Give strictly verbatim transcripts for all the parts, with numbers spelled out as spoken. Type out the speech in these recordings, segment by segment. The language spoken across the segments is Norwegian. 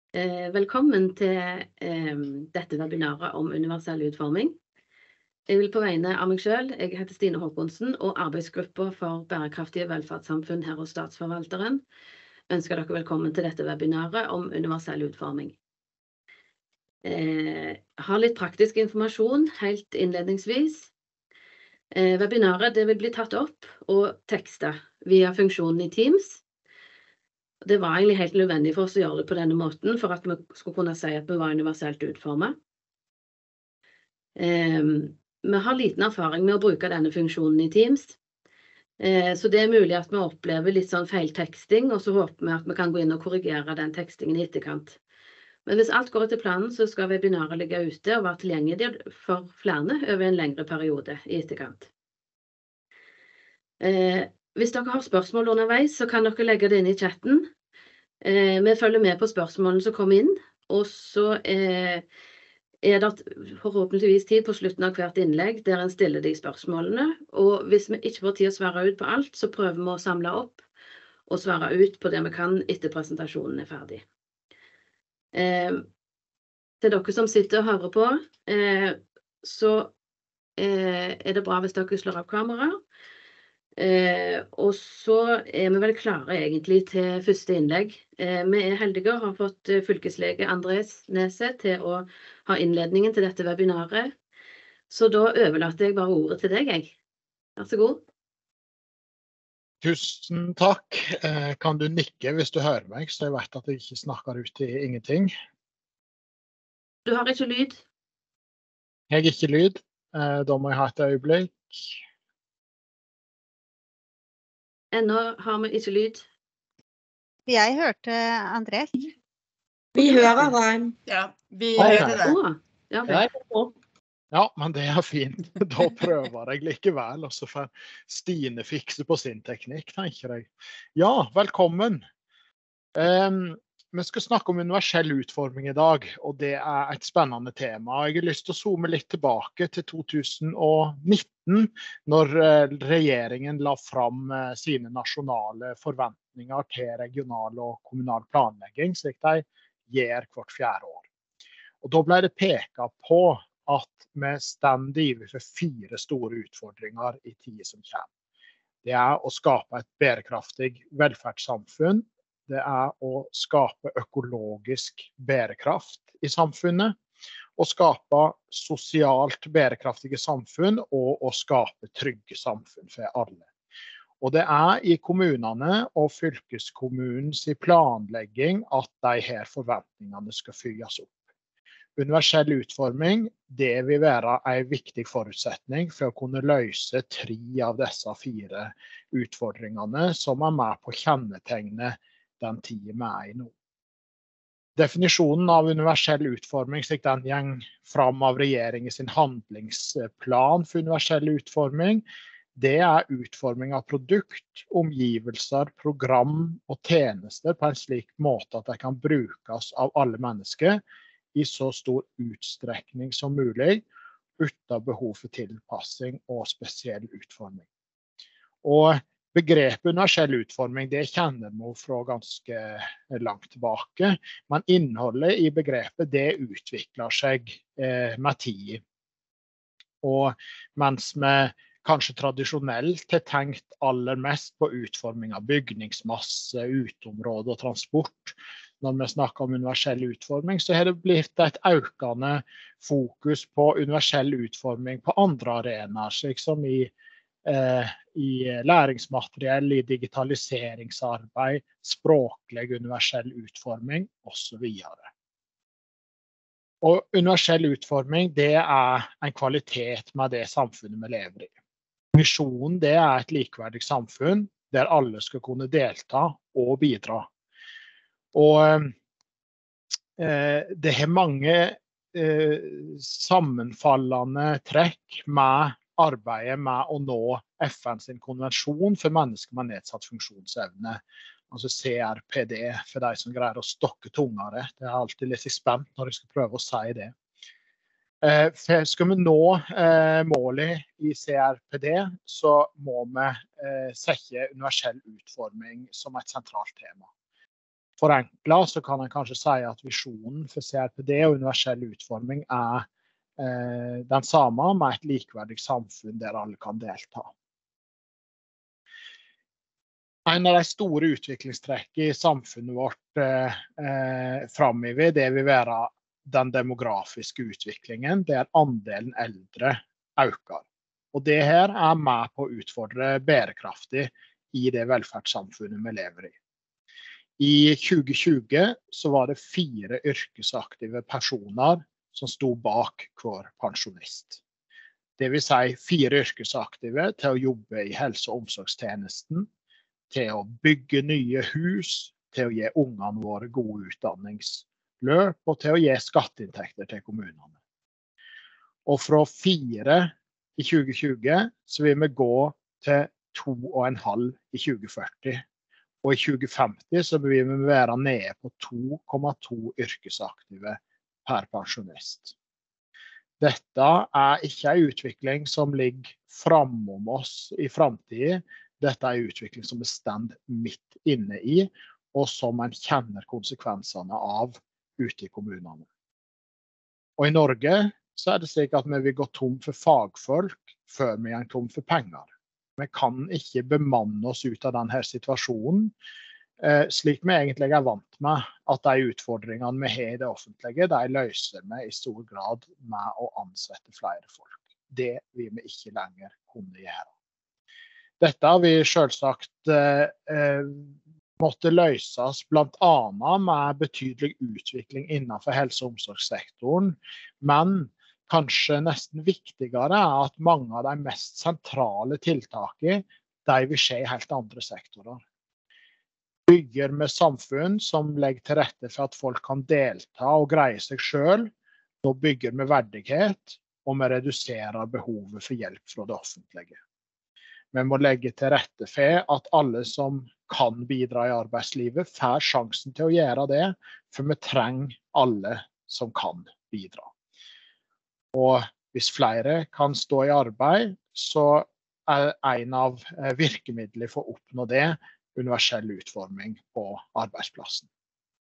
Eh, velkommen til eh, dette webinaret om universell utforming. Jeg vil på vegne av meg selv, jeg heter Stine Håkonsen, og arbeidsgrupper for bærekraftige velferdssamfunn her hos Statsforvalteren, ønsker dere velkommen til dette webinaret om universell utforming. Eh, har litt praktisk informasjon helt innledningsvis. Eh, webinaret det vil bli tatt opp og tekstet via funksjonen i Teams. Det var egentlig helt nødvendig for oss å gjøre det på denne måten, for at vi skulle kunne si at vi var universelt utformet. Eh, vi har liten erfaring med å bruke denne funksjonen i Teams, eh, så det er mulig at vi opplever litt sånn feilteksting, og så håper vi at vi kan gå inn og korrigere den tekstingen i etterkant. Men hvis alt går etter planen, så skal webinaret ligge ute og være tilgjengelig for flere over en lengre periode i etterkant. Eh, Hvis dere har spørsmål underveis, så kan dere legge det inn i chatten. Eh, vi følger med på spørsmålene som kommer inn, og så eh, er det forhåpentligvis tid på slutten av hvert innlegg der en stiller de spørsmålene. Og hvis vi ikke får tid å svare ut på alt, så prøver vi å samle opp og svare ut på det vi kan etter presentasjonen er ferdig. Eh, til dere som sitter og hører på, eh, så eh, er det bra hvis dere slår av kameraet. Eh, og så er vi vel klare egentlig til første innlegg. Eh, vi er heldige og har fått fylkeslege Andres Nese til å ha innledningen til dette webinaret. Så da overlater jeg bare ordet til deg, jeg. Vær så god. Tusen takk. Eh, kan du nikke hvis du hører meg, så jeg vet at jeg ikke snakker ut i ingenting? Du har ikke lyd? Jeg har ikke lyd. Eh, da må jeg ha et øyeblikk. Ennå har vi ikke lyd. Jeg hørte Andres. Vi hører deg. Ja, vi Ok. hørte det. Å, ja, ok. Ja, men det er fint. Da prøver jeg likevel, og så får Stine fikse på sin teknikk, tenker jeg. Ja, velkommen. Um, vi skal snakke om universell utforming i dag, og det er et spennende tema. Jeg har lyst til å zoome litt tilbake til to tusen og nitten, når regjeringen la fram sine nasjonale forventninger til regional og kommunal planlegging, slik de gjør hvert fjerde år. Og da ble det peket på at vi står overfor fire store utfordringer i tiden som kommer. Det er å skape et bærekraftig velferdssamfunn, det er å skape økologisk bærekraft i samfunnet, å skape sosialt bærekraftige samfunn og å skape trygge samfunn for alle. Og det er i kommunene og fylkeskommunens planlegging at de her forventningene skal fylles opp. Universell utforming, det vil være en viktig forutsetning for å kunne løse tre av disse fire utfordringene som er med på kjennetegnet den tiden vi er i nå. Definisjonen av universell utforming, slik den gjeng fram av regjeringen sin handlingsplan for universell utforming, det er utforming av produkt, omgivelser, program og tjenester på en slik måte at de kan brukes av alle mennesker i så stor utstrekning som mulig, uten behov for tilpassing og spesiell utforming. Og begrepet universell utforming, det kjenner vi fra ganske langt tilbake, men innholdet i begrepet, det utvikler seg eh, med tid. Og mens vi kanskje tradisjonelt har tenkt aller mest på utforming av bygningsmasse, uteområde og transport, når vi snakker om universell utforming, så har det blitt et økende fokus på universell utforming på andre arenaer, slik som i Eh, i læringsmateriell, i digitaliseringsarbeid, språklig universell utforming og så videre. Og universell utforming, det er en kvalitet med det samfunnet vi lever i. Misjonen, det er et likeverdig samfunn der alle skal kunne delta og bidra. Og eh, det har mange eh, sammenfallende trekk med arbeidet med å nå F N sin konvensjon for mennesker med nedsatt funksjonsevne, altså C R P D, for de som greier å stokke tungere. Det er alltid litt spent når jeg skal prøve å si det. Eh, for skal vi nå eh, målet i C R P D, så må vi eh, sette universell utforming som et sentralt tema. forenklet så kan jeg kanskje si at visjonen for C R P D og universell utforming er eh, den samme med et likverdig samfunn der alle kan delta. En av de store utviklingstrekkene i samfunnet vårt eh, eh, fremover, det vil være den demografiske utviklingen, der andelen eldre øker. Og det her er med på å utfordre bærekraftig i det velferdssamfunnet vi lever i. I tjue tjue så var det fire yrkesaktive personer som stod bak hver pensjonist. Det vil si fire yrkesaktive til å jobbe i helse- og omsorgstjenesten, til å bygge nye hus, til å gi ungene våre gode utdanningsløp og til å gi skatteinntekter til kommunene. Og fra fire i tjue tjue så vil vi gå til to og en halv i tjue førti. Og i tjue femti så vil vi være nede på to komma to yrkesaktive per pensjonist. Dette er ikke en utvikling som ligger framom oss i fremtiden. Dette er en utvikling som vi står midt inne i, og som man kjenner konsekvensene av ute i kommunene. Og i Norge så er det slik at vi vil gå tom for fagfolk før vi går tom for penger. Vi kan ikke bemanne oss ut av denne situasjonen, eh, slik vi egentlig er vant med at de utfordringene vi har i det offentlige, de løser vi i stor grad med å ansette flere folk. Det vil vi ikke lenger kunne gjøre. Dette vil selvsagt eh, måtte løses blant annet med betydelig utvikling innenfor helse- og omsorgssektoren, men kanskje nesten viktigere er at mange av de mest sentrale tiltakene, de vil skje i helt andre sektorer. Bygger med samfunn som legger til rette for at folk kan delta og greie seg selv, da bygger vi verdighet, og vi reduserer behovet for hjelp fra det offentlige. Vi må legge til rette for at alle som kan bidra i arbeidslivet får sjansen til å gjøre det, for vi trenger alle som kan bidra. Og hvis flere kan stå i arbeid, så er en av virkemidlene for å oppnå det universell utforming på arbeidsplassen.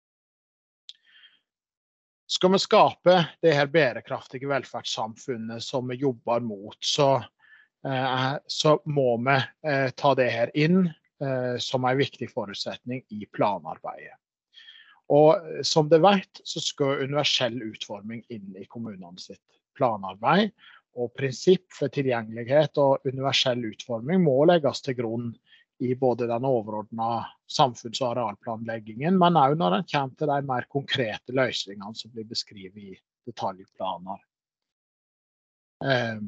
Skal vi skape det her bærekraftige velferdssamfunnet som vi jobber mot, så, eh, så må vi eh, ta det her inn eh, som en viktig forutsetning i planarbeidet. Og som det vet, så skal universell utforming inn i kommunene sitt planarbeid, og prinsipp for tilgjengelighet og universell utforming må legges til grunn i både den overordnede samfunns- og arealplanleggingen, men også når det kommer til de mer konkrete løsningene som blir beskrevet i detaljplaner. Eh,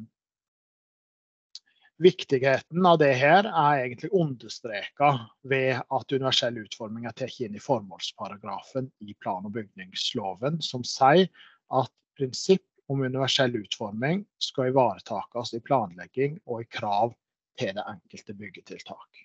viktigheten av det her er egentlig understreket ved at universell utforming er tatt inn i formålsparagrafen i plan- og bygningsloven, som sier at prinsipp om universell utforming skal ivaretakes i planlegging og i krav til det enkelte byggetiltak.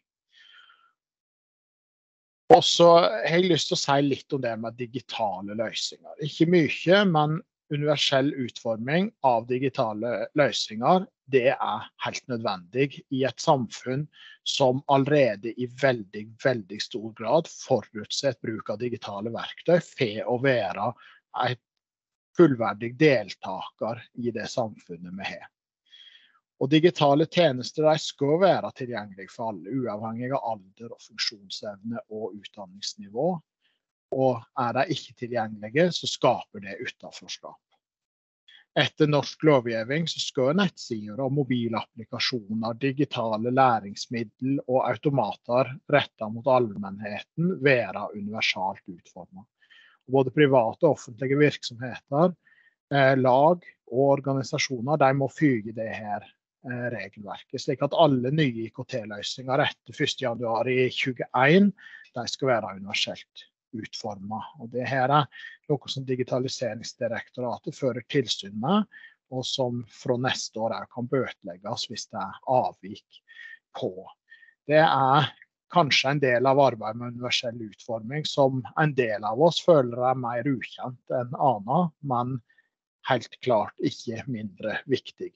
Og så har jeg lyst til å si litt om det med digitale løsninger. Ikke mye, men universell utforming av digitale løsninger, det er helt nødvendig i et samfunn som allerede i veldig, veldig stor grad forutsetter bruk av digitale verktøy for å være et fullverdig deltaker i det samfunnet vi har. Og digitale tjenester de skal være tilgjengelige for alle, uavhengig av alder og funksjonsevne og utdanningsnivå. Og er de ikke tilgjengelige, så skaper det utenforskap. Etter norsk lovgivning så skal nettsider og mobilapplikasjoner, digitale læringsmiddel og automater rettet mot allmennheten være universalt utformet. Både private og offentlige virksomheter, eh, lag og organisasjoner, de må fyge det her eh, regelverket, slik at alle nye I K T-løsninger etter første januar i tjueén, de skal være universelt utformet. Og det her er noe som Digitaliseringsdirektoratet fører tilsyn med, og som fra neste år kan bøtelegges hvis det er avvik på. Det er kanskje en del av arbeidet med universell utforming som en del av oss føler er mer ukjent enn annen, men helt klart ikke mindre viktig.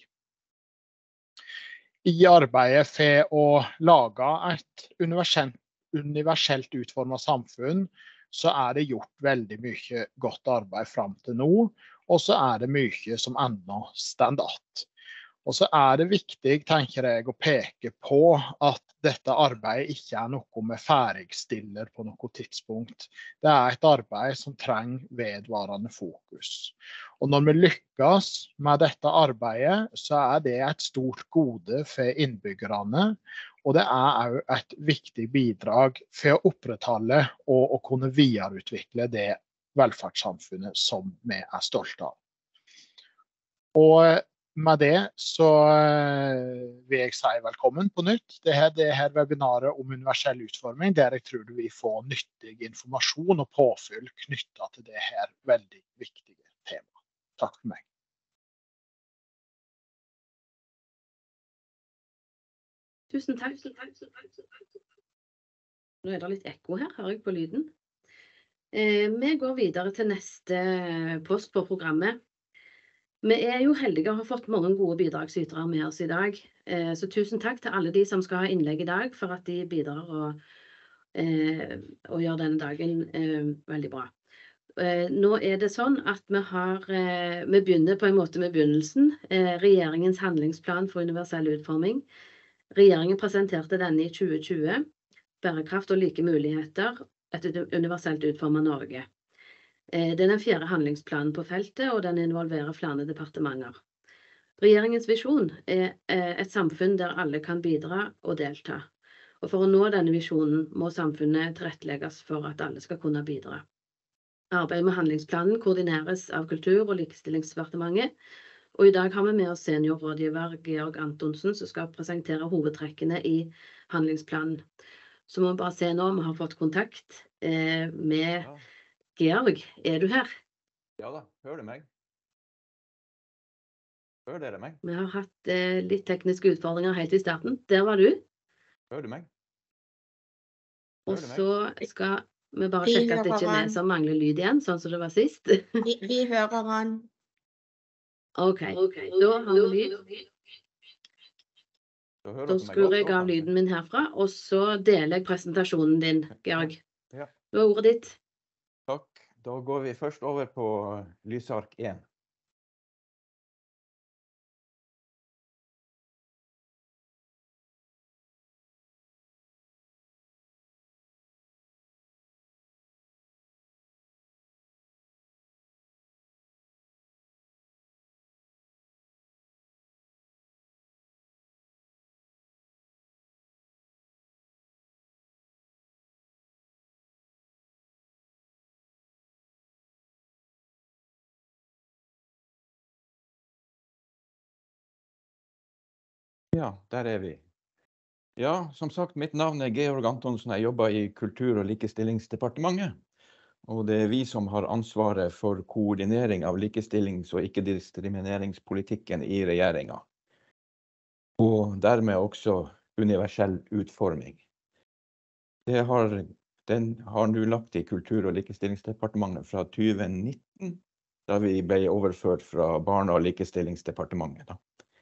I arbeidet for å lage et universelt, universelt utformet samfunn, så er det gjort veldig mye godt arbeid frem til nå, og så er det mye som ennå står att. Og så er det viktig, tenker jeg, å peke på at dette arbeidet ikke er noe med ferdigstiller på noe tidspunkt. Det er et arbeid som trenger vedvarende fokus. Og når vi lykkes med dette arbeidet, så er det et stort gode for innbyggerne, og det er også et viktig bidrag for å opprettholde og å kunne videreutvikle det velferdssamfunnet som vi er stolte av. Og med det så vil jeg si velkommen på nytt. Det her, det her webinaret om universell utforming, der jeg tror du vil få nyttig informasjon og påfyll knyttet til det her veldig viktige tema. Takk for meg. Tusen takk. Nå er det litt ekko her, hører jeg på lyden. Eh, vi går videre til neste post på programmet. Vi er jo heldige å ha fått mange gode bidragsytere med oss i dag, eh, så tusen takk til alle de som skal ha innlegg i dag for at de bidrar å, eh, å gjøre denne dagen eh, veldig bra. Eh, nå er det sånn at vi har, eh, vi begynner på en måte med begynnelsen, eh, regjeringens handlingsplan for universell utforming. Regjeringen presenterte denne i tjue tjue, bærekraft og like muligheter, et universelt utformet Norge. Det er den fjerde handlingsplanen på feltet, og den involverer flere departementer. Regjeringens visjon er et samfunn der alle kan bidra og delta. Og for å nå denne visjonen må samfunnet tilrettelegges for at alle skal kunne bidra. Arbeidet med handlingsplanen koordineres av Kultur- og likestillingsdepartementet, og i dag har vi med oss seniorrådgiver Georg Antonsen, som skal presentere hovedtrekkene i handlingsplanen. Så må vi bare se nå om vi har fått kontakt eh, med Ja. Georg, er du her? Ja da, hører du meg? Hører dere meg? Vi har hatt eh, litt tekniske utfordringer helt i starten. Der var du. Hører du meg? Og Hører du meg? så skal vi bare Vi sjekke at det ikke er hører vi han. som mangler lyd igjen, sånn som det var sist. Vi, vi hører han. Ok, da har vi lyd. Da hører Da dere meg skrur godt, jeg da, av kanskje? lyden min herfra, og så deler jeg presentasjonen din, Georg. Ja. Nå er ordet ditt. Takk. Da går vi først over på lysark én. Ja, der er vi. Ja, som sagt, mitt navn er Georg Antonsen. Jeg jobber i Kultur- og likestillingsdepartementet. Og det er vi som har ansvaret for koordinering av likestillings- og ikke-diskrimineringspolitikken i regjeringen. Og dermed også universell utforming. Det har, den har nå lagt i Kultur- og likestillingsdepartementet fra tjue nitten, da vi ble overført fra Barne- og likestillingsdepartementet. Da.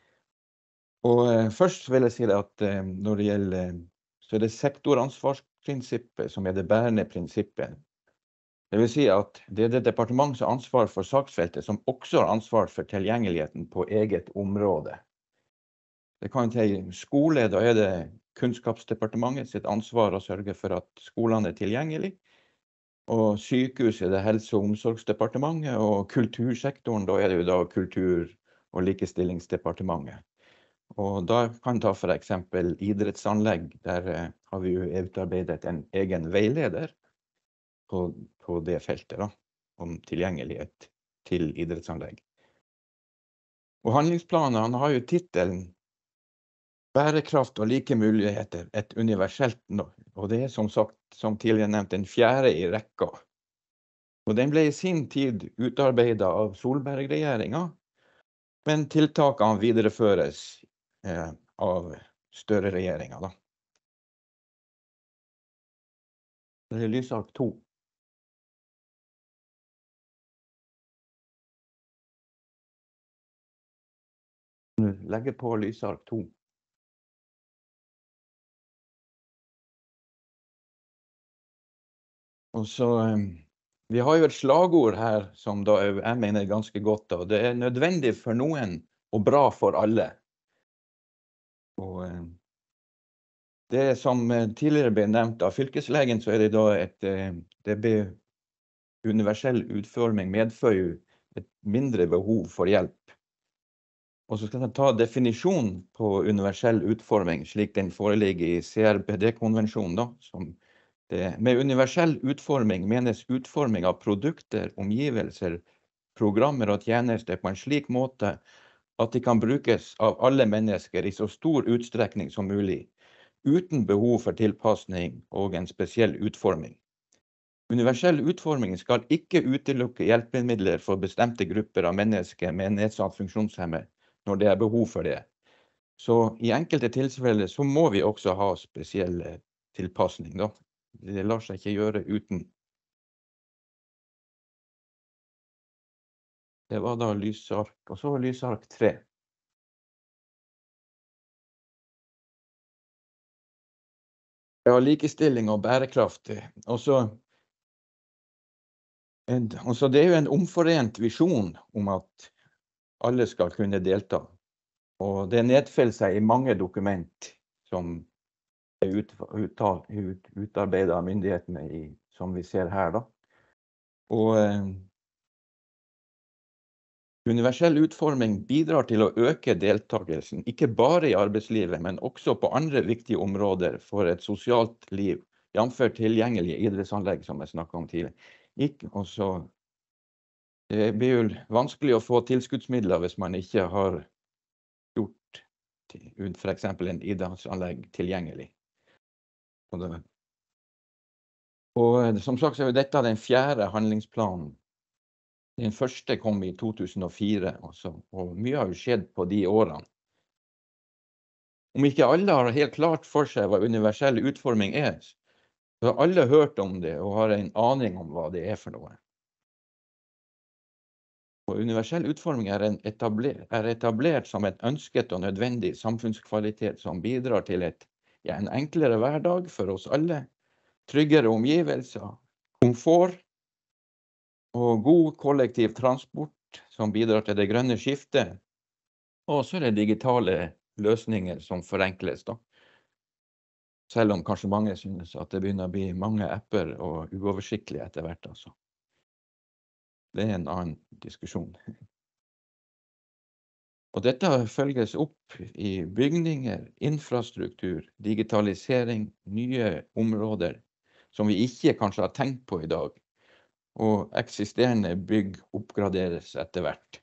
Og eh, først vil jeg si at eh, når det gjelder, så er det sektoransvarsprinsippet som er det bærende prinsippet. Det vil si at det er det departement som har ansvar for saksfeltet, som også har ansvar for tilgjengeligheten på eget område. Det kan til skole, da er det Kunnskapsdepartementet sitt ansvar å sørge for at skolene er tilgjengelige. Og sykehus er det Helse- og omsorgsdepartementet, og kultursektoren, da er det jo da Kultur- og likestillingsdepartementet. Og da kan ta for eksempel idrettsanlegg, der eh, har vi jo utarbeidet en egen veileder på, på det feltet da, om tilgjengelighet til idrettsanlegg. Og handlingsplanen, han har jo titelen Bærekraft og like muligheter, et universelt nå. Og det er som sagt, som tidligere nevnt, den fjerde i rekka. Og den ble i sin tid utarbeidet av Solberg-regjeringen, men tiltakene videreføres eh, av Støre-regjeringen da. Det er lysark to. Legger på lysark to. Og så, vi har jo et slagord her som da jeg mener er ganske godt, og det er nødvendig for noen og bra for alle. Og det som tidligere ble nevnt av fylkeslegen, så er det da et, det blir universell utforming medfører jo et mindre behov for hjelp. Og så skal jeg ta definisjonen på universell utforming, slik den foreligger i C R P D-konvensjonen da, som det, med universell utforming menes utforming av produkter, omgivelser, programmer og tjenester på en slik måte at de kan brukes av alle mennesker i så stor utstrekning som mulig, uten behov for tilpasning og en spesiell utforming. Universell utforming skal ikke utelukke hjelpemidler for bestemte grupper av mennesker med nedsatt funksjonshemme når det er behov for det. Så i enkelte tilfeller så må vi også ha spesiell tilpasning da. Det lar seg ikke gjøre uten. Det var da lysark, og så lysark tre. Ja, likestilling og bærekraft. Og så, en, og så det er jo en omforent visjon om at alle skal kunne delta. Og det nedfeller seg i mange dokument som er ut, uttal, ut, utarbeidet av myndighetene i, som vi ser her da. Og eh, universell utforming bidrar til å øke deltakelsen, ikke bare i arbeidslivet, men også på andre viktige områder for et sosialt liv, jamfør tilgjengelige idrettsanlegg som jeg snakket om tidligere. Ikke, og så, det blir jo vanskelig å få tilskuddsmidler hvis man ikke har gjort for eksempel en idrettsanlegg tilgjengelig. Og, det, og som sagt så er dette den fjerde handlingsplanen. Den første kom i to tusen og fire, også, og mye har jo skjedd på de årene. Om ikke alle har helt klart for seg hva universell utforming er, så har alle hørt om det og har en aning om hva det er for noe. Og universell utforming er, en etablert, er etablert som et ønsket og nødvendig samfunnskvalitet som bidrar til et, ja, en enklere hverdag for oss alle, tryggere omgivelser, komfort, og god kollektiv transport som bidrar til det grønne skiftet, og så er det digitale løsninger som forenkles da. Selv om kanskje mange synes at det begynner å bli mange apper og uoversiktlig etter hvert. Altså. Det er en annen diskusjon. Og dette følges opp i bygninger, infrastruktur, digitalisering, nye områder som vi ikke kanskje har tenkt på i dag. Og eksisterende bygg oppgraderes etter hvert.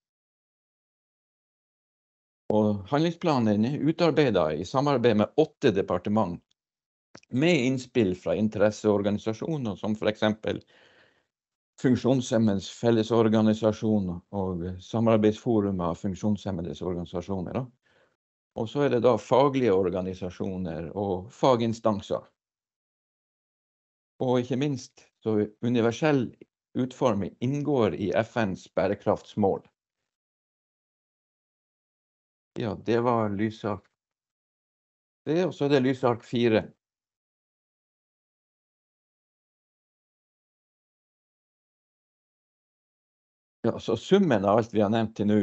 Og handlingsplanen er utarbeidet i samarbeid med åtte departement, med innspill fra interesseorganisasjoner som for eksempel Funksjonshemmedes fellesorganisasjon og samarbeidsforum av funksjonshemmedes organisasjoner. Da. Og så er det da faglige organisasjoner og faginstanser. Og ikke minst så universell utforming inngår i F N's bærekraftsmål. Ja, det var lysark. Det, og så er det lysark fire. Ja, så summen av alt vi har nevnt til nå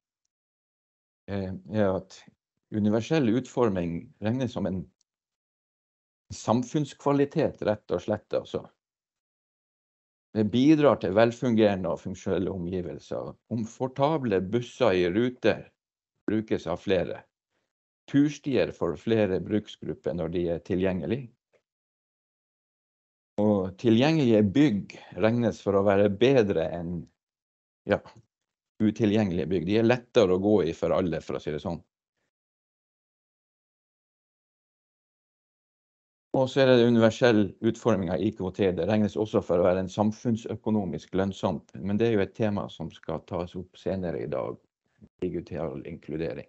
er at universell utforming regnes som en samfunnskvalitet, rett og slett. Altså. Det bidrar til velfungerende og funksjonelle omgivelser. Komfortable busser i ruter brukes av flere. Turstier for flere bruksgrupper når de er tilgjengelige. Og tilgjengelige bygg regnes for å være bedre enn ja, utilgjengelige bygg. De er lettere å gå i for alle, for å si det sånn. Og så er det universell utforming av I K T. Det regnes også for å være en samfunnsøkonomisk lønnsomt, men det er jo et tema som skal tas opp senere i dag, digital inkludering.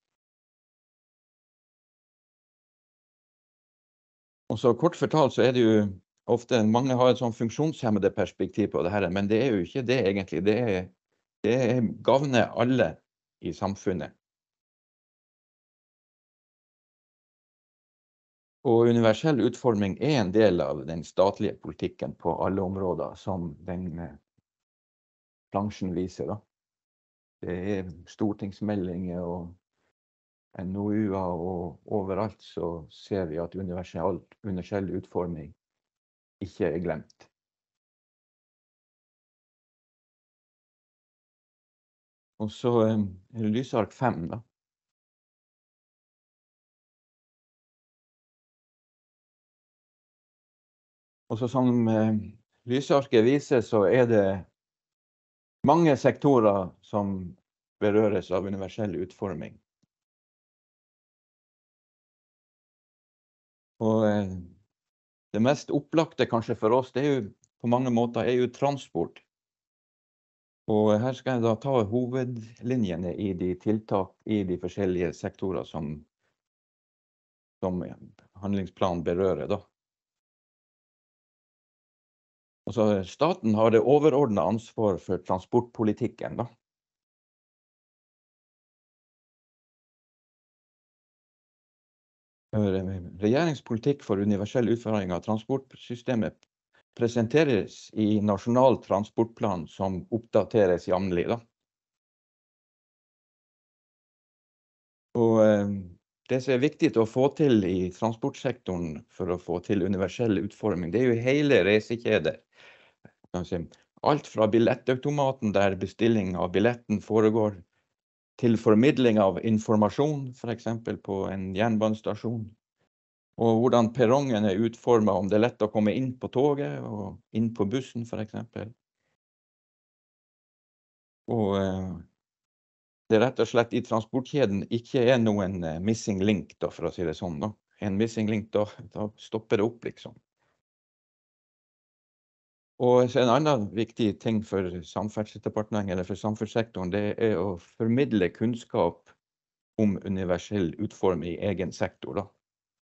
Og så kort fortalt så er det jo ofte, mange har et sånn funksjonshemmede perspektiv på det her, men det er jo ikke det egentlig. Det er, det er gagner alle i samfunnet. Og universell utforming er en del av den statlige politikken på alle områder, som den plansjen viser. Da. Det er stortingsmeldinger og N O U-er, og overalt så ser vi at universell, universell utforming ikke er glemt. Og så er det lysark fem, da. Og så som eh, lysarket viser, så er det mange sektorer som berøres av universell utforming. Og eh, det mest opplagte kanskje for oss, det er jo på mange måter er jo transport. Og her skal jeg da ta hovedlinjene i de tiltak i de forskjellige sektorer som, som handlingsplanen berører, da. Altså, staten har det overordnede ansvar for transportpolitikken, da. Regjeringspolitikk for universell utforming av transportsystemet presenteres i nasjonal transportplan som oppdateres jevnlig, da. Og eh, det som er viktig å få til i transportsektoren for å få til universell utforming, det er jo hele reisekjeder. Alt fra billettautomaten der bestilling av billetten foregår, til formidling av informasjon, for eksempel på en jernbanestasjon. Og hvordan perrongen er utformet, om det er lett å komme inn på toget og inn på bussen, for eksempel. Og eh, det er rett og slett i transportkjeden ikke er noen eh, missing link, da, for å si det sånn. Da. En missing link, da, da stopper det opp, liksom. Og så en annen viktig ting for Samferdselsdepartementet eller for samfunnssektoren, det er å formidle kunnskap om universell utforming i egen sektor, da.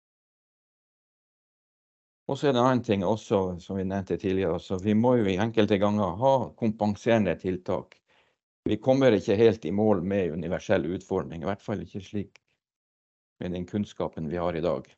Og så er det en annen ting også, som vi nevnte tidligere, altså, vi må jo i enkelte ganger ha kompenserende tiltak. Vi kommer ikke helt i mål med universell utforming, i hvert fall ikke slik med den kunnskapen vi har i dag.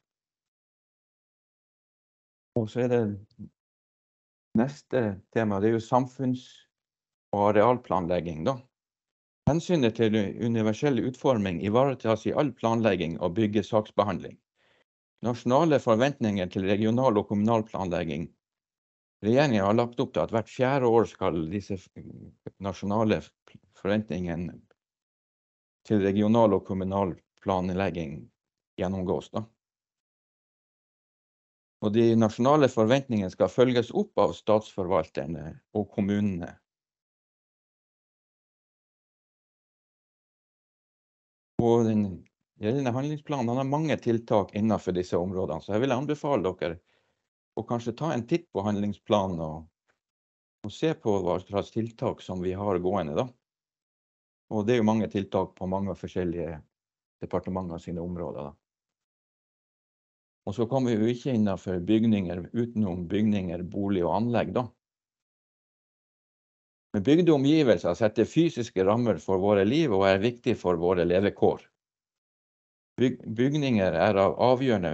Og så er det neste tema, det er jo samfunns- og arealplanlegging, da. Hensynet til universell utforming ivaretas i all planlegging og byggesaksbehandling. Nasjonale forventninger til regional og kommunal planlegging. Regjeringen har lagt opp til at hvert fjerde år skal disse nasjonale forventningene til regional og kommunal planlegging gjennomgås, da. Og de nasjonale forventningene skal følges opp av statsforvalterne og kommunene. Og den gjeldende handlingsplanen har mange tiltak innenfor disse områdene, så jeg vil anbefale dere å kanskje ta en titt på handlingsplanen og, og se på hva slags tiltak som vi har gående, da. Og det er jo mange tiltak på mange forskjellige departementer sine områder, da. Og så kommer vi jo ikke innenfor bygninger, utenom bygninger, bolig og anlegg, da. Men bygde omgivelser setter fysiske rammer for våre liv og er viktig for våre levekår. Byg bygninger er av avgjørende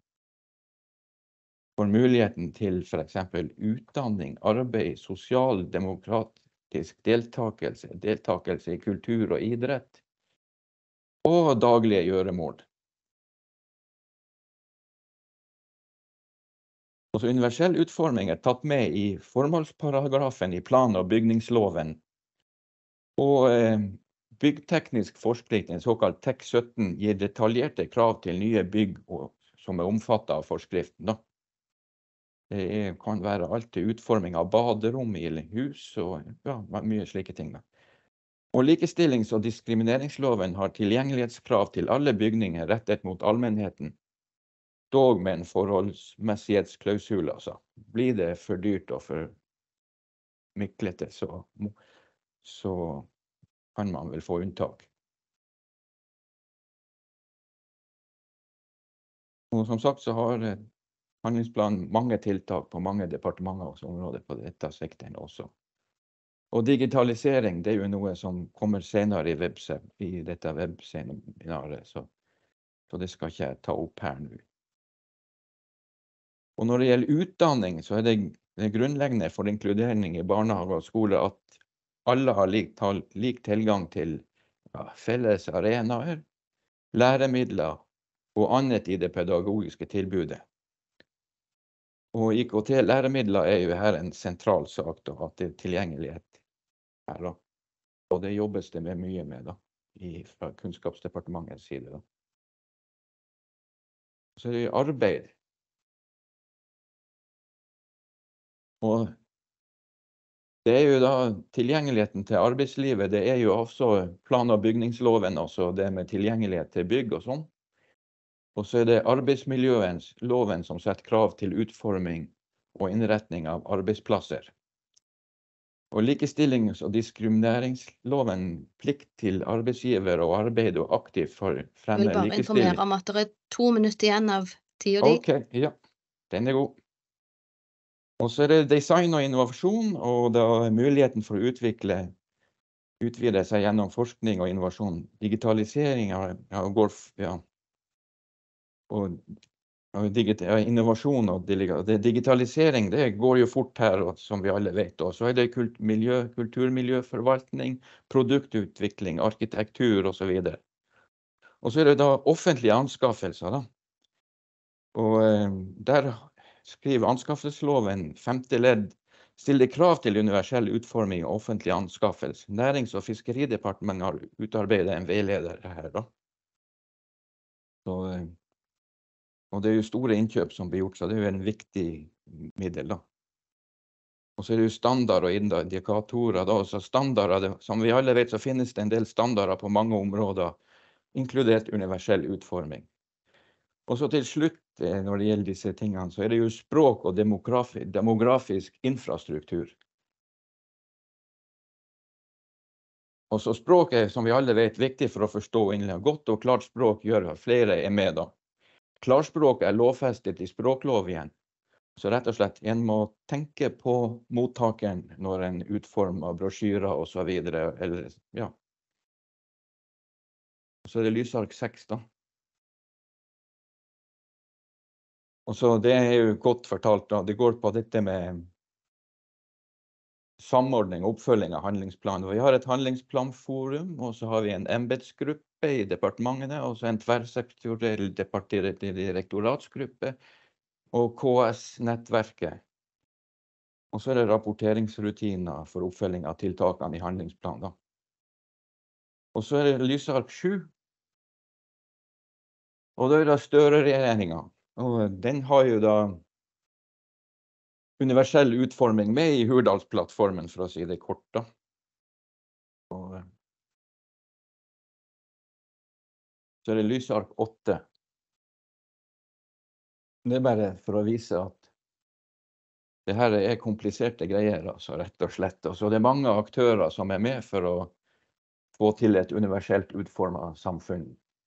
for muligheten til for eksempel utdanning, arbeid, sosial, demokratisk deltakelse, deltakelse i kultur og idrett, og daglige gjøremål. Også universell utforming er tatt med i formålsparagrafen i plan- og bygningsloven, og eh, byggteknisk forskning, en såkalt T E K sytten, gir detaljerte krav til nye bygg og, som er omfattet av forskriften, da. Det er, kan være alt til utforming av baderom i hus og ja, mye slike ting, da. Og likestillings- og diskrimineringsloven har tilgjengelighetskrav til alle bygninger rettet mot allmennheten, dog med en forholdsmessighetsklausul, altså. Blir det for dyrt og for myklete, så, så kan man vel få unntak. Og som sagt så har handlingsplanen mange tiltak på mange departementer og områder på dette sektoren også. Og digitalisering, det er jo noe som kommer senere i, webse, i dette webseminaret, så, så det skal ikke jeg ta opp her nå. Og når det gjelder utdanning, så er det, det er grunnleggende for inkludering i barnehage og skole at alle har lik, lik tilgang til ja, felles arenaer, læremidler og annet i det pedagogiske tilbudet. Og I K T-læremidler er jo her en sentral sak, da, at det er tilgjengelighet her. Da. Og det jobbes det med mye med da, i, fra Kunnskapsdepartementets side. Da. Så er det arbeid. Og det er jo da tilgjengeligheten til arbeidslivet, det er jo også plan- og bygningsloven, altså det med tilgjengelighet til bygg og sånn. Og så er det arbeidsmiljøloven som setter krav til utforming og innretning av arbeidsplasser. Og likestillings- og diskrimineringsloven plikt til arbeidsgiver å arbeide og aktivt for å fremme Jeg vil bare likestilling. informere om at det er to minutter igjen av tida di. Ok, ja, den er god. Og så er det design og innovasjon, og da er muligheten for å utvikle, utvide seg gjennom forskning og innovasjon. Digitalisering ja, går, ja, og, og digit, ja, innovasjon og det, digitalisering, det går jo fort her, og, som vi alle vet. Og så er det kult, miljø, kulturmiljøforvaltning, produktutvikling, arkitektur og så videre. Og så er det da offentlige anskaffelser da. Og eh, der skriver anskaffelsesloven femte ledd stiller krav til universell utforming og offentlig anskaffelse. Nærings- og fiskeridepartementet har utarbeidet en veileder her da. Så, og det er jo store innkjøp som blir gjort, så det er jo en viktig middel da. Og så er det jo standard og indikatorer da. Så standarder, som vi alle vet, så finnes det en del standarder på mange områder, inkludert universell utforming. Og så til slutt, når det gjelder disse tingene, så er det jo språk og demografi, demografisk infrastruktur. Og så språket, som vi alle vet, viktig for å forstå innlegg. Godt og klart språk gjør at flere er med da. Klarspråk er lovfestet i språklov igjen. Så rett og slett, en må tenke på mottakeren når en utformer brosjyrer og så videre. Eller, ja. Så er det lysark seks da. Og så det er jo godt fortalt da, det går på dette med samordning og oppfølging av handlingsplanen. Vi har et handlingsplanforum, og så har vi en embetsgruppe i departementene, og så en tverrsektoriell direktoratsgruppe, og K S-nettverket. Og så er det rapporteringsrutiner for oppfølging av tiltakene i handlingsplanen da. Og så er det lysark sju. Og da er det Støre-regjeringen. Og den har jo da universell utforming med i Hurdalsplattformen, for å si det kort da. Og så er det lysark åtte. Det er bare for å vise at det her er kompliserte greier, altså, rett og slett. Og så det er mange aktører som er med for å få til et universelt utformet samfunn.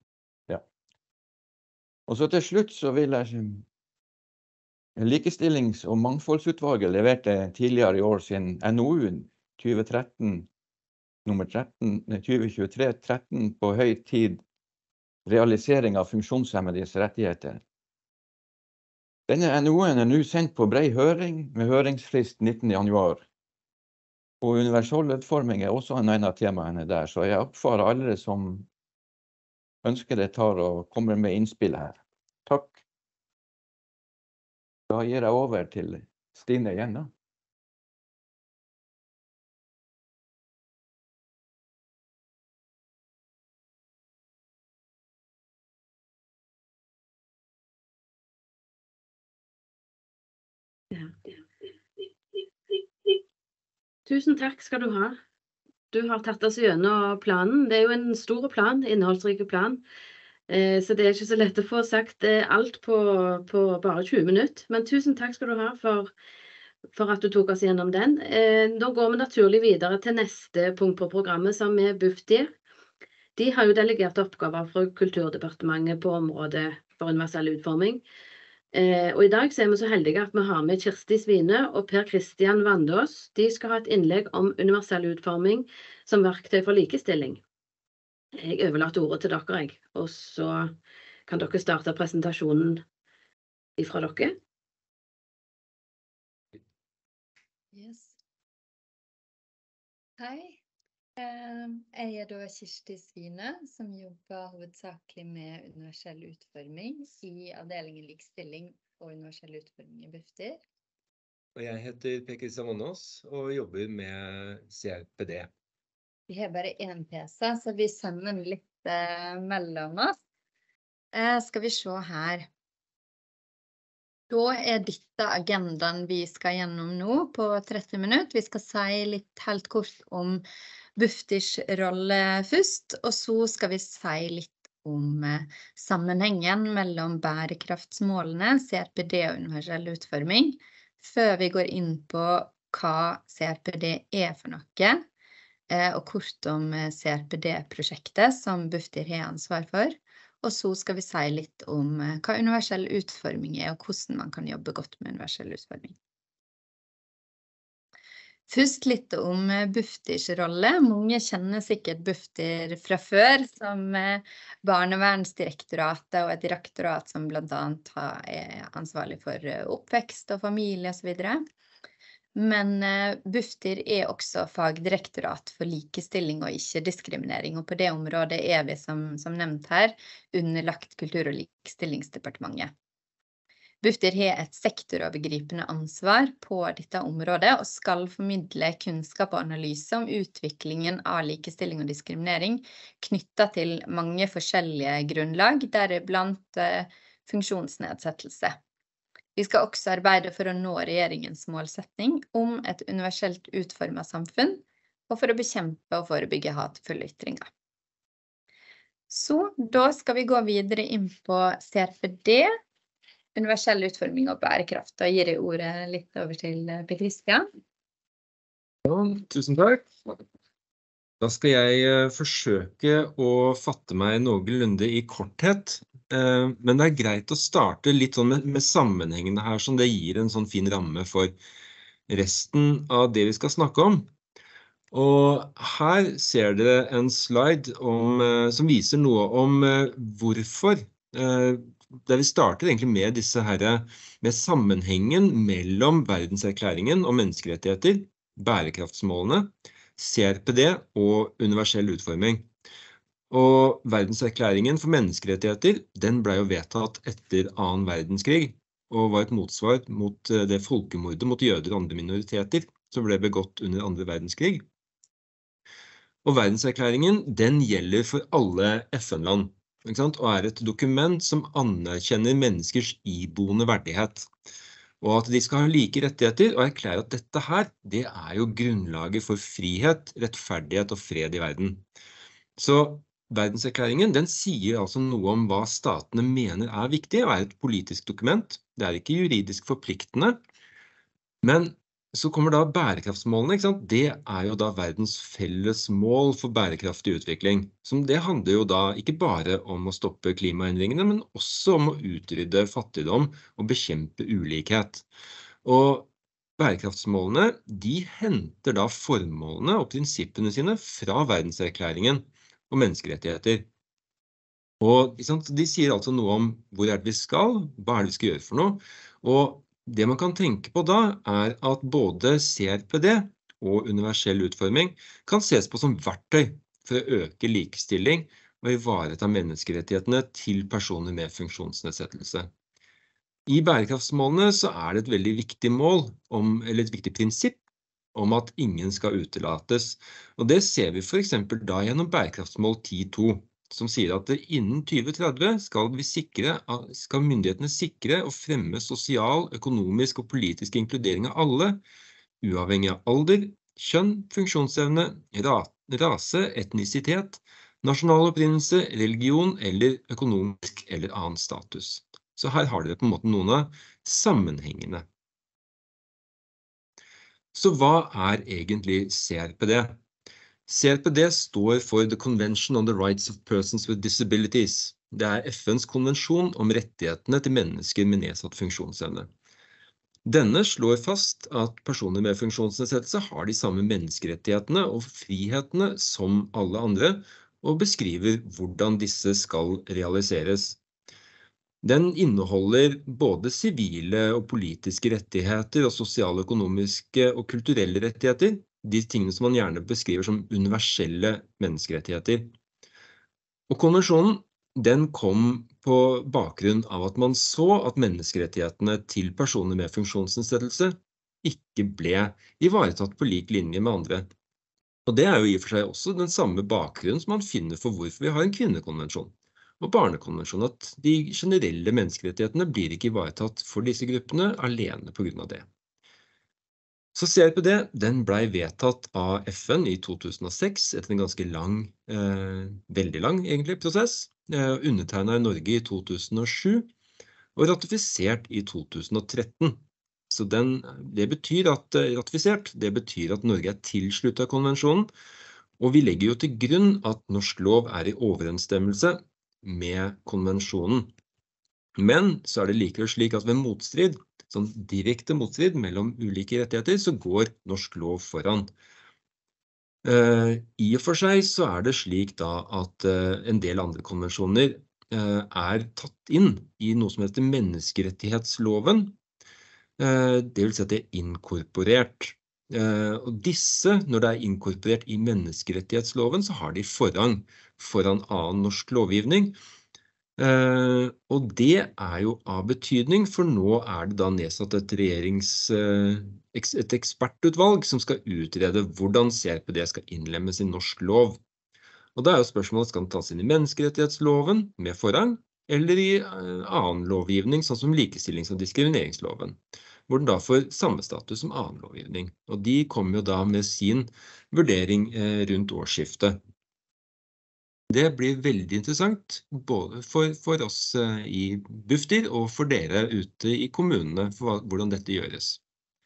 Og så til slutt så vil jeg Likestillings- og mangfoldsutvalget leverte tidligere i år sin N O U tjue tretten, nummer tretten, tjue tjuetre tretten på høy tid realisering av funksjonshemmedes rettigheter. Denne N O U-en er nå sendt på bred høring med høringsfrist nittende januar. Og universell utforming er også en av temaene der, så jeg oppfordrer alle som ønsker det tar og kommer med innspill her. Takk. Da gir jeg over til Stine igjen da. Ja. Tusen takk skal du ha. Du har tatt oss gjennom planen. Det er jo en stor plan, innholdsrik plan. Eh, så det er ikke så lett å få sagt eh, alt på, på bare tjue minutter. Men tusen takk skal du ha for, for at du tok oss gjennom den. Eh, da går vi naturlig videre til neste punkt på programmet, som er Bufdir. De har jo delegert oppgaver fra Kulturdepartementet på området for universell utforming. Eh, og i dag så er vi så heldige at vi har med Kirsti Svine og Per Kristian Vandås. De skal ha et innlegg om universell utforming som verktøy for likestilling. Jeg overlater ordet til dere, jeg. Og så kan dere starte presentasjonen ifra dere. Yes. Hei, eh, jeg er da Kirsti Svine, som jobber hovedsakelig med universell utforming i avdelingen likestilling og universell utforming i Bufdir. Og jeg heter Per Kristian Vannås og jobber med C R P D. Vi har bare én P C, så vi sender den litt eh, mellom oss. Eh, skal vi se her. Da er dette agendaen vi skal gjennom nå på tretti minutter. Vi skal si litt helt kort om Bufdirs rolle først, og så skal vi si litt om eh, sammenhengen mellom bærekraftsmålene, C R P D og universell utforming, før vi går inn på hva C R P D er for noe, eh, og kort om C R P D-prosjektet som Bufdir har ansvar for. Og så skal vi si litt om hva universell utforming er, og hvordan man kan jobbe godt med universell utforming. Først litt om Bufdirs rolle. Mange kjenner sikkert Bufdir fra før, som Barnevernsdirektoratet og et direktorat som blant annet er ansvarlig for oppvekst og familie og så videre. Men Bufdir er også fagdirektorat for likestilling og ikke-diskriminering, og på det området er vi, som, som nevnt her, underlagt Kultur- og likestillingsdepartementet. Bufdir har et sektorovergripende ansvar på dette området, og skal formidle kunnskap og analyse om utviklingen av likestilling og diskriminering, knyttet til mange forskjellige grunnlag, deriblant eh, funksjonsnedsettelse. Vi skal også arbeide for å nå regjeringens målsetning om et universelt utformet samfunn, og for å bekjempe og forebygge hatefulle ytringer. Så da skal vi gå videre inn på C R P D, universell utforming og bærekraft. Da gir jeg ordet litt over til Per Kristian. Ja, tusen takk. Da skal jeg forsøke å fatte meg noenlunde i korthet. Men det er greit å starte litt sånn med, med sammenhengene her, som det gir en sånn fin ramme for resten av det vi skal snakke om. Og her ser dere en slide om, som viser noe om hvorfor, der vi starter egentlig med disse her, med sammenhengen mellom verdenserklæringen om menneskerettigheter, bærekraftsmålene, C R P D og universell utforming. Og verdenserklæringen for menneskerettigheter, den ble jo vedtatt etter annen verdenskrig, og var et motsvar mot det folkemordet mot jøder og andre minoriteter som ble begått under andre verdenskrig. Og verdenserklæringen, den gjelder for alle F N-land, ikke sant? Og er et dokument som anerkjenner menneskers iboende verdighet. Og at de skal ha like rettigheter, og erklære at dette her, det er jo grunnlaget for frihet, rettferdighet og fred i verden. Så verdenserklæringen, den sier altså noe om hva statene mener er viktig, og er et politisk dokument. Det er ikke juridisk forpliktende. Men så kommer da bærekraftsmålene, ikke sant? Det er jo da verdens felles mål for bærekraftig utvikling. Som det handler jo da ikke bare om å stoppe klimaendringene, men også om å utrydde fattigdom og bekjempe ulikhet. Og bærekraftsmålene, de henter da formålene og prinsippene sine fra verdenserklæringen og menneskerettigheter. Og de sier altså noe om hvor er det vi skal, hva er det vi skal gjøre for noe, og det man kan tenke på da er at både C R P D og universell utforming kan ses på som verktøy for å øke likestilling og ivareta menneskerettighetene til personer med funksjonsnedsettelse. I bærekraftsmålene så er det et veldig viktig mål, om, eller et viktig prinsipp, om at ingen skal utelates. Og det ser vi for eksempel da gjennom bærekraftsmål ti punkt to, som sier at innen tjue tretti skal, vi sikre, skal myndighetene sikre og fremme sosial, økonomisk og politisk inkludering av alle, uavhengig av alder, kjønn, funksjonsevne, rase, etnisitet, nasjonal opprinnelse, religion eller økonomisk eller annen status. Så her har dere på en måte noen av sammenhengene. Så hva er egentlig C R P D? C R P D står for The Convention on the Rights of Persons with Disabilities. Det er F N's konvensjon om rettighetene til mennesker med nedsatt funksjonsevne. Denne slår fast at personer med funksjonsnedsettelse har de samme menneskerettighetene og frihetene som alle andre, og beskriver hvordan disse skal realiseres. Den inneholder både sivile og politiske rettigheter og sosiale, økonomiske og kulturelle rettigheter, de tingene som man gjerne beskriver som universelle menneskerettigheter. Og konvensjonen, den kom på bakgrunn av at man så at menneskerettighetene til personer med funksjonsnedsettelse ikke ble ivaretatt på lik linje med andre. Og det er jo i og for seg også den samme bakgrunnen som man finner for hvorfor vi har en kvinnekonvensjon og barnekonvensjon, at de generelle menneskerettighetene blir ikke ivaretatt for disse gruppene alene på grunn av det. Så C R P D, den ble vedtatt av F N i to tusen og seks etter en ganske lang, eh, veldig lang egentlig prosess, eh, undertegnet i Norge i to tusen og sju og ratifisert i to tusen og tretten. Så den, det betyr at ratifisert, det betyr at Norge er tilsluttet konvensjonen, og vi legger jo til grunn at norsk lov er i overensstemmelse med konvensjonen. Men så er det likevel slik at ved motstrid, sånn direkte motstrid mellom ulike rettigheter, så går norsk lov foran. Uh, I og for seg så er det slik da at uh, en del andre konvensjoner uh, er tatt inn i noe som heter menneskerettighetsloven. Det vil si at det er inkorporert. Og disse, når det er inkorporert i menneskerettighetsloven, så har de forrang foran annen norsk lovgivning. Og det er jo av betydning, for nå er det da nedsatt et regjerings, et ekspertutvalg som skal utrede hvordan C R P D skal innlemmes i norsk lov. Og da er jo spørsmålet, skal den tas inn i menneskerettighetsloven med forrang, eller i annen lovgivning, sånn som likestillings- og diskrimineringsloven, hvor den da får samme status som annen lovgivning. Og de kommer jo da med sin vurdering rundt årsskiftet. Det blir veldig interessant, både for, for oss i Bufdir og for dere ute i kommunene, for hvordan dette gjøres.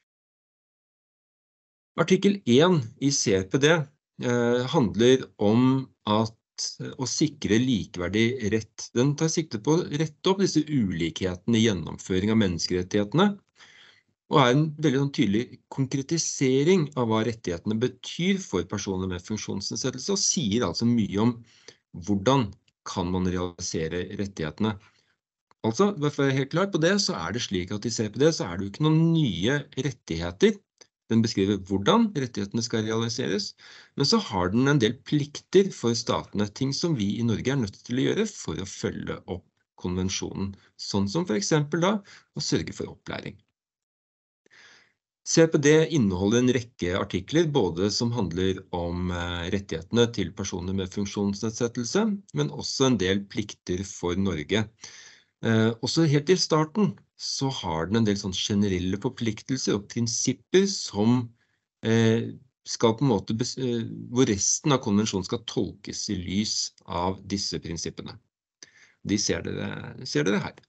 Artikkel én i C R P D eh, handler om at å sikre likeverdig rett. Den tar sikte på å rette opp disse ulikhetene i gjennomføring av menneskerettighetene, og er en veldig tydelig konkretisering av hva rettighetene betyr for personer med funksjonsnedsettelse, og sier altså mye om hvordan kan man realisere rettighetene. Altså, for å være helt klar på det, så er det slik at i C R P D så er det jo ikke noen nye rettigheter. Den beskriver hvordan rettighetene skal realiseres, men så har den en del plikter for statene, ting som vi i Norge er nødt til å gjøre for å følge opp konvensjonen, sånn som for eksempel da å sørge for opplæring. C R P D inneholder en rekke artikler, både som handler om rettighetene til personer med funksjonsnedsettelse, men også en del plikter for Norge. Eh, også helt i starten så har den en del sånn generelle forpliktelser og prinsipper som eh, skal på en måte, eh, hvor resten av konvensjonen skal tolkes i lys av disse prinsippene. De ser dere, ser dere her.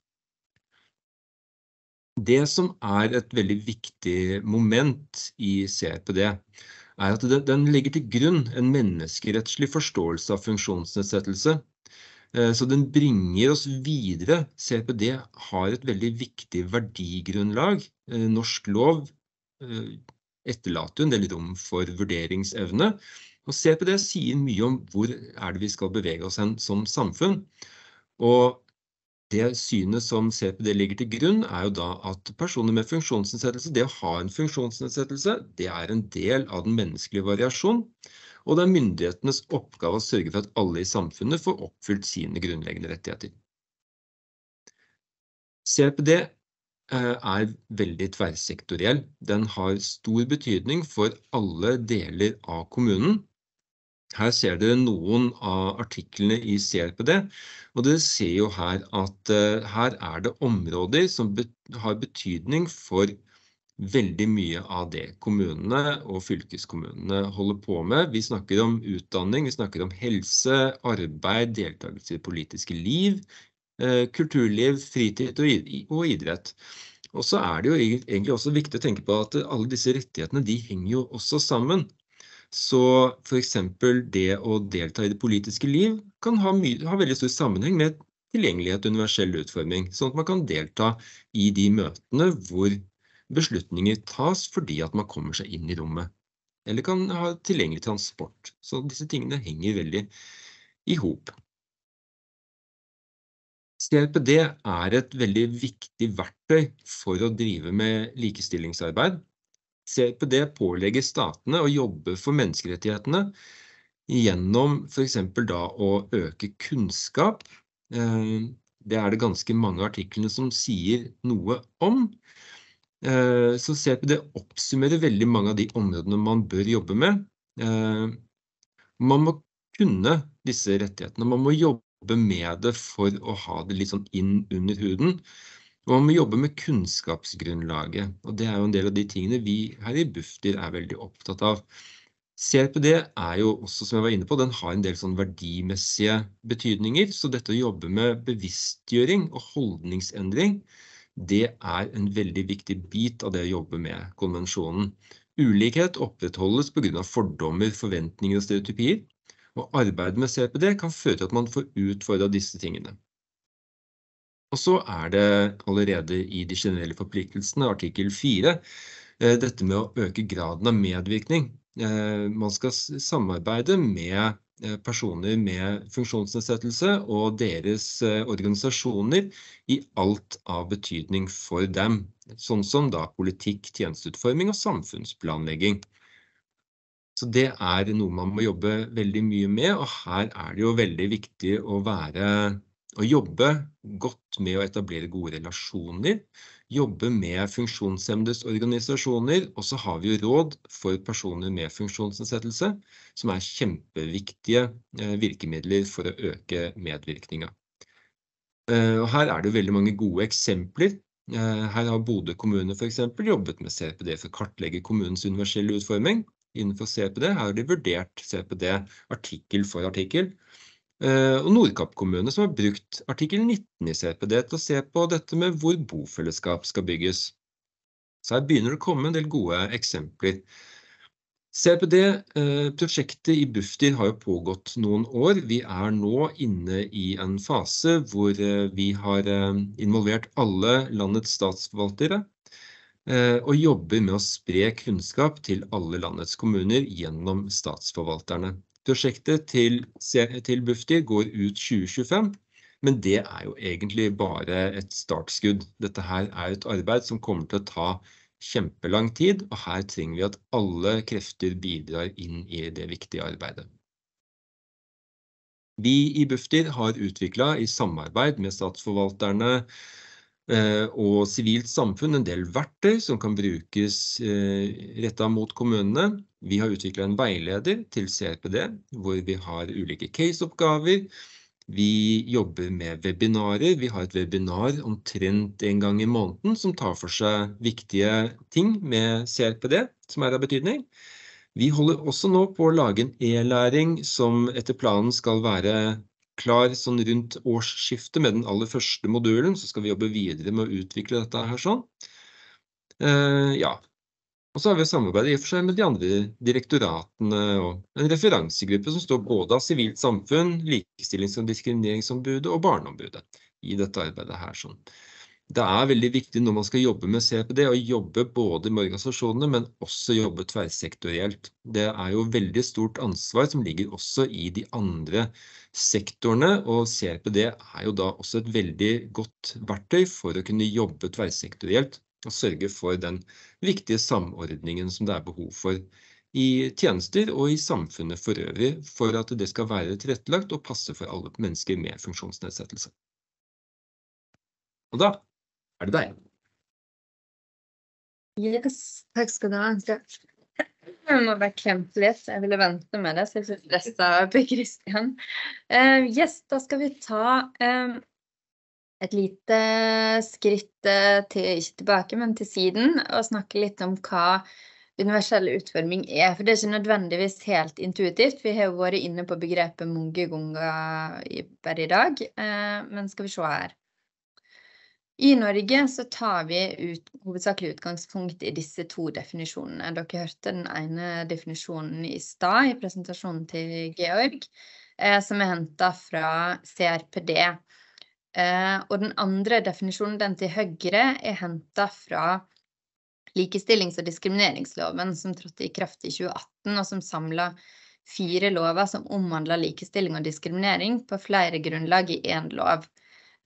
Det som er et veldig viktig moment i C R P D, er at den legger til grunn en menneskerettslig forståelse av funksjonsnedsettelse. Så den bringer oss videre. C R P D har et veldig viktig verdigrunnlag. Norsk lov etterlater en del rom for vurderingsevne. Og C R P D sier mye om hvor er det vi skal bevege oss hen som samfunn. Og det synet som C R P D ligger til grunn er jo da at personer med funksjonsnedsettelse, det å ha en funksjonsnedsettelse, det er en del av den menneskelige variasjon. Og det er myndighetenes oppgave å sørge for at alle i samfunnet får oppfylt sine grunnleggende rettigheter. C R P D er veldig tverrsektoriell. Den har stor betydning for alle deler av kommunen. Her ser dere noen av artiklene i C R P D, og dere ser jo her at her er det områder som har betydning for veldig mye av det kommunene og fylkeskommunene holder på med. Vi snakker om utdanning, vi snakker om helse, arbeid, deltakelse i det politiske liv, kulturliv, fritid og idrett. Og så er det jo egentlig også viktig å tenke på at alle disse rettighetene, de henger jo også sammen. Så for eksempel det å delta i det politiske liv kan ha, mye, ha veldig stor sammenheng med tilgjengelighet og universell utforming, sånn at man kan delta i de møtene hvor beslutninger tas fordi at man kommer seg inn i rommet, eller kan ha tilgjengelig transport. Så disse tingene henger veldig i hop. C R P D er et veldig viktig verktøy for å drive med likestillingsarbeid. C R P D pålegger statene å jobbe for menneskerettighetene gjennom for eksempel da å øke kunnskap. Det er det ganske mange artiklene som sier noe om. Så C R P D oppsummerer veldig mange av de områdene man bør jobbe med. Man må kunne disse rettighetene, man må jobbe med det for å ha det litt sånn inn under huden, og man må jobbe med kunnskapsgrunnlaget, og det er jo en del av de tingene vi her i Bufdir er veldig opptatt av. C R P D er jo også, som jeg var inne på, den har en del sånn verdimessige betydninger, så dette å jobbe med bevisstgjøring og holdningsendring, det er en veldig viktig bit av det å jobbe med konvensjonen. Ulikhet opprettholdes på grunn av fordommer, forventninger og stereotypier, og arbeidet med C R P D kan føre til at man får utfordret disse tingene. Og så er det allerede i de generelle forpliktelsene, artikkel fire, dette med å øke graden av medvirkning. Man skal samarbeide med personer med funksjonsnedsettelse og deres organisasjoner i alt av betydning for dem, sånn som da politikk, tjenesteutforming og samfunnsplanlegging. Så det er noe man må jobbe veldig mye med, og her er det jo veldig viktig å være, å jobbe godt med å etablere gode relasjoner, jobbe med funksjonshemmedes organisasjoner, og så har vi jo råd for personer med funksjonsnedsettelse, som er kjempeviktige virkemidler for å øke medvirkningen. Og her er det jo veldig mange gode eksempler. Her har Bodø kommune for eksempel jobbet med C R P D for å kartlegge kommunens universelle utforming. Innenfor C R P D har de vurdert C R P D artikkel for artikkel. Og Nordkapp kommune som har brukt artikkel nitten i C R P D til å se på dette med hvor bofellesskap skal bygges. Så her begynner det å komme en del gode eksempler. C R P D-prosjektet i Bufdir har jo pågått noen år. Vi er nå inne i en fase hvor vi har involvert alle landets statsforvaltere og jobber med å spre kunnskap til alle landets kommuner gjennom statsforvalterne. Prosjektet til, til Bufdir går ut tjue tjuefem, men det er jo egentlig bare et startskudd. Dette her er et arbeid som kommer til å ta kjempelang tid, og her trenger vi at alle krefter bidrar inn i det viktige arbeidet. Vi i Bufdir har utviklet i samarbeid med statsforvalterne og sivilt samfunn en del verktøy som kan brukes rettet mot kommunene. Vi har utviklet en veileder til C R P D, hvor vi har ulike case-oppgaver. Vi jobber med webinarer. Vi har et webinar omtrent en gang i måneden som tar for seg viktige ting med C R P D, som er av betydning. Vi holder også nå på å lage en e-læring som etter planen skal være klar sånn rundt årsskiftet med den aller første modulen, så skal vi jobbe videre med å utvikle dette her sånn. Uh, ja, og så har vi samarbeidet i og for seg med de andre direktoratene og en referansegruppe som står både av sivilt samfunn, likestillings- og diskrimineringsombudet og barneombudet i dette arbeidet her sånn. Det er veldig viktig når man skal jobbe med C R P D, å jobbe både med organisasjonene, men også jobbe tverrsektorielt. Det er jo veldig stort ansvar som ligger også i de andre sektorene, og C R P D er jo da også et veldig godt verktøy for å kunne jobbe tverrsektorielt og sørge for den viktige samordningen som det er behov for i tjenester og i samfunnet for øvrig, for at det skal være tilrettelagt og passe for alle mennesker med funksjonsnedsettelse. Og da er det deg. Yes, takk skal du ha, Andreas. Jeg må bare krempe litt, jeg ville vente med det, så jeg synes resten av Christian. Uh, yes, da skal vi ta um, et lite skritt uh, til, ikke tilbake, men til siden, og snakke litt om hva universell utforming er, for det er ikke nødvendigvis helt intuitivt. Vi har jo vært inne på begrepet mange ganger i, bare i dag, uh, men skal vi se her. I Norge så tar vi ut, hovedsakelig utgangspunkt i disse to definisjonene. Dere hørte den ene definisjonen i stad i presentasjonen til Georg, eh, som er hentet fra C R P D. Eh, og den andre definisjonen, den til høyre, er hentet fra likestillings- og diskrimineringsloven, som trådte i kraft i tjue atten, og som samlet fire lover som omhandler likestilling og diskriminering på flere grunnlag i en lov.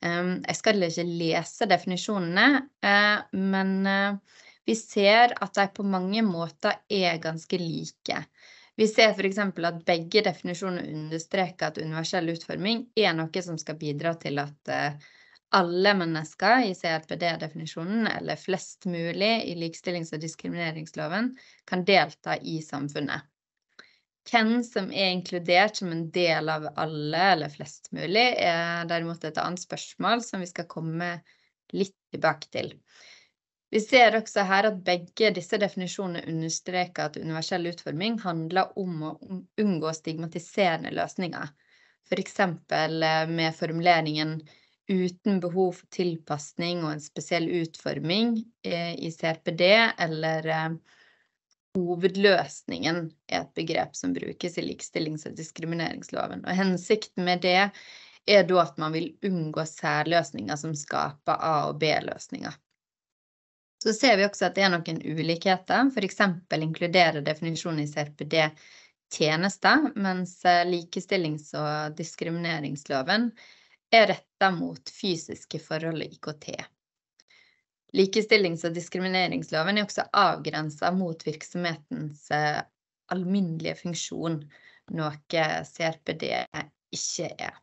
Um, jeg skal ikke lese definisjonene, uh, men uh, vi ser at de på mange måter er ganske like. Vi ser for eksempel at begge definisjoner understreker at universell utforming er noe som skal bidra til at uh, alle mennesker i C R P D-definisjonen, eller flest mulig i likestillings- og diskrimineringsloven, kan delta i samfunnet. Hvem som er inkludert som en del av alle, eller flest mulig, er derimot et annet spørsmål som vi skal komme litt tilbake til. Vi ser også her at begge disse definisjonene understreker at universell utforming handler om å unngå stigmatiserende løsninger. For eksempel med formuleringen uten behov for tilpasning og en spesiell utforming eh, i C R P D, eller eh, hovedløsningen er et begrep som brukes i likestillings- og diskrimineringsloven. Og hensikten med det er da at man vil unngå særløsninger som skaper A- og B-løsninger. Så ser vi også at det er noen ulikheter, for eksempel inkluderer definisjonen i C R P D tjenester, mens likestillings- og diskrimineringsloven er rettet mot fysiske forhold i I K T. Likestillings- og diskrimineringsloven er også avgrenset mot virksomhetens alminnelige funksjon, noe C R P D ikke er.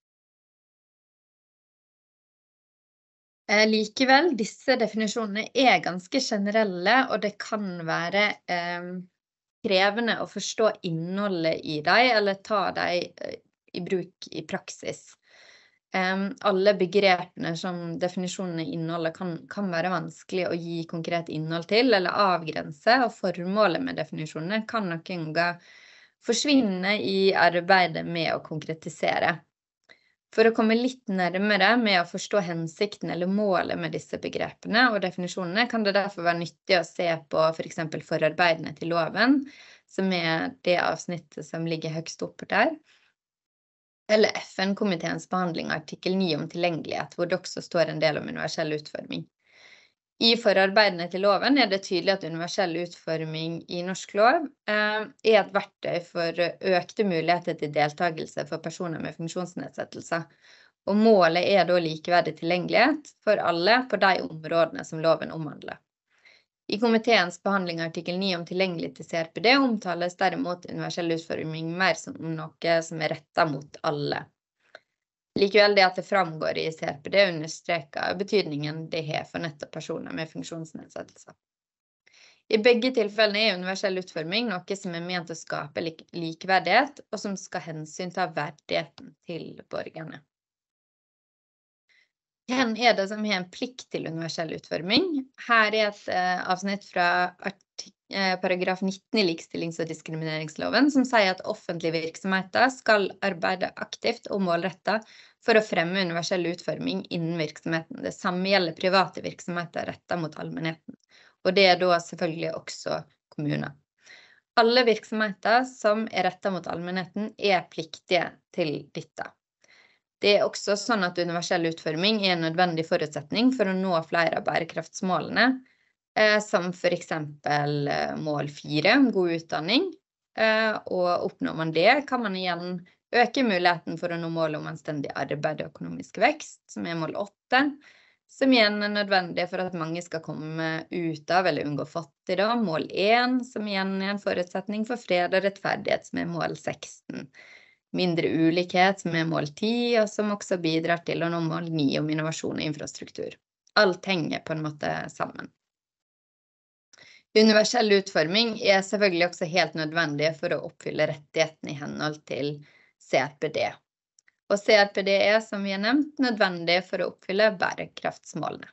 Likevel, disse definisjonene er ganske generelle, og det kan være eh, krevende å forstå innholdet i dem, eller ta dem eh, i bruk i praksis. Um, alle begrepene som definisjonene inneholder kan, kan være vanskelig å gi konkret innhold til, eller avgrense, og formålet med definisjonene kan noen ganger forsvinne i arbeidet med å konkretisere. For å komme litt nærmere med å forstå hensikten eller målet med disse begrepene og definisjonene, kan det derfor være nyttig å se på for eksempel forarbeidene til loven, som er det avsnittet som ligger høyst oppe der, eller F N-komiteens behandling av artikkel ni om tilgjengelighet, hvor det også står en del om universell utforming. I forarbeidene til loven er det tydelig at universell utforming i norsk lov eh, er et verktøy for økte muligheter til deltakelse for personer med funksjonsnedsettelser. Og målet er da likeverdig tilgjengelighet for alle på de områdene som loven omhandler. I komiteens behandling av artikkel ni om tilgjengelighet til C R P D omtales derimot universell utforming mer som noe som er rettet mot alle. Likevel det at det framgår i C R P D understreker betydningen det har for nettopp personer med funksjonsnedsettelser. I begge tilfellene er universell utforming noe som er ment å skape lik likeverdighet, og som skal hensynta verdigheten til borgerne. Hvem er det som har en plikt til universell utforming? Her er et eh, avsnitt fra eh, paragraf nitten i likestillings- og diskrimineringsloven, som sier at offentlige virksomheter skal arbeide aktivt og målrettet for å fremme universell utforming innen virksomheten. Det samme gjelder private virksomheter rettet mot allmennheten, og det er da selvfølgelig også kommuner. Alle virksomheter som er rettet mot allmennheten er pliktige til dette. Det er også sånn at universell utforming er en nødvendig forutsetning for å nå flere av bærekraftsmålene, eh, som for eksempel eh, mål fire, god utdanning, eh, og oppnår man det, kan man igjen øke muligheten for å nå målet om anstendig arbeid og økonomisk vekst, som er mål åtte, som igjen er nødvendig for at mange skal komme ut av eller unngå fattigdom, mål én, som igjen er en forutsetning for fred og rettferdighet, som er mål seksten. Mindre ulikhet, som er mål ti, og som også bidrar til å nå mål ni om innovasjon og infrastruktur. Alt henger på en måte sammen. Universell utforming er selvfølgelig også helt nødvendig for å oppfylle rettighetene i henhold til C R P D. Og C R P D er, som vi har nevnt, nødvendig for å oppfylle bærekraftsmålene.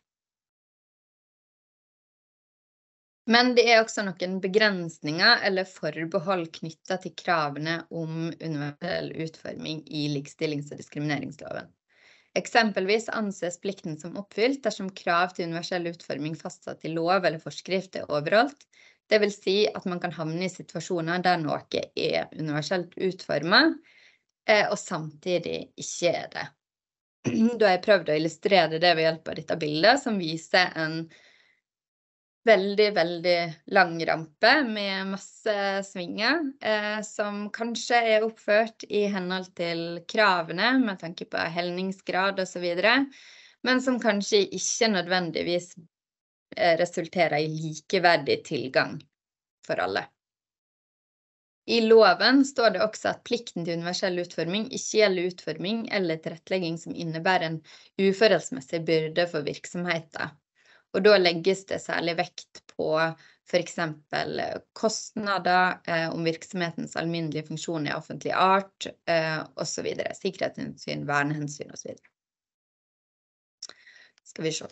Men det er også noen begrensninger eller forbehold knyttet til kravene om universell utforming i likestillings- og diskrimineringsloven. Eksempelvis anses plikten som oppfylt dersom krav til universell utforming fastsatt i lov eller forskrift er overholdt. Det vil si at man kan havne i situasjoner der noe er universelt utformet, og samtidig ikke er det. Da har jeg prøvd å illustrere det ved hjelp av dette bildet, som viser en veldig, veldig lang rampe med masse svinger, eh, som kanskje er oppført i henhold til kravene, med tanke på helningsgrad og så videre, men som kanskje ikke nødvendigvis eh, resulterer i likeverdig tilgang for alle. I loven står det også at plikten til universell utforming ikke gjelder utforming eller tilrettelegging som innebærer en uforholdsmessig byrde for virksomheter. Og da legges det særlig vekt på for eksempel kostnader, eh, om virksomhetens alminnelige funksjon i offentlig art, eh, og så videre. Sikkerhetshensyn, vernehensyn og så videre. Skal vi se.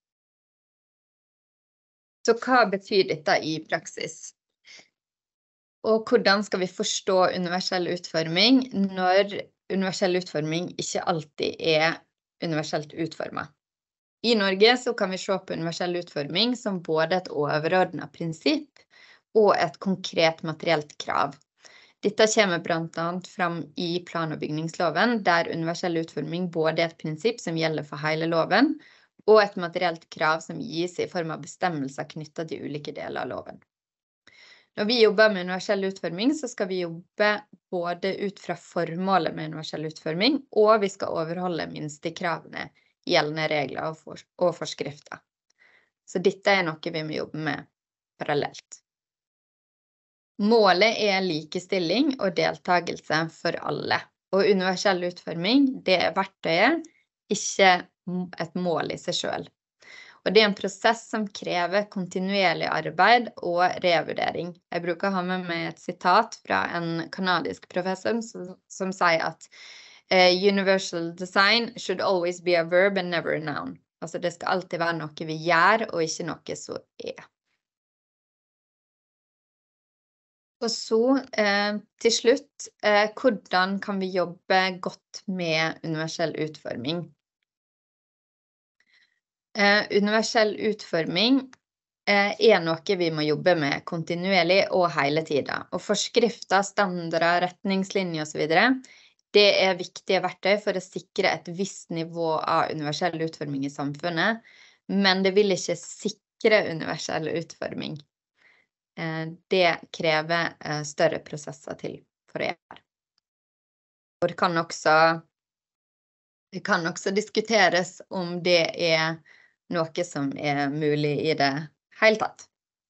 Så hva betyr dette i praksis? Og hvordan skal vi forstå universell utforming når universell utforming ikke alltid er universelt utformet? I Norge så kan vi se på universell utforming som både et overordnet prinsipp og et konkret materielt krav. Dette kommer blant annet fram i plan- og bygningsloven, der universell utforming både er et prinsipp som gjelder for hele loven, og et materielt krav som gis i form av bestemmelser knyttet til ulike deler av loven. Når vi jobber med universell utforming, så skal vi jobbe både ut fra formålet med universell utforming, og vi skal overholde minstekravene, gjeldende regler og, for og forskrifter. Så dette er noe vi må jobbe med parallelt. Målet er likestilling og deltagelse for alle. Og universell utforming, det er verktøyet, ikke et mål i seg selv. Og det er en prosess som krever kontinuerlig arbeid og revurdering. Jeg bruker å ha med meg et sitat fra en kanadisk professor som, som sier at uh, universal design should always be a verb and never a noun. Altså det skal alltid være noe vi gjør, og ikke noe som er. Og så eh, til slutt, eh, hvordan kan vi jobbe godt med universell utforming? Eh, universell utforming eh, er noe vi må jobbe med kontinuerlig og hele tiden. Og forskrifter, standarder, retningslinjer og så videre, det er viktige verktøy for å sikre et visst nivå av universell utforming i samfunnet, men det vil ikke sikre universell utforming. Eh, det krever eh, større prosesser til for å gjøre. Og det kan også, det kan også diskuteres om det er noe som er mulig i det hele tatt.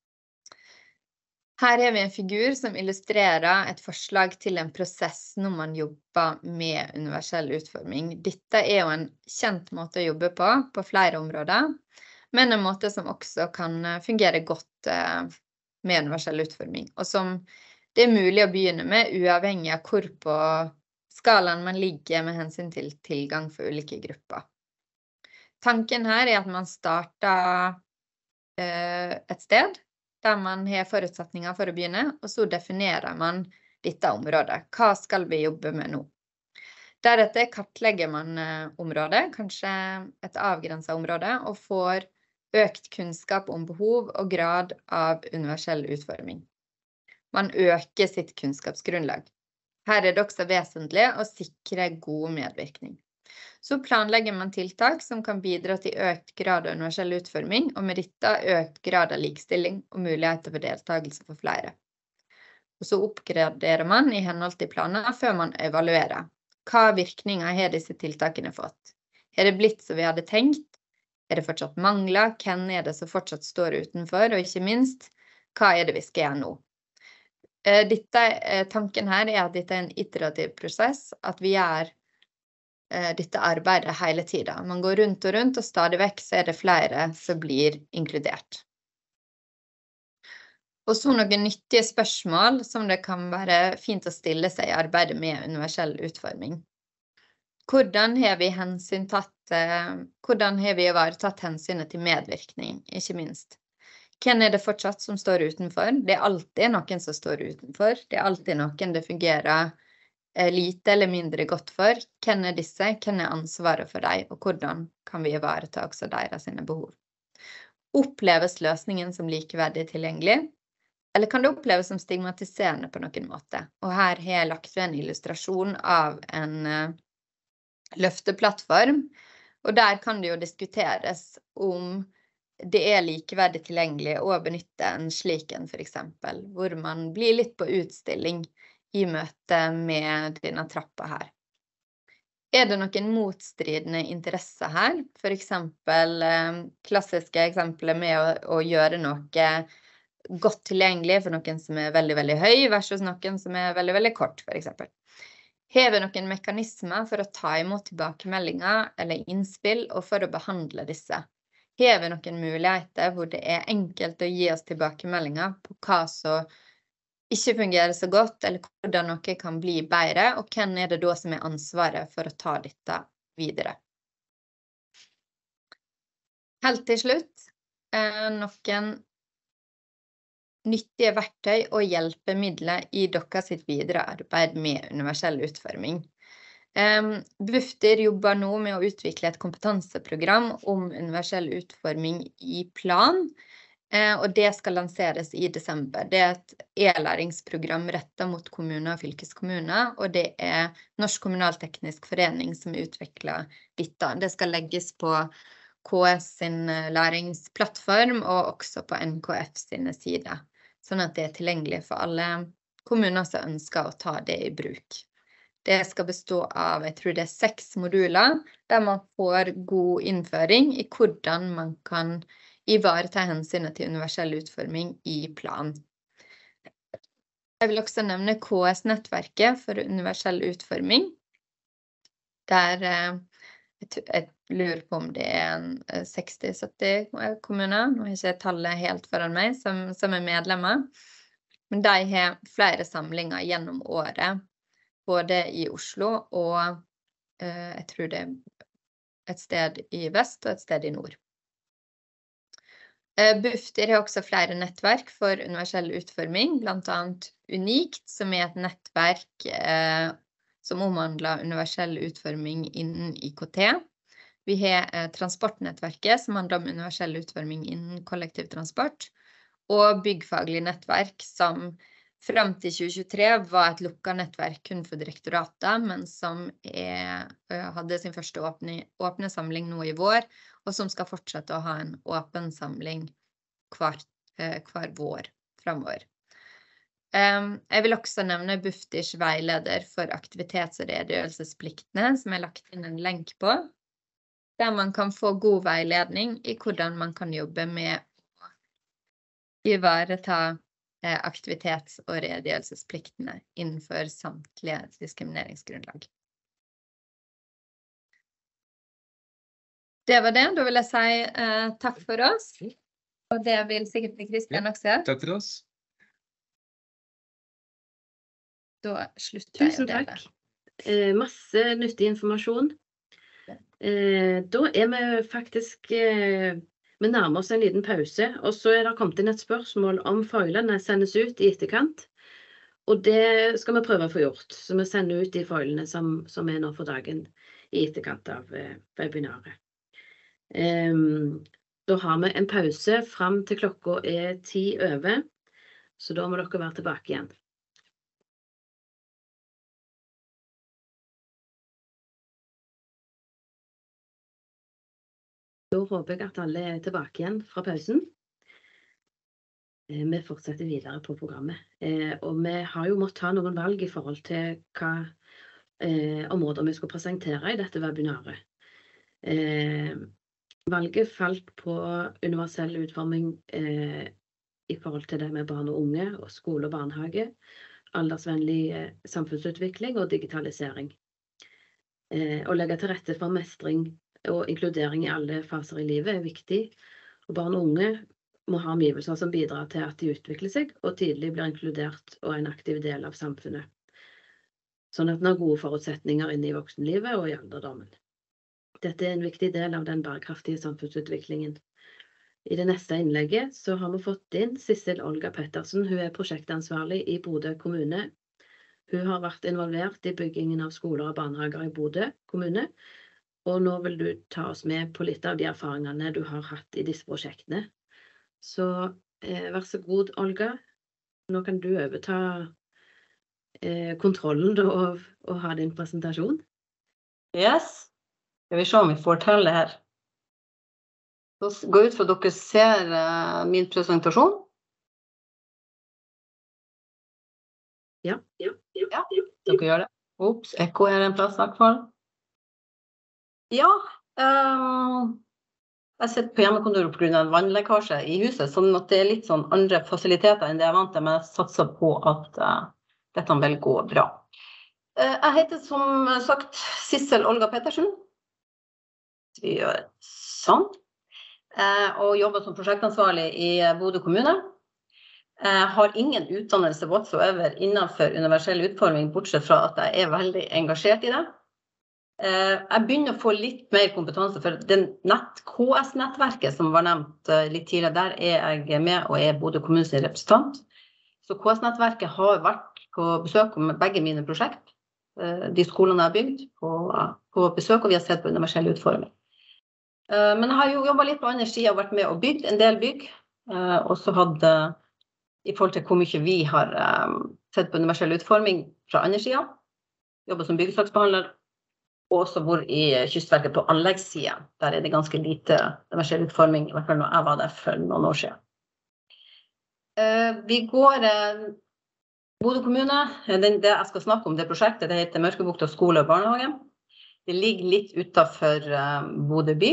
Her har vi en figur som illustrerer et forslag til en prosess når man jobber med universell utforming. Dette er jo en kjent måte å jobbe på, på flere områder, men en måte som også kan fungere godt med universell utforming, og som det er mulig å begynne med uavhengig av hvor på skalaen man ligger med hensyn til tilgang for ulike grupper. Tanken her er at man starter eh, et sted der man har forutsetninger for å begynne, og så definerer man dette området. Hva skal vi jobbe med nå? Deretter kartlegger man eh, området, kanskje et avgrenset område, og får økt kunnskap om behov og grad av universell utforming. Man øker sitt kunnskapsgrunnlag. Her er det også vesentlig å sikre god medvirkning. Så planlegger man tiltak som kan bidra til økt grad av universell utforming, og med dette økt grad av likestilling og muligheter for deltakelse for flere. Og så oppgraderer man i henhold til planer før man evaluerer. Hva virkninger har disse tiltakene fått? Er det blitt som vi hadde tenkt? Er det fortsatt mangler? Hvem er det som fortsatt står utenfor? Og ikke minst, hva er det vi skal gjøre nå? Dette, tanken her er at dette er en iterativ prosess, at vi gjør dette arbeidet hele tiden. Man går rundt og rundt, og stadig vekk så er det flere som blir inkludert. Og så noen nyttige spørsmål som det kan være fint å stille seg i arbeidet med universell utforming. Hvordan har vi hensyntatt, hvordan har vi ivaretatt hensynet til medvirkning, ikke minst? Hvem er det fortsatt som står utenfor? Det er alltid noen som står utenfor. Det er alltid noen det fungerer lite eller mindre godt for. Hvem er disse? Hvem er ansvaret for dem? Og hvordan kan vi ivareta også deres behov? Oppleves løsningen som likeverdig tilgjengelig? Eller kan det oppleves som stigmatiserende på noen måte? Og her har jeg lagt ved en illustrasjon av en uh, løfteplattform. Og der kan det jo diskuteres om det er likeverdig tilgjengelig å benytte en slik en for eksempel, hvor man blir litt på utstilling i møte med denne trappa her. Er det noen motstridende interesser her? For eksempel eh, klassiske eksempler med å, å gjøre noe godt tilgjengelig for noen som er veldig, veldig høy versus noen som er veldig, veldig kort, for eksempel. Har vi noen mekanismer for å ta imot tilbakemeldinger eller innspill og for å behandle disse? Har vi noen muligheter hvor det er enkelt å gi oss tilbakemeldinger på hva som ikke fungerer så godt, eller hvordan noe kan bli bedre, og hvem er det da som er ansvaret for å ta dette videre? Helt til slutt, eh, noen nyttige verktøy og hjelpemidler i deres videre arbeid med universell utforming. Um, Bufdir jobber nå med å utvikle et kompetanseprogram om universell utforming i plan, uh, og det skal lanseres i desember. Det er et e-læringsprogram rettet mot kommuner og fylkeskommuner, og det er Norsk Kommunalteknisk Forening som utvikler dette. Det skal legges på K S sin læringsplattform og også på N K F sine sider, sånn at det er tilgjengelig for alle kommuner som ønsker å ta det i bruk. Det skal bestå av, jeg tror det er seks moduler, der man får god innføring i hvordan man kan ivareta hensynet til universell utforming i plan. Jeg vil også nevne K S-nettverket for universell utforming, der jeg lurer på om det er en seksti til sytti kommuner, nå har jeg ikke tallet helt foran meg, som, som er medlemmer. Men de har flere samlinger gjennom året, både i Oslo og eh, jeg tror det er et sted i vest og et sted i nord. Eh, Bufdir har også flere nettverk for universell utforming, blant annet Unikt, som er et nettverk eh, som omhandler universell utforming innen I K T. Vi har eh, transportnettverket, som handler om universell utforming innen kollektivtransport, og byggfaglig nettverk, som frem til tjue tjuetre var et lukket nettverk kun for direktoratet, men som er, hadde sin første åpne, åpne samling nå i vår, og som skal fortsette å ha en åpen samling hver, hver vår fremover. Um, jeg vil også nevne Bufdirs veileder for aktivitets- og redegjørelsespliktene, som jeg har lagt inn en lenk på, der man kan få god veiledning i hvordan man kan jobbe med å ivareta aktivitets- og redegjørelsespliktene innenfor samtlige diskrimineringsgrunnlag. Det var det. Da vil jeg si eh, takk for oss. Og det vil sikkert Kristian også. Takk for oss. Da slutter Tusen jeg å dele. takk. Eh, masse nyttig informasjon. Eh, da er vi faktisk... Eh, Vi nærmer oss en liten pause, og så er det kommet inn et spørsmål om foilene sendes ut i etterkant. Og det skal vi prøve å få gjort, så vi sender ut de foilene som, som er nå for dagen i etterkant av eh, webinaret. Um, da har vi en pause frem til klokka er ti over, så da må dere være tilbake igjen. Da håper jeg at alle er tilbake igjen fra pausen. Vi fortsetter videre på programmet. Og vi har jo måttet ta noen valg i forhold til hva områder vi skal presentere i dette webinaret. Valget falt på universell utforming i forhold til det med barn og unge, og skole og barnehage, aldersvennlig samfunnsutvikling og digitalisering. Å legge til rette for mestring og inkludering i alle faser i livet er viktig, og barn og unge må ha omgivelser som bidrar til at de utvikler seg og tidlig blir inkludert og en aktiv del av samfunnet, sånn at de har gode forutsetninger inn i voksenlivet og i alderdommen. Dette er en viktig del av den bærekraftige samfunnsutviklingen. I det neste innlegget så har vi fått inn Sissel Olga Pettersen. Hun er prosjektansvarlig i Bodø kommune. Hun har vært involvert i byggingen av skoler og barnehager i Bodø kommune, og nå vil du ta oss med på litt av de erfaringene du har hatt i disse prosjektene. Så eh, vær så god, Olga. Nå kan du overta eh, kontrollen og, og ha din presentasjon. Yes. Skal vi se om vi får tallet her. Da går jeg ut fra at dere ser uh, min presentasjon. Ja, ja, ja, ja. Dere gjør det. Ops, ekko er en plass i hvert fall. Ja, um, jeg sitter på hjemmekontoret på grunn av en vannlekkasje i huset, sånn at det er litt sånn andre fasiliteter enn det jeg vant til, men jeg satser på at uh, dette vil gå bra. Uh, jeg heter som sagt Sissel Olga Pettersen. Vi gjør sånn. Og jobber som prosjektansvarlig i Bodø kommune. Jeg har ingen utdannelse whatsoever innenfor universell utforming, bortsett fra at jeg er veldig engasjert i det. Jeg begynner å få litt mer kompetanse for den nett, K S-nettverket som var nevnt litt tidligere. Der er jeg med og er Bodø kommunes representant. Så K S-nettverket har vært på besøk med begge mine prosjekt. De skolene jeg har bygd på, på besøk, og vi har sett på universell utforming. Men jeg har jo jobbet litt på andre siden og vært med og bygd en del bygg, og så hadde, i forhold til hvor mye vi har sett på universell utforming fra andre siden, jobbet som byggesaksbehandler, og også hvor i Kystverket på anleggssiden. Der er det ganske lite universell utforming, i hvert fall når jeg var der for noen år siden. Vi går, Bodø kommune, det jeg skal snakke om det prosjektet, det heter Mørkebukta skole og barnehage. Det ligger litt utenfor Bodø by.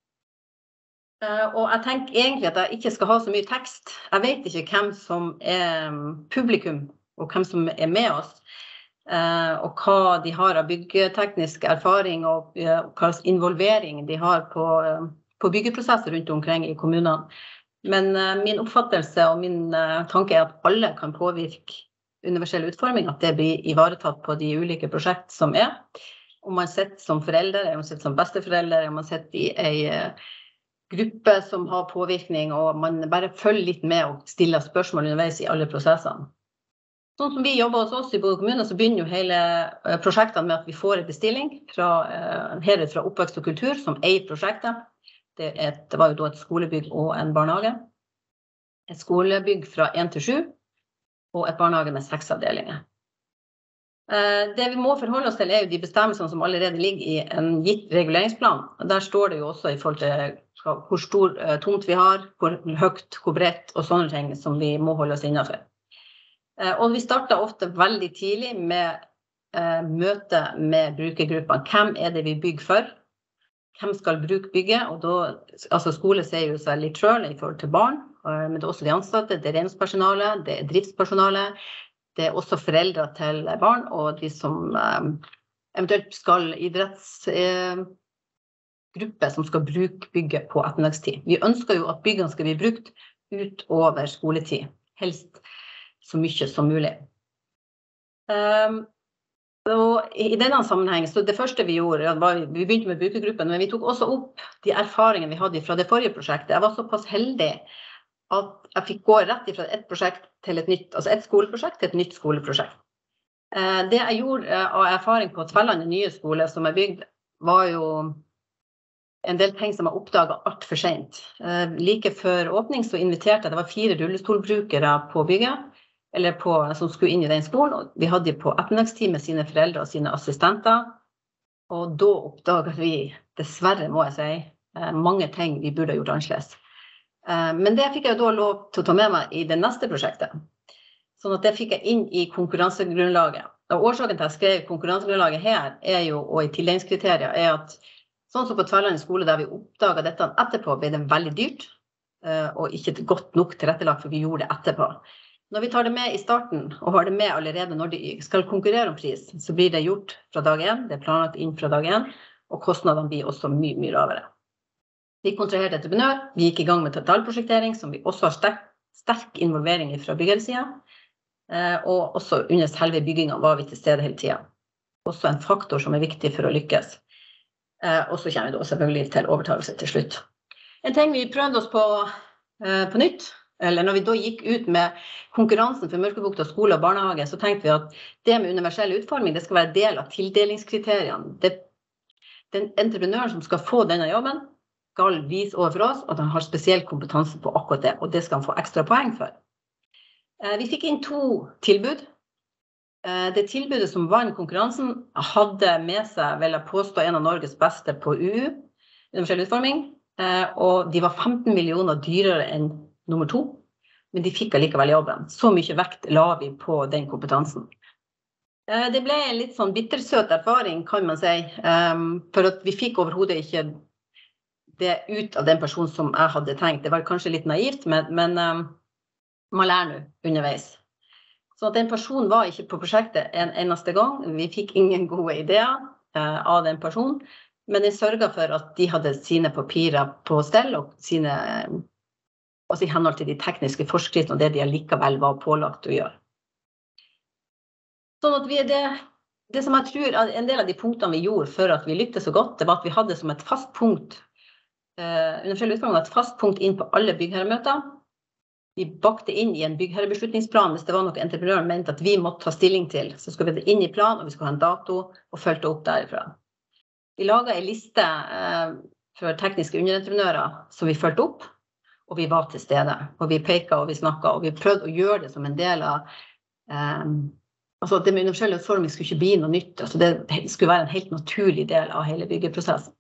Uh, og jeg tenker egentlig at jeg ikke skal ha så mye tekst. Jeg vet ikke hvem som er publikum, og hvem som er med oss, uh, og hva de har av byggeteknisk erfaring, og uh, hva slags involvering de har på, uh, på byggeprosesser rundt omkring i kommunene. Men uh, min oppfattelse og min uh, tanke er at alle kan påvirke universell utforming, at det blir ivaretatt på de ulike prosjekt som er. Om man sitter som forelder, om man sitter som besteforelder, om man sitter i en uh, gruppe som har påvirkning, og man bare følger litt med og stiller spørsmål underveis i alle prosessene. Sånn som vi jobber hos oss i Bodø kommune, så begynner jo hele prosjektene med at vi får en bestilling fra, her fra Oppvekst og kultur, som eier prosjektet. Det, et, det var jo da et skolebygg og en barnehage. Et skolebygg fra én til sju, og et barnehage med seks avdelinger. Det vi må forholde oss til er jo de bestemmelsene som allerede ligger i en gitt reguleringsplan. Der står det jo også i forhold til hvor stor tomt vi har, hvor høyt, hvor bredt og sånne ting som vi må holde oss innenfor. Og vi starter ofte veldig tidlig med møte med brukergruppene. Hvem er det vi bygger for? Hvem skal bruke bygget? Og da, altså skole sier jo seg litt selv i forhold til barn, men det er også de ansatte, det er renholdspersonale, det er driftspersonale, det er også foreldre til barn, og de som eh, eventuelt skal idrettsgruppe eh, som skal bruke bygget på ettermiddagstid. Vi ønsker jo at byggene skal bli brukt utover skoletid, helst så mye som mulig. Um, og i denne sammenheng, så det første vi gjorde, var, vi begynte med brukergruppen, men vi tok også opp de erfaringene vi hadde fra det forrige prosjektet. Jeg var såpass heldig at jeg fikk gå rett fra et prosjekt til et nytt, altså et skoleprosjekt til et nytt skoleprosjekt. Det jeg gjorde av erfaring på Tvelland nye skole som jeg bygde, var jo en del ting som jeg oppdaget alt for sent. Like før åpning så inviterte jeg, det var fire rullestolbrukere på bygget, eller på, som skulle inn i den skolen, og vi hadde på ettermiddagstid med sine foreldre og sine assistenter, og da oppdaget vi, dessverre må jeg si, mange ting vi burde ha gjort annerledes. Men det fikk jeg da lov til å ta med meg i det neste prosjektet. Sånn at det fikk jeg inn i konkurransegrunnlaget. Og årsaken til at jeg skrev konkurransegrunnlaget her, er jo, og i tildelingskriterier, er at sånn som på Tvelland skole, der vi oppdaget dette etterpå, ble det veldig dyrt, og ikke godt nok tilrettelagt, for vi gjorde det etterpå. Når vi tar det med i starten, og har det med allerede når de skal konkurrere om pris, så blir det gjort fra dag én, det er planlagt inn fra dag én, og kostnadene blir også mye, mye lavere. Vi kontraherte entreprenør, vi gikk i gang med totalprosjektering, som vi også har sterk, sterk involvering fra byggersiden, og også under selve byggingen var vi til stede hele tiden. Også en faktor som er viktig for å lykkes. Og så kommer vi da selvfølgelig til overtagelse til slutt. En ting vi prøvde oss på, på nytt, eller når vi da gikk ut med konkurransen for Mørkebukta skole og barnehage, så tenkte vi at det med universell utforming, det skal være del av tildelingskriteriene. Det, den entreprenøren som skal få denne jobben, skal vise overfor oss at han har spesiell kompetanse på akkurat det, og det skal han få ekstra poeng for. Vi fikk inn to tilbud. Det tilbudet som vant konkurransen hadde med seg, vil jeg påstå, en av Norges beste på U U, universell utforming. og de var femten millioner dyrere enn nummer to, men de fikk allikevel jobben. Så mye vekt la vi på den kompetansen. Det ble en litt sånn bittersøt erfaring, kan man si, for at vi fikk overhodet ikke det ut av den personen som jeg hadde tenkt. Det var kanskje litt naivt, men, men man lærer nå underveis. Så at den personen var ikke på prosjektet en eneste gang. Vi fikk ingen gode ideer uh, av den personen, men jeg sørget for at de hadde sine papirer på stell, og sine, altså i henhold til de tekniske forskriftene, og det de likevel var pålagt å gjøre. Sånn at vi, det, det som jeg tror, en del av de punktene vi gjorde for at vi lyktes så godt, det var at vi hadde som et fast punkt, uh, universell utforming, et fast punkt inn på alle byggherremøter. Vi bakte inn i en byggherrebeslutningsplan, hvis det var noe entreprenøren mente at vi måtte ta stilling til, så skulle vi det inn i plan, og vi skulle ha en dato, og følge opp derifra. Vi laget en liste eh, for tekniske underentreprenører som vi følte opp, og vi var til stede. Og vi peket, og vi snakket, og vi prøvde å gjøre det som en del av, eh, altså det med universell utforming skulle ikke bli noe nytt, altså det skulle være en helt naturlig del av hele byggeprosessen.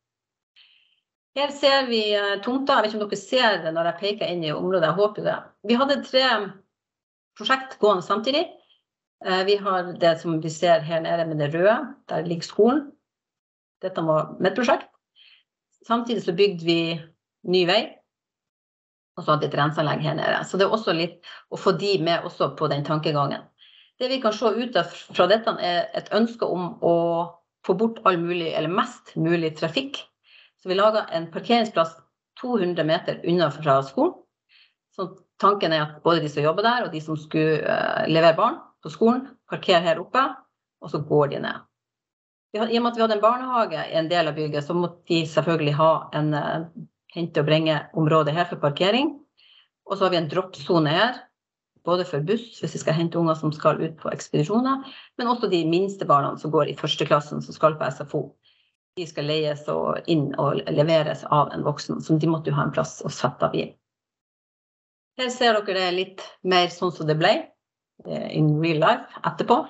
Her ser vi tomta, jeg vet ikke om dere ser det når jeg peker inn i området, jeg håper det. Vi hadde tre prosjekt gående samtidig. Vi har det som vi ser her nede med det røde, der ligger skolen. Dette var med et prosjekt. Samtidig så bygde vi ny vei, og så hadde vi et renseanlegg her nede. Så det er også litt å få de med også på den tankegangen. Det vi kan se ut av fra dette er et ønske om å få bort all mulig, eller mest mulig trafikk. Så vi laget en parkeringsplass to hundre meter unna fra skolen. Så tanken er at både de som jobber der, og de som skulle uh, levere barn på skolen, parkerer her oppe, og så går de ned. Vi had, I og med at vi hadde en barnehage i en del av bygget, så måtte de selvfølgelig ha en uh, hente- og bringe område her for parkering. Og så har vi en droppzone her, både for buss, hvis vi skal hente unger som skal ut på ekspedisjoner, men også de minste barna som går i første klassen, som skal på S F O. De skal leies og inn og leveres av en voksen, så de måtte jo ha en plass å sette av bil. Her ser dere det litt mer sånn som det ble, in real life, etterpå.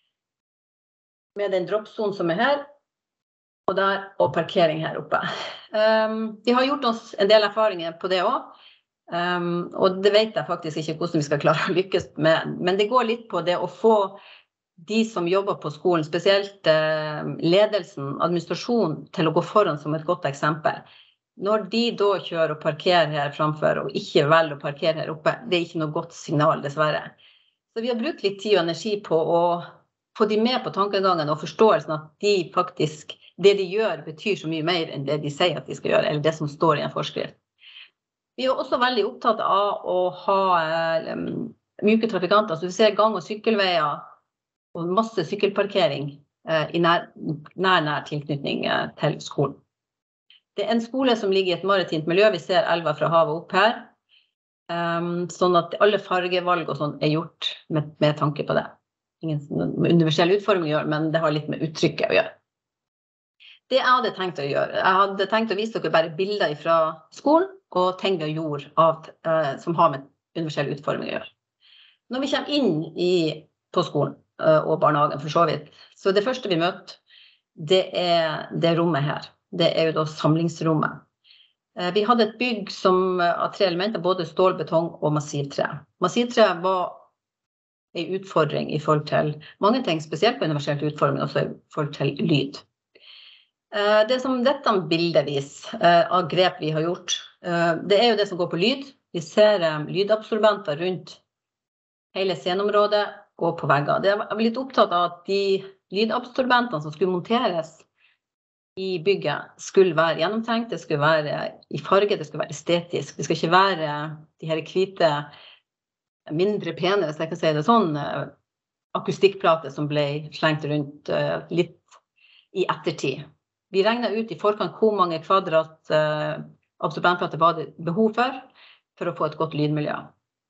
Med den droppzonen som er her, og der, og parkering her oppe. Um, de har gjort oss en del erfaringer på det også, um, og det vet jeg faktisk ikke hvordan vi skal klare å lykkes med, men det går litt på det å få de som jobber på skolen, spesielt eh, ledelsen, administrasjon, til å gå foran som et godt eksempel. Når de da kjører og parkerer her framfor, og ikke velger å parkere her oppe, det er ikke noe godt signal, dessverre. Så vi har brukt litt tid og energi på å få de med på tankegangen og forståelsen at de faktisk, det de gjør betyr så mye mer enn det de sier at de skal gjøre, eller det som står i en forskrift. Vi er også veldig opptatt av å ha eh, myke trafikanter, så vi ser gang- og sykkelveier, og masse sykkelparkering eh, i nær, nær, nær tilknytning eh, til skolen. Det er en skole som ligger i et maritimt miljø, vi ser elva fra havet opp her, um, sånn at alle fargevalg og sånn er gjort med, med tanke på det. Ingen universell utforming å gjøre, men det har litt med uttrykket å gjøre. Det jeg hadde tenkt å gjøre, jeg hadde tenkt å vise dere bare bilder fra skolen, og ting vi gjorde av, uh, som har med universell utforming å gjøre. Når vi kommer inn i, på skolen, og barnehagen for så vidt. Så det første vi møter, det er det rommet her. Det er jo da samlingsrommet. Vi hadde et bygg som av tre elementer, både stål, betong og massivtre. Massivtre var en utfordring i forhold til mange ting, spesielt på universelt utforming, også i forhold til lyd. Det som dette bildet viser av grep vi har gjort, det er jo det som går på lyd. Vi ser lydabsorbenter rundt hele sceneområdet, og på vegger. Jeg var litt opptatt av at de lydabsorbentene som skulle monteres i bygget skulle være gjennomtenkt, det skulle være i farge, det skulle være estetisk. Det skal ikke være de her hvite, mindre pene, hvis jeg kan si det sånn, akustikkplater som ble slengt rundt litt i ettertid. Vi regnet ut i forkant hvor mange kvadrat absorbentplater var det behov for, for å få et godt lydmiljø.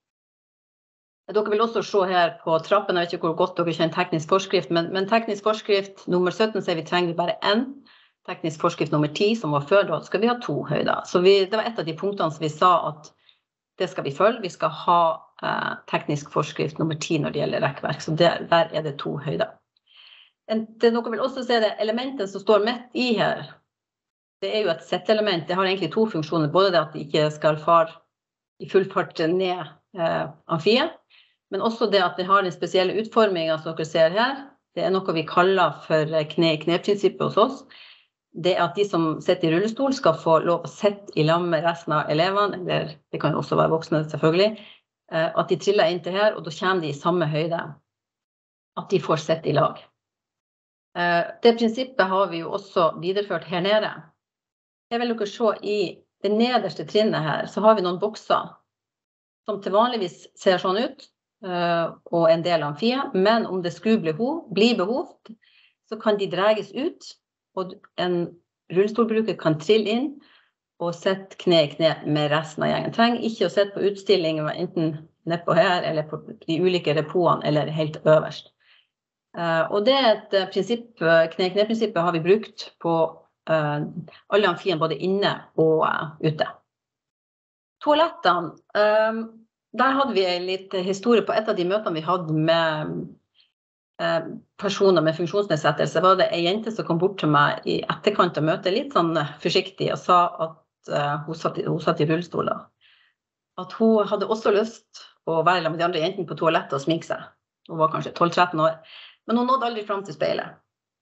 Dere vil også se her på trappen, jeg vet ikke hvor godt dere kjenner teknisk forskrift, men, men teknisk forskrift nummer sytten sier vi trenger bare en. Teknisk forskrift nummer ti, som var før, da skal vi ha to høyder. Så vi, det var et av de punktene som vi sa at det skal vi følge. Vi skal ha eh, teknisk forskrift nummer ti når det gjelder rekkverk, så der, der er det to høyder. En, det, dere vil også se det elementet som står midt i her, det er jo et settelement. Det har egentlig to funksjoner. Både det at de ikke skal fare i full fart ned eh, amfiet, men også det at det har en spesiell utforming som dere ser her. Det er noe vi kaller for kne i kne-prinsippet hos oss. Det er at de som sitter i rullestol skal få lov å sitte i lag med resten av elevene, eller det kan jo også være voksne selvfølgelig, eh, at de triller inn til her, og da kommer de i samme høyde. At de får sitte i lag. Eh, det prinsippet har vi jo også videreført her nede. Jeg vil dere se i det nederste trinnet her, så har vi noen bokser som til vanligvis ser sånn ut, uh, og en del av amfiet, men om det skulle bli behov, bli behov, så kan de dreges ut, og en rullestolbruker kan trille inn og sette kne i kne med resten av gjengen. Trenger ikke å sette på utstilling, enten nedpå her, eller på de ulike repoene, eller helt øverst. Uh, og det er et prinsipp, kne i kne-prinsippet har vi brukt på Uh, alle amfien både inne og uh, ute. Toalettene, um, der hadde vi en litt historie på et av de møtene vi hadde med uh, personer med funksjonsnedsettelse. Var det en jente som kom bort til meg i etterkant av møtet, litt sånn forsiktig, og sa at uh, hun, satt i, hun satt i rullestol. At hun hadde også lyst å være med de andre jentene på toalettet og sminke seg. Hun var kanskje tolv tretten år, men hun nådde aldri frem til speilet.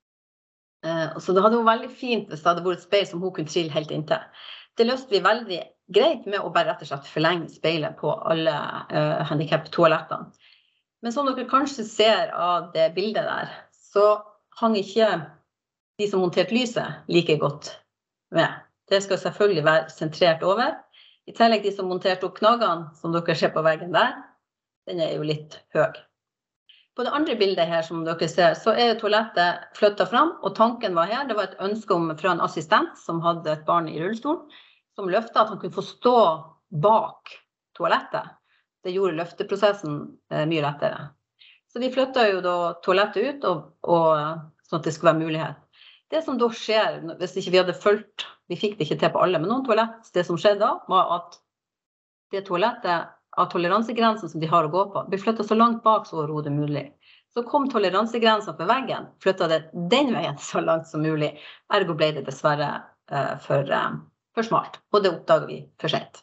Uh, så det hadde vært veldig fint hvis det hadde vært et speil som hun kunne trille helt inntil. Det løste vi veldig greit med å bare rett og slett forlenge speilet på alle uh, handicap-toalettene. Men som dere kanskje ser av det bildet der, så hang ikke de som monterte lyset like godt med. Det skal selvfølgelig være sentrert over. I tillegg de som monterte opp knagene, som dere ser på veggen der, den er jo litt høy. På det andre bildet her som dere ser, så er toalettet flyttet fram, og tanken var her, det var et ønske om fra en assistent som hadde et barn i rullestol, som løftet at han kunne få stå bak toalettet. Det gjorde løfteprosessen eh, mye lettere. Så vi flyttet jo da toalettet ut, og, og, sånn at det skulle være mulighet. Det som da skjer, hvis ikke vi hadde fulgt, vi fikk det ikke til på alle, men noen toalett, det som skjedde da, var at det toalettet av toleransegrensen som de har å gå på, ble flyttet så langt bak så overhodet mulig. Så kom toleransegrensen på veggen, flyttet det den veien så langt som mulig. Ergo ble det dessverre uh, for, uh, for smalt, og det oppdager vi for sent.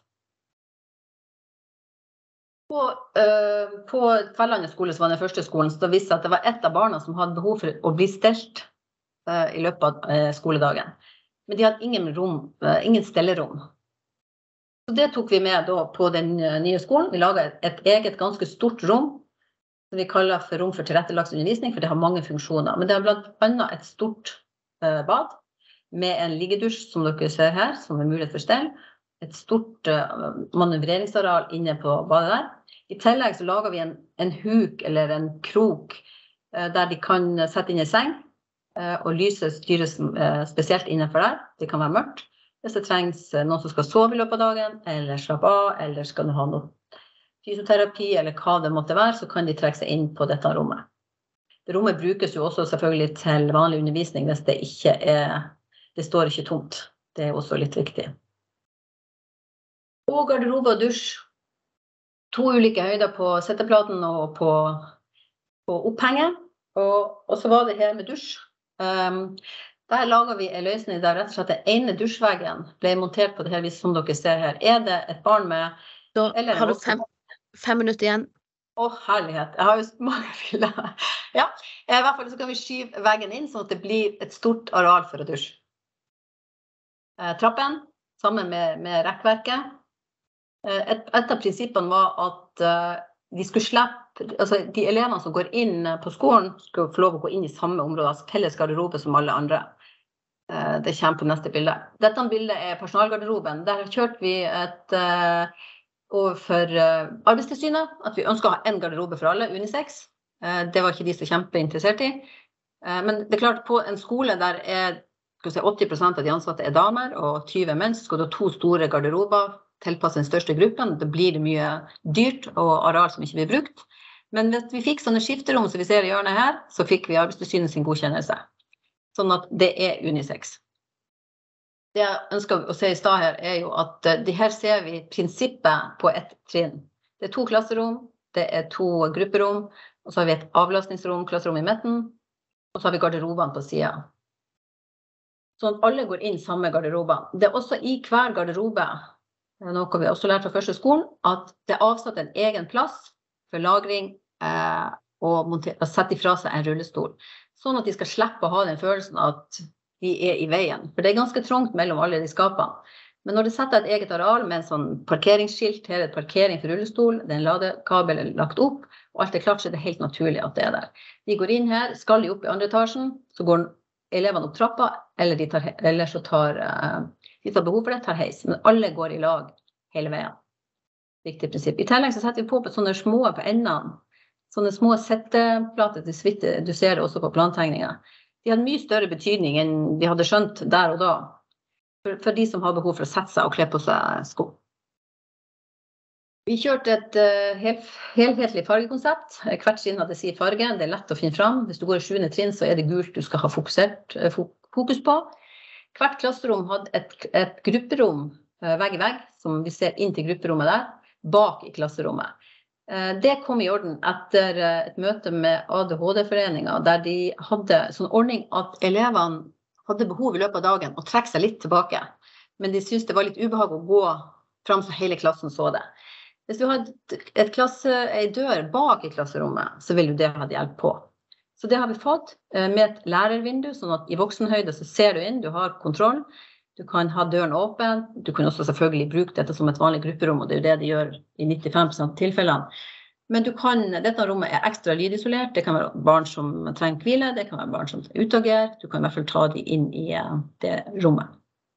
På, uh, på Tverlandet skole, som var den første skolen, så da viste at det var ett av barna som hadde behov for å bli stelt uh, i løpet av uh, skoledagen. Men de hadde ingen, rom, uh, ingen stellerom. Så det tok vi med da på den nye skolen. Vi laget et, et eget ganske stort rom, som vi kaller for rom for tilrettelagt undervisning, for det har mange funksjoner. Men det har blant annet et stort uh, bad, med en liggedusj, som dere ser her, som er mulighet for stell. Et stort uh, manøvreringsareal inne på badet der. I tillegg så lager vi en, en huk, eller en krok, uh, der de kan sette inn i seng, uh, og lyset styres uh, spesielt innenfor der. Det kan være mørkt. Hvis det trengs noen som skal sove i løpet av dagen, eller slappe av, eller skal ha noe fysioterapi, eller hva det måtte være, så kan de trekke seg inn på dette rommet. Det rommet brukes jo også selvfølgelig til vanlig undervisning, hvis det ikke er, det står ikke tomt. Det er også litt viktig. Og garderobe og dusj. To ulike høyder på setteplaten og på, på opphenget. Og, og så var det her med dusj. Um, Der lager vi en løsning der rett og slett den ene dusjveggen ble montert på det her, hvis som dere ser her. Er det et barn med... Da har du fem, fem minutter igjen. Å, herlighet. Jeg har jo mange bilder. Ja, i hvert fall så kan vi skyve veggen inn, sånn at det blir et stort areal for å dusje. Eh, trappen, sammen med, med rekkverket. Eh, et, et av prinsippene var at eh, de skulle slippe, altså de elevene som går inn på skolen, skulle få lov å gå inn i samme område, altså felles garderobe som alle andre. Det kommer på neste bilde. Dette bildet er personalgarderoben. Der kjørte vi et uh, overfor uh, arbeidstilsynet, at vi ønsker å ha en garderobe for alle, unisex. Uh, det var ikke de så kjempeinteressert i. Uh, men det er klart, på en skole der er skal vi si, åtti prosent av de ansatte er damer, og tyve menn, så skal det ha to store garderober, tilpasse den største gruppen. Det blir det mye dyrt og areal som ikke blir brukt. Men hvis vi fikk sånne skifterom som vi ser i hjørnet her, så fikk vi arbeidstilsynet sin godkjennelse. Sånn at det er unisex. Det jeg ønsker å se i sted her er jo at uh, det her ser vi prinsippet på ett trinn. Det er to klasserom, det er to grupperom, og så har vi et avlastningsrom, klasserom i midten, og så har vi garderobene på siden. sånn at alle går inn samme garderober. Det er også i hver garderobe, noe vi også lærte fra første skolen, at det er avsatt en egen plass for lagring eh, og, monter, og sette ifra seg en rullestol. Sånn at de skal slippe å ha den følelsen at de er i veien. For det er ganske trångt mellom alle de skapene. Men når du setter et eget areal med en sånn parkeringsskilt, her er et parkering for rullestol, det er en ladekabel lagt opp, og alt er klart, så er det helt naturlig at det er der. De går inn her, skal de opp i andre etasjen, så går elevene opp trappa, eller, de tar, eller så tar de tar behov for det, tar heis. Men alle går i lag hele veien. Viktig prinsipp. I tillegg så setter vi på på sånne små på endene, sånne små setteplater til svitte, du ser det også på plantegninger. De hadde mye større betydning enn de hadde skjønt der og da. For, for de som har behov for å sette seg og kle på seg sko. Vi kjørte et uh, hel, helhetlig fargekonsept. Hvert trinn hadde sin farge. Det er lett å finne fram. Hvis du går i sjuende trinn, så er det gult du skal ha fokusert, uh, fokus på. Hvert klasserom hadde et, et grupperom uh, vegg i vegg, som vi ser inn til grupperommet der, bak i klasserommet. Uh, det kom i orden etter uh, et møte med A D H D-foreningen, der de hadde sånn ordning at elevene hadde behov i løpet av dagen å trekke seg litt tilbake. Men de syntes det var litt ubehag å gå fram så hele klassen så det. Hvis du har et, et klasse, en dør bak i klasserommet, så vil du det ha hjelp på. Så det har vi fått med et lærervindu, sånn at i voksenhøyde så ser du inn, du har kontroll. Du kan ha døren åpen. Du kan også selvfølgelig bruke dette som et vanlig grupperom, og det er jo det de gjør i nittifem prosent av tilfellene. Men du kan, dette rommet er ekstra lydisolert. Det kan være barn som trenger hvile, det kan være barn som utagerer. Du kan i hvert fall ta de inn i det rommet.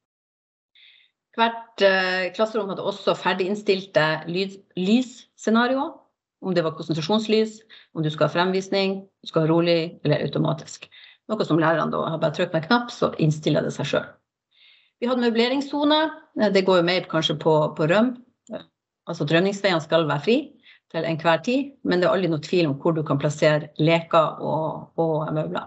Hvert eh, klasserom hadde også ferdig innstilte lys, lysscenarioer, om det var konsentrasjonslys, om du skal ha fremvisning, du skal ha rolig eller automatisk. Noe som lærerne da har bare trykt på en knapp, så innstiller det seg selv. Vi hadde møbleringszone. Det går jo mer kanskje på, på røm. Altså drømningsveiene skal være fri til enhver tid, men det er aldri noe tvil om hvor du kan plassere leker og, og møbler.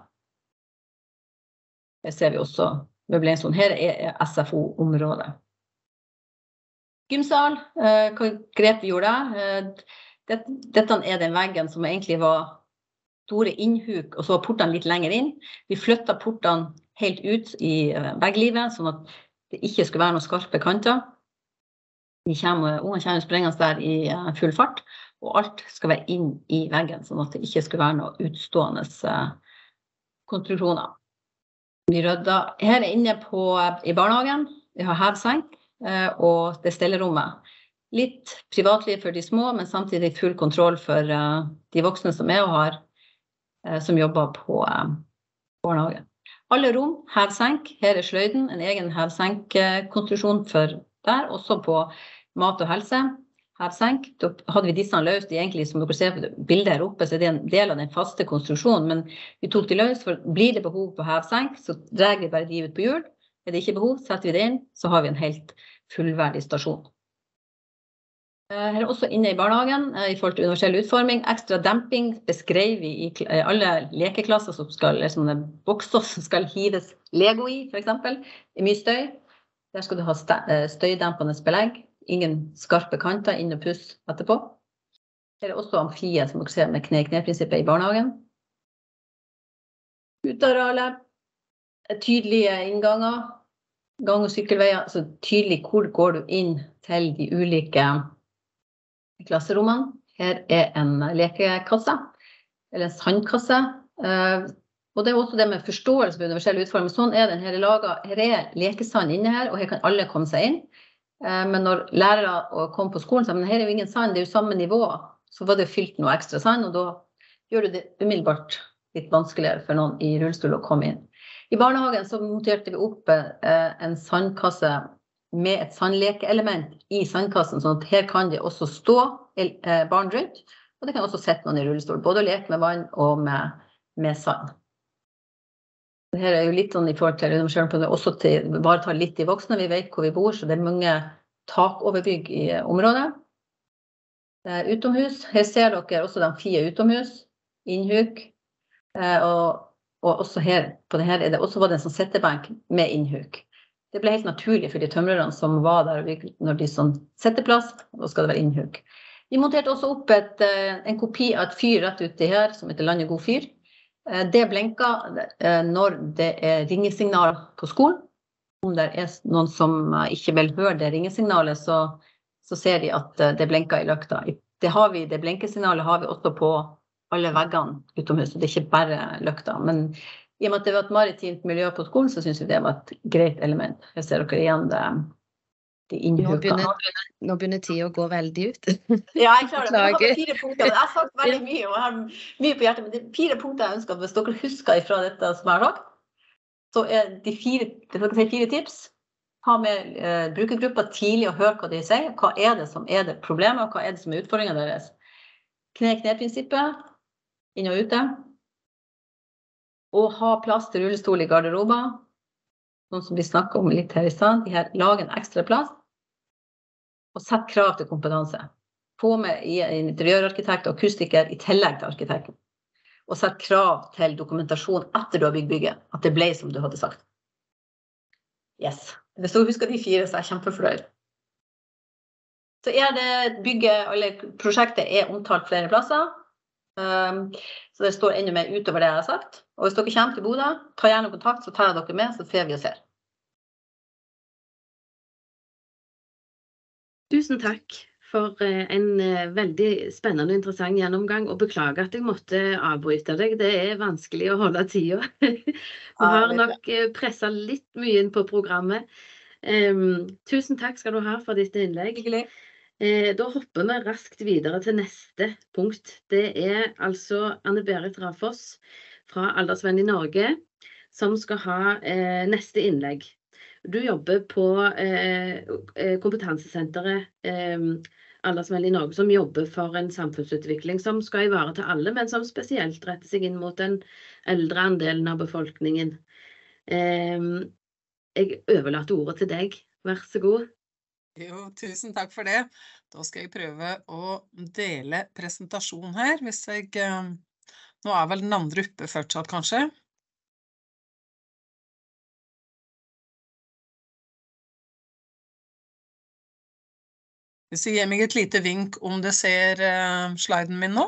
Her ser vi også møbleringszonen. Her er S F O-området. Gymsal, eh, hva grep vi gjorde? Eh, det, dette er den veggen som egentlig var store innhuk, og så var portene litt lenger inn. Vi flyttet portene helt ut i vegglivet, sånn at det ikke skulle være noen skarpe kanter. De kommer, ungene kommer sprengende der i full fart, og alt skal være inn i veggen, sånn at det ikke skulle være noen utstående konstruksjoner. Vi rydder her inne på, i barnehagen, vi har hevseng, og det stellerommet. Litt privatliv for de små, men samtidig full kontroll for de voksne som er og har, som jobber på barnehagen. Alle rom, hevsenk, her er sløyden, en egen hevsenkkonstruksjon for der, også på mat og helse, hevsenk. Da hadde vi disse løst, egentlig, som dere ser på bildet her oppe, så er det en del av den faste konstruksjonen, men vi tok de løs, for blir det behov på hevsenk, så drar vi bare de ut på hjul. Er det ikke behov, setter vi det inn, så har vi en helt fullverdig stasjon. Her er også inne i barnehagen, i forhold til universell utforming, ekstra demping beskrev vi i alle lekeklasser som skal, eller sånne bokser som skal hives Lego i, for eksempel. Det er mye støy. Der skal du ha støydempende belegg, ingen skarpe kanter inn og puss etterpå. Her er også amfiet, som dere ser med kne-kne-prinsippet i barnehagen. Utearealet, tydelige innganger, gang- og sykkelveier, så tydelig hvor går du inn til de ulike klasserommene. Her er en lekekasse, eller en sandkasse, og det er også det med forståelse for universell utforming. Sånn er den her laget. Her er lekesand inne her, og her kan alle komme seg inn. Men når lærere kom på skolen, så men her er jo ingen sand, det er jo samme nivå, så var det fylt noe ekstra sand, og da gjør det umiddelbart litt vanskeligere for noen i rullestol å komme inn. I barnehagen så monterte vi opp en sandkasse med et sandlekeelement i sandkassen, sånn at her kan det også stå barn rundt, og det kan også sette noen i rullestol, både å leke med vann og med, med sand. Her er jo litt sånn i forhold til universell, også til bare ta litt i voksne, vi vet hvor vi bor, så det er mange takoverbygg i området. Utomhus, her ser dere også de fire utomhus, innhuk, og, og også her, på det her er det også var det en sånn settebenk med innhuk. Det ble helt naturlig for de tømrerne som var der, når de sånn setteplass, da skal det være innhuk. Vi monterte også opp et, en kopi av et fyr rett ute her, som heter Land og God fyr. Eh, Det blenker eh, når det er ringesignal på skolen. Om det er noen som eh, ikke vil høre det ringesignalet, så, så ser de at eh, det blenker i løkta. Det, har vi, det blenkesignalet har vi også på alle veggene utomhus, det er ikke bare løkta. Men i og med at det var et maritimt miljø på skolen, så synes vi det var et greit element. Jeg ser dere igjen det, det Nå innhuka. begynner, nå begynner tiden å gå veldig ut. Ja, jeg klarer det. Men jeg har Beklager. fire punkter. Men jeg har sagt veldig mye, og jeg har mye på hjertet. Men det er fire punkter jeg ønsker at hvis dere husker ifra dette som jeg har sagt, så er de fire, det får si fire tips. Ha med eh, brukergrupper tidlig og hør hva de sier. Hva er det som er det problemet, og hva er det som er utfordringen deres? Kne-kne-prinsippet, inn og ute. Og ha plass til rullestol i garderober. Noen som vi snakker om litt her i stand. De her, lag en ekstra plass. Og sett krav til kompetanse. Få med i en interiørarkitekt og akustiker i tillegg til arkitekten. Og sett krav til dokumentasjon etter du har bygd bygget. At det ble som du hadde sagt. Yes. Hvis du husker de fire, så er jeg kjempefornøyd. Så er det bygget, eller prosjektet er omtalt flere plasser. Um, så det står enda mer utover det jeg har sagt. Og hvis dere kommer til Bodø, ta gjerne kontakt, så tar jeg dere med, så får vi og ser. Tusen takk for eh, en eh, veldig spennende og interessant gjennomgang, og beklager at jeg måtte avbryte deg. Det er vanskelig å holde tida. Vi har nok eh, presset litt mye inn på programmet. Em, tusen takk skal du ha for ditt innlegg. Hyggelig. Eh, da hopper vi raskt videre til neste punkt. Det er altså Anne-Berit Rafoss fra Aldersvennlig Norge som skal ha eh, neste innlegg. Du jobber på eh, kompetansesenteret eh, Aldersvennlig Norge, som jobber for en samfunnsutvikling som skal ivareta alle, men som spesielt retter seg inn mot den eldre andelen av befolkningen. Eh, jeg overlater ordet til deg. Vær så god. Jo, tusen takk for det. Da skal jeg prøve å dele presentasjon her, hvis jeg... eh, Nå er vel den andre oppe fortsatt, kanskje? Hvis jeg gir meg et lite vink om det ser uh, sliden min nå?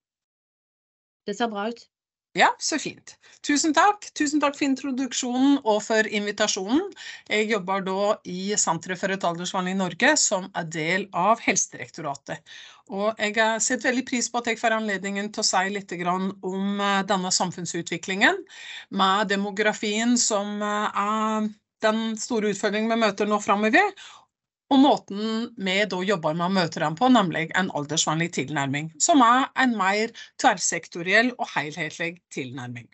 Det ser bra ut. Ja, så fint. Tusen takk. Tusen takk for introduksjonen og for invitasjonen. Jeg jobber da i Senteret for et aldersvennlig Norge, som er del av Helsedirektoratet. Og jeg har sett veldig pris på at jeg får anledningen til å si litt grann om denne samfunnsutviklingen, med demografien som er den store utfordringen vi møter nå fremover, og måten vi da jobber med å møte dem på, nemlig en aldersvennlig tilnærming, som er en mer tverrsektoriell og helhetlig tilnærming.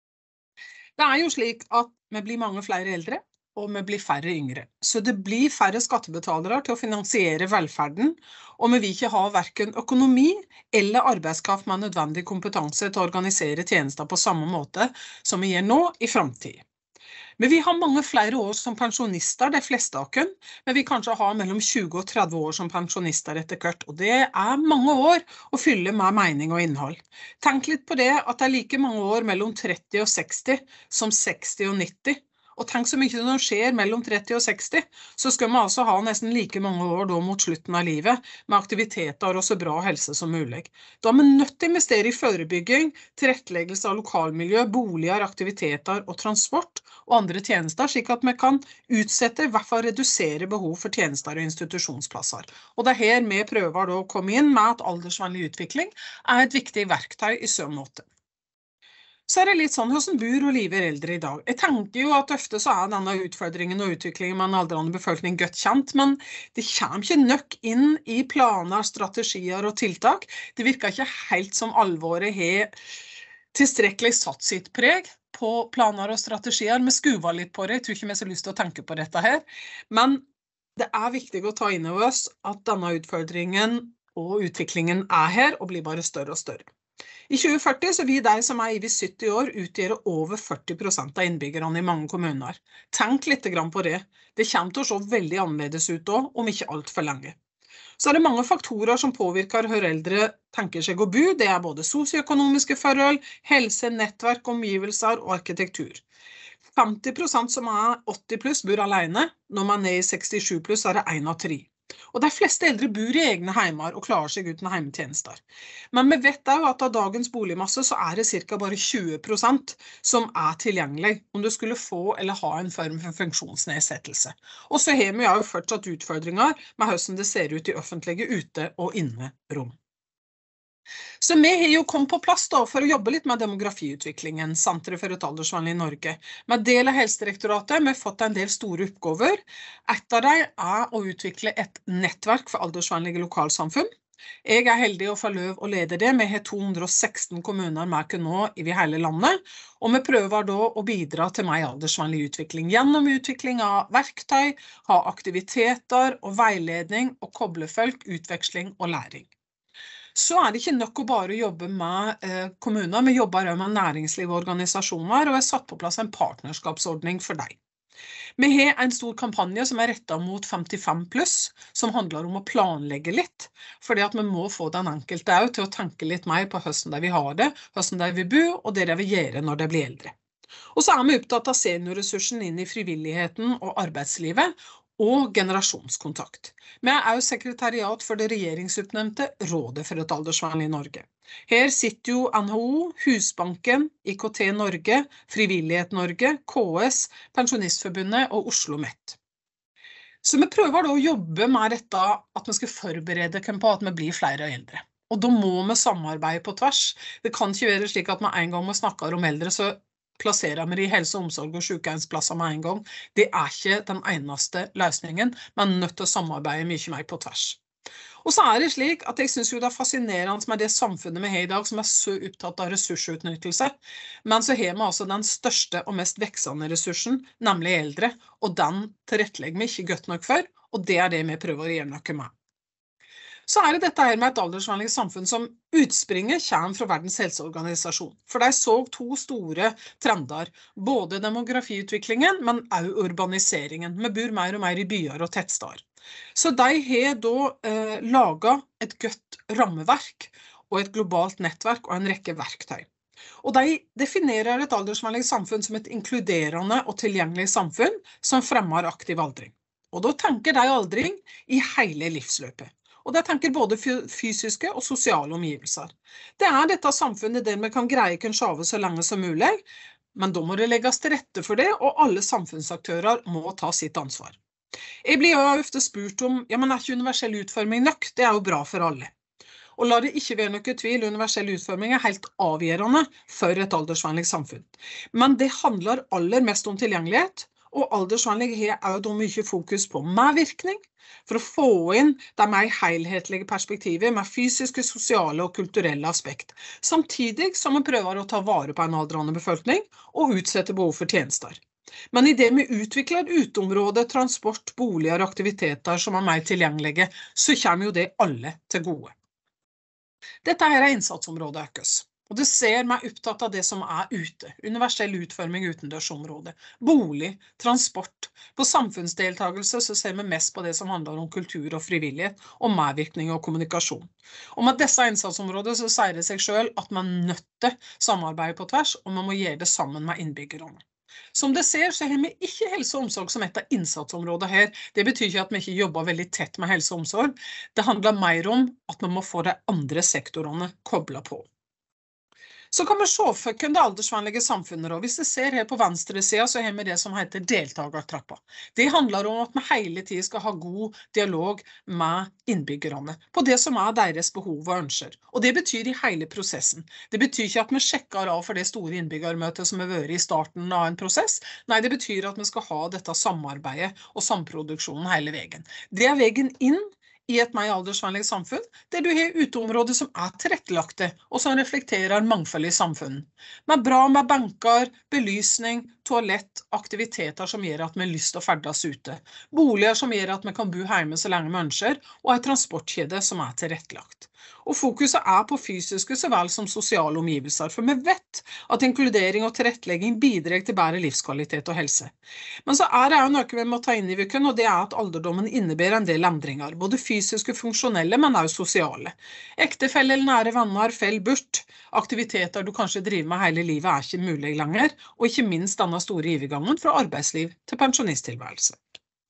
Det er jo slik at vi blir mange flere eldre, og vi blir færre yngre. Så det blir færre skattebetalere til å finansiere velferden, og vi vil ikke ha hverken økonomi eller arbeidskraft med nødvendig kompetanse til å organisere tjenester på samme måte som vi gjør nå i fremtiden. Men vi har mange flere år som pensjonister, de fleste av oss, men vi kanskje har mellom tjue og tretti år som pensjonister etter hvert, og det er mange år å fylle med mening og innhold. Tenk litt på det at det er like mange år mellom tretti og seksti som seksti og nitti. Og tenk så mye som skjer mellom tretti og seksti, så skal vi altså ha nesten like mange år da mot slutten av livet, med aktiviteter og så bra helse som mulig. Da er vi nødt til å investere i forebygging, tilretteleggelse av lokalmiljø, boliger, aktiviteter og transport og andre tjenester, slik at vi kan utsette, i hvert fall redusere behov for tjenester og institusjonsplasser. Og det er her vi prøver da å komme inn med at aldersvennlig utvikling er et viktig verktøy i så måte. Så er det litt sånn, hvordan bor og lever eldre i dag? Jeg tenker jo at ofte så er denne utfordringen og utviklingen med en aldrende befolkning godt kjent, men det kommer ikke nok inn i planer, strategier og tiltak. Det virker ikke helt som alvoret har tilstrekkelig satt sitt preg på planer og strategier. Vi skuver litt på det, jeg tror ikke vi har så lyst til å tenke på dette her. Men det er viktig å ta inn over oss at denne utfordringen og utviklingen er her og blir bare større og større. I tjue førti så vil de som er over sytti år utgjøre over førti prosent av innbyggerne i mange kommuner. Tenk litt grann på det. Det kommer til å se veldig annerledes ut da, om ikke alt for lenge. Så er det mange faktorer som påvirker hvor eldre tenker seg å bo. Det er både sosioøkonomiske forhold, helse, nettverk, omgivelser og arkitektur. femti prosent som er åtti pluss bor alene. Når man er i sekstisju pluss er det en av tre. Og de fleste eldre bor i egne heimer og klarer seg uten heimetjenester. Men vi vet også at av dagens boligmasse så er det cirka bare tjue prosent som er tilgjengelig om du skulle få eller ha en form for funksjonsnedsettelse. Og så har vi jo fortsatt utfordringer med hvordan det ser ut i offentlige ute- og innerom. Så vi har jo kommet på plass da for å jobbe litt med demografiutviklingen, Senteret for et aldersvennlig Norge. Med del av Helsedirektoratet vi har fått en del store oppgaver. Et av dem er å utvikle et nettverk for aldersvennlige lokalsamfunn. Jeg er heldig å få lov å lede det. Vi har to hundre og seksten kommuner med oss nå i hele landet, og vi prøver da å bidra til mer aldersvennlig utvikling gjennom utvikling av verktøy, ha aktiviteter og veiledning og koble folk, utveksling og læring. Så er det ikke nok å bare jobbe med eh, kommuner, vi jobber også med næringsliv og organisasjoner, og vi har satt på plass en partnerskapsordning for deg. Vi har en stor kampanje som er rettet mot femtifem pluss, som handler om å planlegge litt, fordi at vi må få den enkelte også til å tenke litt mer på hvordan de vil ha det, hvordan de vil bo, og det de vil gjøre når de blir eldre. Og så er vi opptatt av seniorressursen inn i frivilligheten og arbeidslivet, og generasjonskontakt. Vi er også sekretariat for det regjeringsoppnevnte Rådet for et aldersvennlig Norge. Her sitter jo N H O, Husbanken, I K T Norge, Frivillighet Norge, K S, Pensjonistforbundet og Oslo Met. Så vi prøver da å jobbe med dette at vi skal forberede oss på at vi blir flere eldre. Og da må vi samarbeide på tvers. Det kan ikke være slik at vi en gang vi snakker om eldre, så plasserer vi i helse- og omsorg og sykehjemsplasser med en gang. Det er ikke den eneste løsningen, men nødt til å samarbeide mye mer på tvers. Og så er det slik at jeg synes jo det er fascinerende med det samfunnet vi har i dag, som er så opptatt av ressursutnyttelse. Men så har vi altså den største og mest veksende ressursen, nemlig eldre, og den tilrettelegger vi ikke godt nok for, og det er det vi prøver å gjøre noe med. Så er det dette her med et aldersvennlig samfunn som utspringet kommer fra Verdens helseorganisasjon. For de så to store trender, både demografiutviklingen, men også urbaniseringen. Vi bor mer og mer i byer og tettsteder. Så de har da eh, laget et godt rammeverk og et globalt nettverk og en rekke verktøy. Og de definerer et aldersvennlig samfunn som et inkluderende og tilgjengelig samfunn som fremmer aktiv aldring. Og da tenker de aldring i hele livsløpet. Og det tenker både fysiske og sosiale omgivelser. Det er dette samfunnet der vi kan greie oss av så lenge som mulig, men da må det legges til rette for det, og alle samfunnsaktører må ta sitt ansvar. Jeg blir jo ofte spurt om, ja, men er ikke universell utforming nok? Det er jo bra for alle. Og la det ikke være noe tvil, universell utforming er helt avgjørende for et aldersvennlig samfunn. Men det handler aller mest om tilgjengelighet, og aldersvennlig har også mye fokus på medvirkning, for å få inn de mer helhetlige perspektivet med fysiske, sosiale og kulturelle aspekt, samtidig som vi prøver å ta vare på en aldrende befolkning og utsette behov for tjenester. Men i det vi utvikler uteområde, transport, boliger og aktiviteter som er mer tilgjengelige, så kommer jo det alle til gode. Dette her er innsatsområdet økes. Og det ser meg opptatt av det som er ute, universell utforming utendørsområdet, bolig, transport. På samfunnsdeltagelse så ser vi mest på det som handler om kultur og frivillighet, og medvirkning og kommunikasjon. Og med disse innsatsområdene så sier det seg selv at man er nødt til samarbeid på tvers, og man må gjøre det sammen med innbyggerne. Som det ser, så har vi ikke helse og omsorg som et av innsatsområdene her. Det betyr ikke at vi ikke jobber veldig tett med helse og omsorg. Det handler mer om at vi må få de andre sektorene koblet på. Så kan vi se for hvem det aldersvennlige samfunnet, og hvis du ser her på venstre siden, så har vi det som heter deltagertrappa. Det handler om at vi hele tiden skal ha god dialog med innbyggerne, på det som er deres behov og ønsker. Og det betyr i hele prosessen. Det betyr ikke at vi sjekker av for det store innbyggermøtet som har vært i starten av en prosess. Nei, det betyr at vi skal ha dette samarbeidet og samproduksjonen hele veien. Det er veien inn i et mer aldersvennlig samfunn, der du har uteområder som er tilrettelagte, og som reflekterer mangfold i samfunnet. Med bra med benker, belysning, toalett, aktiviteter som gjør at vi har lyst til å ferdes ute. Boliger som gjør at vi kan bo hjemme så lenge vi ønsker, og en transportkjede som er tilrettelagt. Og fokuset er på fysiske så vel som sosiale omgivelser, for vi vet at inkludering og tilrettelegging bidrar til bedre livskvalitet og helse. Men så er det jo noe vi må ta inn i uken, og det er at alderdommen innebærer en del endringer, både fysiske og funksjonelle, men også sosiale. Ektefelle eller nære venner faller bort, aktiviteter du kanskje driver med hele livet er ikke mulig lenger, og ikke minst denne store overgangen fra arbeidsliv til pensjonisttilværelse.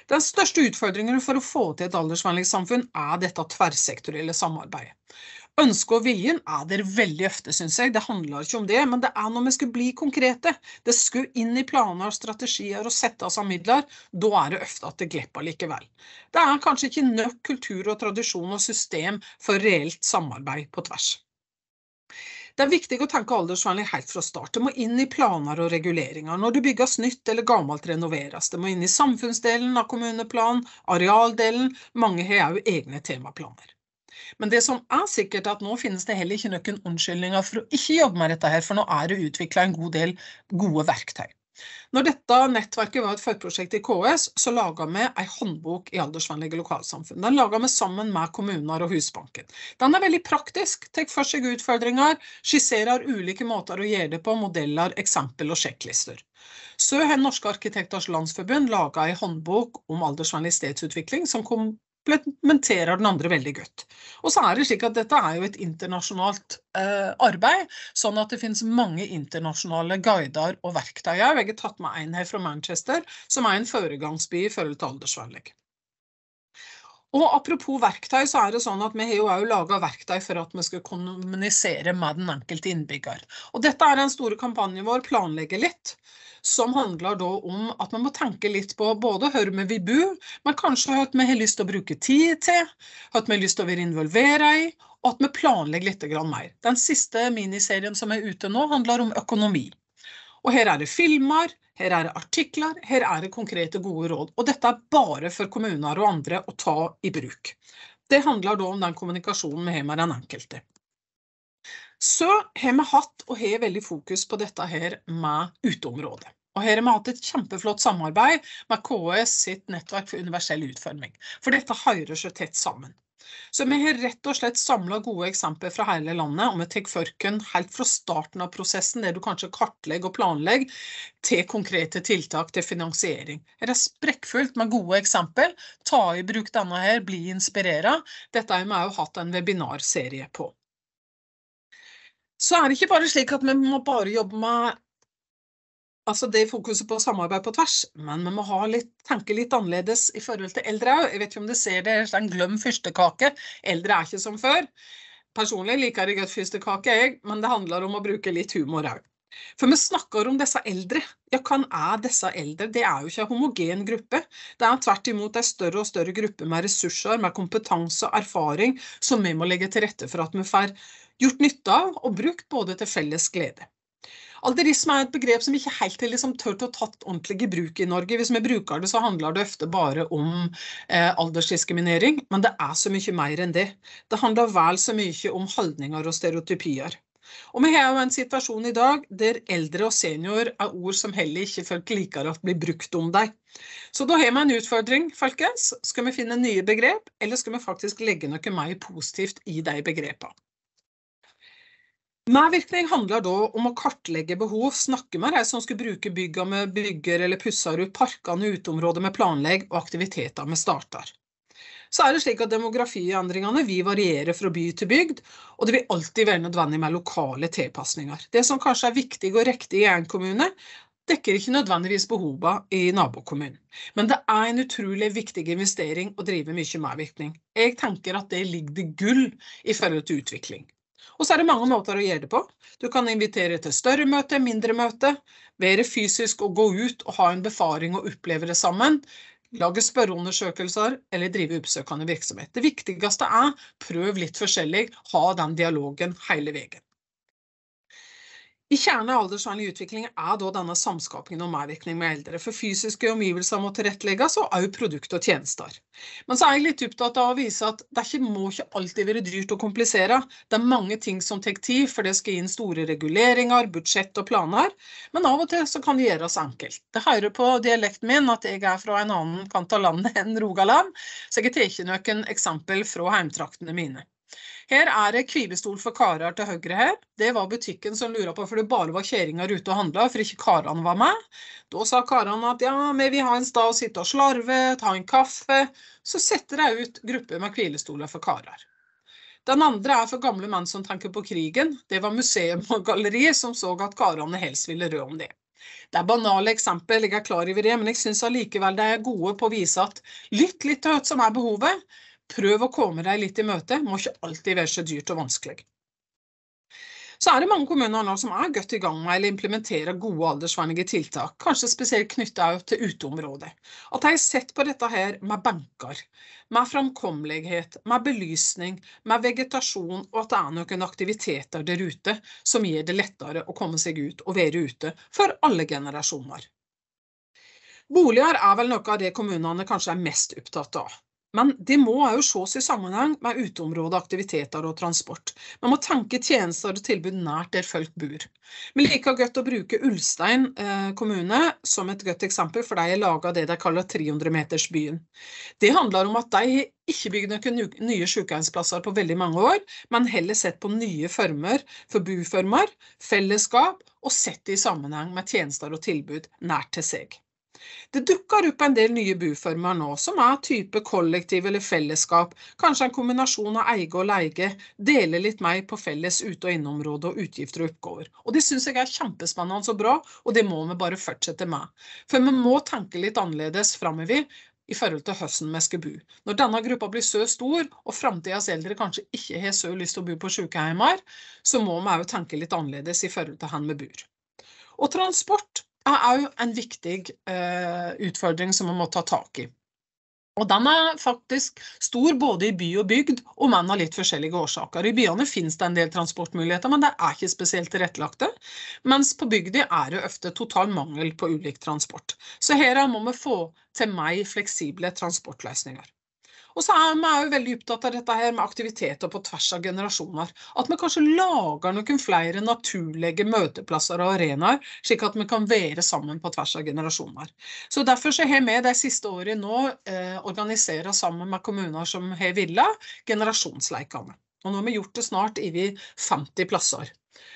Den største utfordringen for å få til et aldersvennlig samfunn er dette tverrsektorielle samarbeidet. Ønsket og viljen er der veldig ofte, synes jeg. Det handler ikke om det, men det er når vi skal bli konkrete. Det skal inn i planer og strategier og settes av midler, da er det ofte at det glipper likevel. Det er kanskje ikke nok kultur og tradisjon og system for reelt samarbeid på tvers. Det er viktig å tenke aldersvennlig helt fra start. Det må inn i planer og reguleringer. Når det bygges nytt eller gammelt renoveres, det må inn i samfunnsdelen av kommuneplan, arealdelen, mange har jo egne temaplaner. Men det som er sikkert er at nå finnes det heller ikke noen unnskyldninger for å ikke jobbe med dette her, for nå er det utviklet en god del gode verktøy. Når dette nettverket var et forprosjekt i K S, så laget vi en håndbok i aldersvennlige lokalsamfunn. Den laget vi sammen med kommuner og Husbanken. Den er veldig praktisk, tar for seg utfordringer, skisserer ulike måter å gjøre det på, modeller, eksempel og sjekklister. Så har Norske Arkitekters Landsforbund laget en håndbok om aldersvennlig stedsutvikling som kom komplementerer den andre veldig godt. Og så er det slik at dette er jo et internasjonalt eh, arbeid, sånn at det finnes mange internasjonale guider og verktøy. Jeg har tatt med en her fra Manchester, som er en foregangsby i forhold til aldersvennlig. Og apropos verktøy, så er det sånn at vi har jo også laget verktøy for at vi skal kommunisere med den enkelte innbygger. Og dette er en store kampanje vår, Planlegge litt, som handler da om at man må tenke litt på både hvor vi vil bo, men kanskje hva vi har lyst til å bruke tid til, hva vi har lyst til å være involveret i, og at vi planlegger litt mer. Den siste miniserien som er ute nå handler om økonomi. Og her er det filmer, her er det artikler, her er det konkrete gode råd. Og dette er bare for kommuner og andre å ta i bruk. Det handler da om den kommunikasjonen vi har med den enkelte. Så har vi hatt og har veldig fokus på dette her med uteområdet. Og her har vi hatt et kjempeflott samarbeid med K S sitt nettverk for universell utforming. For dette hører så tett sammen. Så vi har rett og slett samlet gode eksempler fra hele landet, og vi tar førken helt fra starten av prosessen, der du kanskje kartlegger og planlegger, til konkrete tiltak til finansiering. Her er sprekkfullt med gode eksempler. Ta i bruk denne her, bli inspireret. Dette har vi også hatt en webinarserie på. Så er det ikke bare slik at vi må bare jobbe med altså det fokuset på samarbeid på tvers, men vi må ha litt, tenke litt annerledes i forhold til eldre. Jeg vet ikke om du ser det, det er en gløm fyrstekake. Eldre er ikke som før. Personlig liker jeg godt fyrstekake, jeg, men det handler om å bruke litt humor også. For vi snakker om disse eldre. Ja, hva er disse eldre? Det er jo ikke en homogen gruppe. Det er tvert imot en større og større gruppe med ressurser, med kompetanse og erfaring, som vi må legge til rette for at vi får gjort nytte av og brukt både til felles glede. Alderisme er et begrep som ikke helt er liksom tørt å tatt ordentlig i bruk i Norge. Hvis vi bruker det, så handler det ofte bare om eh, aldersdiskriminering, men det er så mye mer enn det. Det handler vel så mye om holdninger og stereotypier. Og vi har jo en situasjon i dag der eldre og senior er ord som heller ikke folk liker at blir brukt om deg. Så da har vi en utfordring, folkens. Skal vi finne nye begrep, eller skal vi faktisk legge noe mer positivt i de begrepene? Medvirkning handler da om å kartlegge behov, snakke med de som skal bruke bygga med bygger eller pusser ut parkene uteområder med planlegg og aktiviteter med starter. Så er det slik at demografiendringene vil variere fra by til bygd, og det vil alltid være nødvendig med lokale tilpasninger. Det som kanskje er viktig og riktig i en kommune, dekker ikke nødvendigvis behovene i nabokommunen. Men det er en utrolig viktig investering å drive mye medvirkning. Jeg tenker at det ligger gull i forhold til utvikling. Og så er det mange måter å gjøre det på. Du kan invitere til større møte, mindre møte, være fysisk og gå ut og ha en befaring og oppleve det sammen, lage spørreundersøkelser eller drive oppsøkende virksomhet. Det viktigste er prøv litt forskjellig, ha den dialogen hele veien. I kjernen av aldersvennlig utvikling er da denne samskapingen og medvirkning med eldre, for fysiske omgivelser må tilrettelegges og også produkt og tjenester. Men så er jeg litt opptatt av å vise at det ikke må ikke alltid være dyrt og komplisere. Det er mange ting som tar tid, for det skal inn store reguleringer, budsjett og planer, men av og til så kan det gjøres enkelt. Det hører på dialekten min at jeg er fra en annen kant av landet enn Rogaland, så jeg tar ikke noen eksempel fra heimtraktene mine. Her er det hvilestol for karer til høyre her. Det var butikken som lurer på, for det bare var kjeringer ute og handlet, for ikke karene var med. Da sa karene at ja, vi vil ha en sted å sitte og slarve, ta en kaffe. Så setter jeg ut grupper med hvilestoler for karer. Den andre er for gamle menn som tenker på krigen. Det var museum og galleri som så at karene helst ville røde om det. Det er banale eksempel, jeg er klar over det, men jeg synes allikevel det er gode på å vise at lytt litt til hva som er behovet. Prøv å komme deg litt i møte, må ikke alltid være så dyrt og vanskelig. Så er det mange kommuner nå som er godt i gang med å implementere gode aldersvennlige tiltak, kanskje spesielt knyttet til uteområdet. At de har sett på dette her med banker, med framkommelighet, med belysning, med vegetasjon, og at det er noen aktiviteter der ute som gjør det lettere å komme seg ut og være ute for alle generasjoner. Boliger er vel noe av det kommunene kanskje er mest opptatt av. Men det må også ses i sammenheng med uteområde, aktiviteter og transport. Man må tenke tjenester og tilbud nært der folk bor. Vi liker godt å bruke Ulstein eh, kommune som et godt eksempel, for de har laget det de kaller tre hundre meters byen. Det handler om at de ikke bygger noen nye sykehjemsplasser på veldig mange år, men heller sett på nye former for boformer, fellesskap, og sett det i sammenheng med tjenester og tilbud nært til seg. Det dukker opp en del nye boformer nå, som er type kollektiv eller fellesskap, kanskje en kombinasjon av eie og leie, dele litt mer på felles ut- og innområde og utgifter og oppgaver. Og det synes jeg er kjempespennende og bra, og det må vi bare fortsette med. For vi må tenke litt annerledes fremover i forhold til hvordan vi skal bo. Når denne gruppa blir så stor, og fremtidens eldre kanskje ikke har så lyst til å bo på sykehjemmer, så må vi også tenke litt annerledes i forhold til hvor vi bor. Og transport er også en viktig uh, utfordring som man må ta tak i. Og den er faktisk stor både i by og bygd, og man har litt forskjellige årsaker. I byene finnes det en del transportmuligheter, men det er ikke spesielt tilrettelagte, mens på bygda er det ofte total mangel på ulik transport. Så her må vi få til mer fleksible transportløsninger. Og så er vi jo veldig opptatt av dette her med aktiviteter på tvers av generasjoner. At vi kanskje lager noen flere naturlige møteplasser og arenaer, slik at vi kan være sammen på tvers av generasjoner. Så derfor så har vi de siste årene nå eh, organisert sammen med kommuner som har villet generasjonsleikene. Og nå har vi gjort det snart i femti plasser.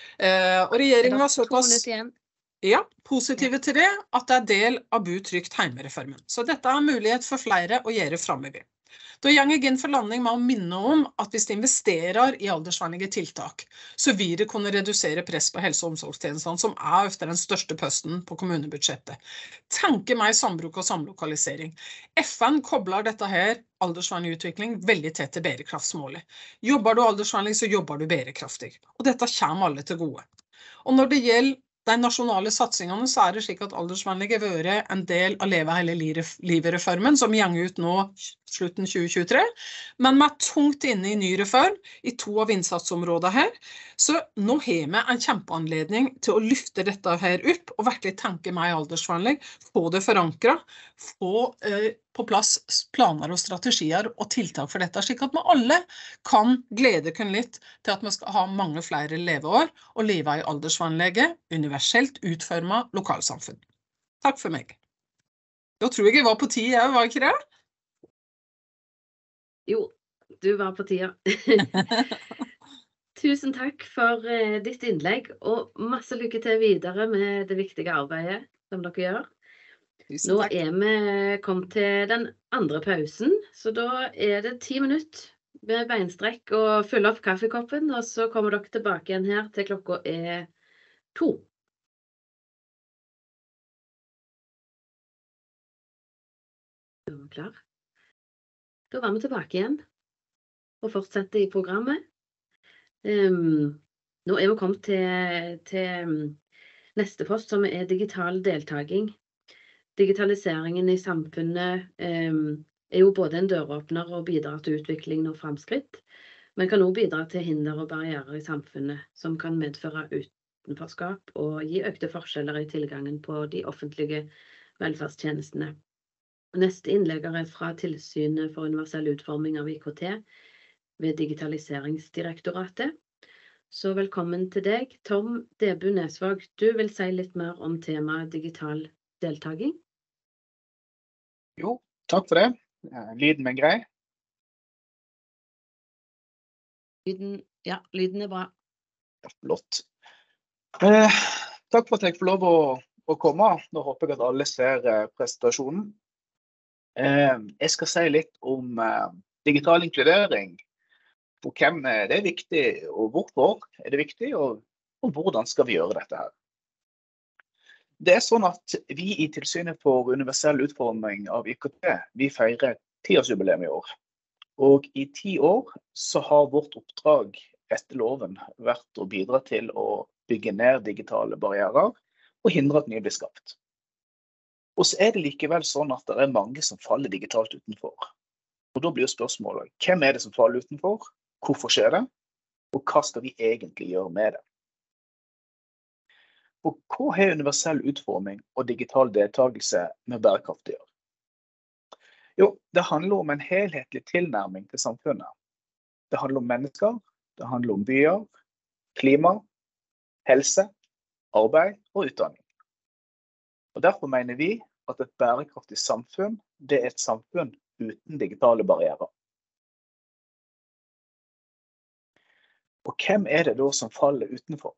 Eh, og regjeringen var såpass ja, positive til det, at det er del av Bo trygt hjemme-reformen. Så dette er en mulighet for flere å gjøre fremover. Da går jeg inn for landing med å minne om at hvis de investerer i aldersvennlige tiltak, så vil det kunne redusere press på helse- og omsorgstjenestene, som er ofte den største posten på kommunebudsjettet. Tenke meg sambruk og samlokalisering. F N kobler dette her, aldersvennlig utvikling, veldig tett til bærekraftsmålet. Jobber du aldersvennlig, så jobber du bærekraftig. Og dette kommer alle til gode. Og når det gjelder de nasjonale satsingene, så er det slik at aldersvennlige vil være en del av Leve hele livet-reformen, som gjenger ut nå slutten tjue tjuetre, men vi er tungt inne i ny reform i to av innsatsområdene her, så nå har vi en kjempeanledning til å lyfte dette her opp, og virkelig tenke meg aldersvennlig, få det forankret, få eh, på plass planer og strategier og tiltak for dette, slik at vi alle kan glede oss litt til at vi skal ha mange flere leveår og leve i aldersvennlige, universelt utformet lokalsamfunn. Takk for meg. Da tror jeg jeg var på tida, var ikke det? Jo, du var på tida. Tusen takk for eh, ditt innlegg, og masse lykke til videre med det viktige arbeidet som dere gjør. Nå er vi kommet til den andre pausen, så da er det ti minutter med beinstrekk og fylle opp kaffekoppen, og så kommer dere tilbake igjen her til klokka er to. Er vi klar? Da var vi tilbake igjen og fortsetter i programmet. Um, nå er vi kommet til, til neste post, som er digital deltaking. Digitaliseringen i samfunnet um, er jo både en døråpner og bidrar til utvikling og fremskritt, men kan også bidra til hinder og barrierer i samfunnet, som kan medføre utenforskap og gi økte forskjeller i tilgangen på de offentlige velferdstjenestene. Neste innlegger er fra Tilsynet for universell utforming av I K T ved Digitaliseringsdirektoratet. Så velkommen til deg, Tom Debu Nesvåg. Du vil si litt mer om temaet digital deltaking? Jo, takk for det. Lyden er grei. Lyden, ja, lyden er bra. Ja, flott. Eh, takk for at jeg får lov å, å komme. Nå håper jeg at alle ser eh, presentasjonen. Eh, jeg skal si litt om eh, digital inkludering. For hvem det er viktig, og hvorfor er det viktig, og, og hvordan skal vi gjøre dette her. Det er sånn at vi i Tilsynet for universell utforming av I K T, vi feirer tiårsjubileum i år. Og i ti år så har vårt oppdrag etter loven vært å bidra til å bygge ned digitale barrierer og hindre at nye blir skapt. Og så er det likevel sånn at det er mange som faller digitalt utenfor. Og da blir jo spørsmålet, hvem er det som faller utenfor? Hvorfor skjer det? Og hva skal vi egentlig gjøre med det? Og hva har universell utforming og digital deltakelse med bærekraft å gjøre? Jo, det handler om en helhetlig tilnærming til samfunnet. Det handler om mennesker, det handler om byer, klima, helse, arbeid og utdanning. Og derfor mener vi at et bærekraftig samfunn, det er et samfunn uten digitale barrierer. Og hvem er det da som faller utenfor?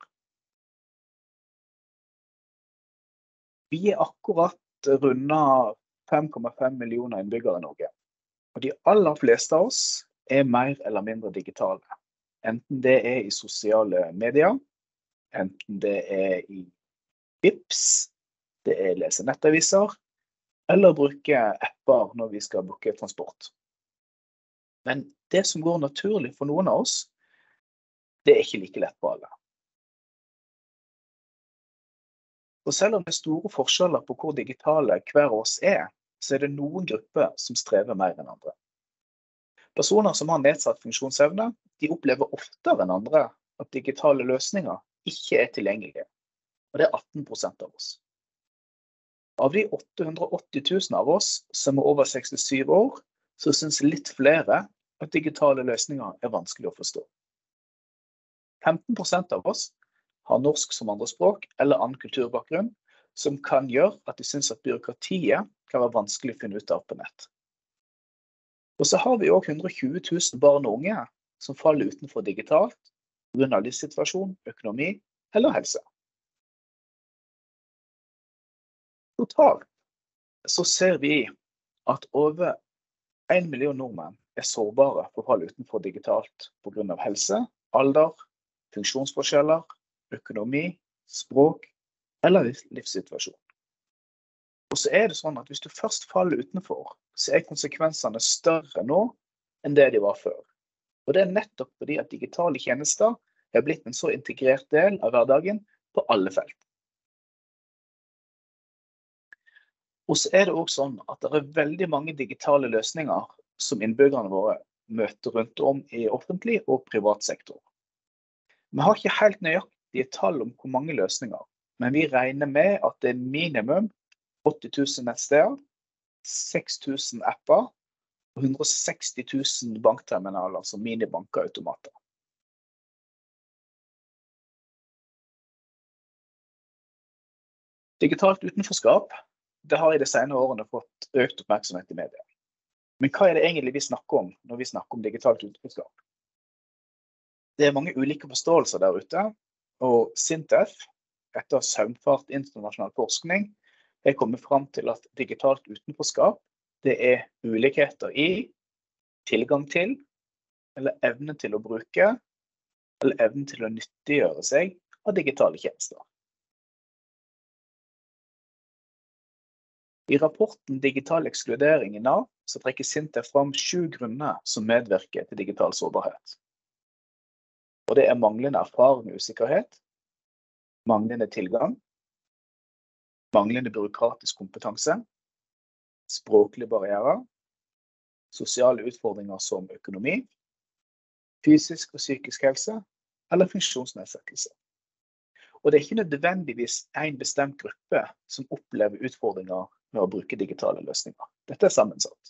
Vi er akkurat rundet fem komma fem millioner innbyggere i Norge. Og de aller fleste av oss er mer eller mindre digitale. Enten det er i sosiale medier, enten det er i Vips, det er lese nettaviser, eller bruke apper når vi skal booke transport. Men det som går naturlig for noen av oss, det er ikke like lett på alle. Og selv om det er store forskjeller på hvor digitale hver av oss er, så er det noen grupper som strever mer enn andre. Personer som har nedsatt funksjonsevne, de opplever oftere enn andre at digitale løsninger ikke er tilgjengelige. Og det er atten prosent av oss. Av de åtte hundre og åtti tusen av oss som er over sekstisju år, så synes litt flere at digitale løsninger er vanskelig å forstå. femten prosent av oss har norsk som andrespråk eller annen kulturbakgrunn, som kan gjøre at de synes at byråkratiet kan være vanskelig å finne ut av på nett. Og så har vi også hundre og tjue tusen barn og unge som faller utenfor digitalt, på grunn av livssituasjon, økonomi eller helse. Totalt så ser vi at over en million nordmenn er sårbare for å falle utenfor digitalt på grunn av helse, alder, funksjonsforskjeller, økonomi, språk eller livssituasjon. Og så er det sånn at hvis du først faller utenfor, så er konsekvensene større nå enn det de var før. Og det er nettopp fordi at digitale tjenester er blitt en så integrert del av hverdagen på alle felt. Og så er det også sånn at det er veldig mange digitale løsninger som innbyggerne våre møter rundt om i offentlig og privat sektor. Vi har ikke helt nøyaktige tall om hvor mange løsninger, men vi regner med at det er minimum åtti tusen nettsteder, seks tusen apper og hundre og seksti tusen bankterminaler, altså minibanker og automater. Digitalt utenforskap, det har i de senere årene fått økt oppmerksomhet i media. Men hva er det egentlig vi snakker om når vi snakker om digitalt utenforskap? Det er mange ulike forståelser der ute, og SINTEF, etter søvnfart internasjonal forskning, er kommet frem til at digitalt utenforskap, det er ulikheter i, tilgang til, eller evne til å bruke, eller evne til å nyttiggjøre seg av digitale tjenester. I rapporten Digital ekskludering i Nav, så trekker SINTEF frem sju grunner som medvirker til digital sårbarhet. Og det er manglende erfaring og usikkerhet, manglende tilgang, manglende byråkratisk kompetanse, språklige barrierer, sosiale utfordringer som økonomi, fysisk og psykisk helse eller funksjonsnedsettelse. Og det er ikke nødvendigvis en bestemt gruppe som opplever utfordringer med å bruke digitale løsninger. Dette er sammensatt.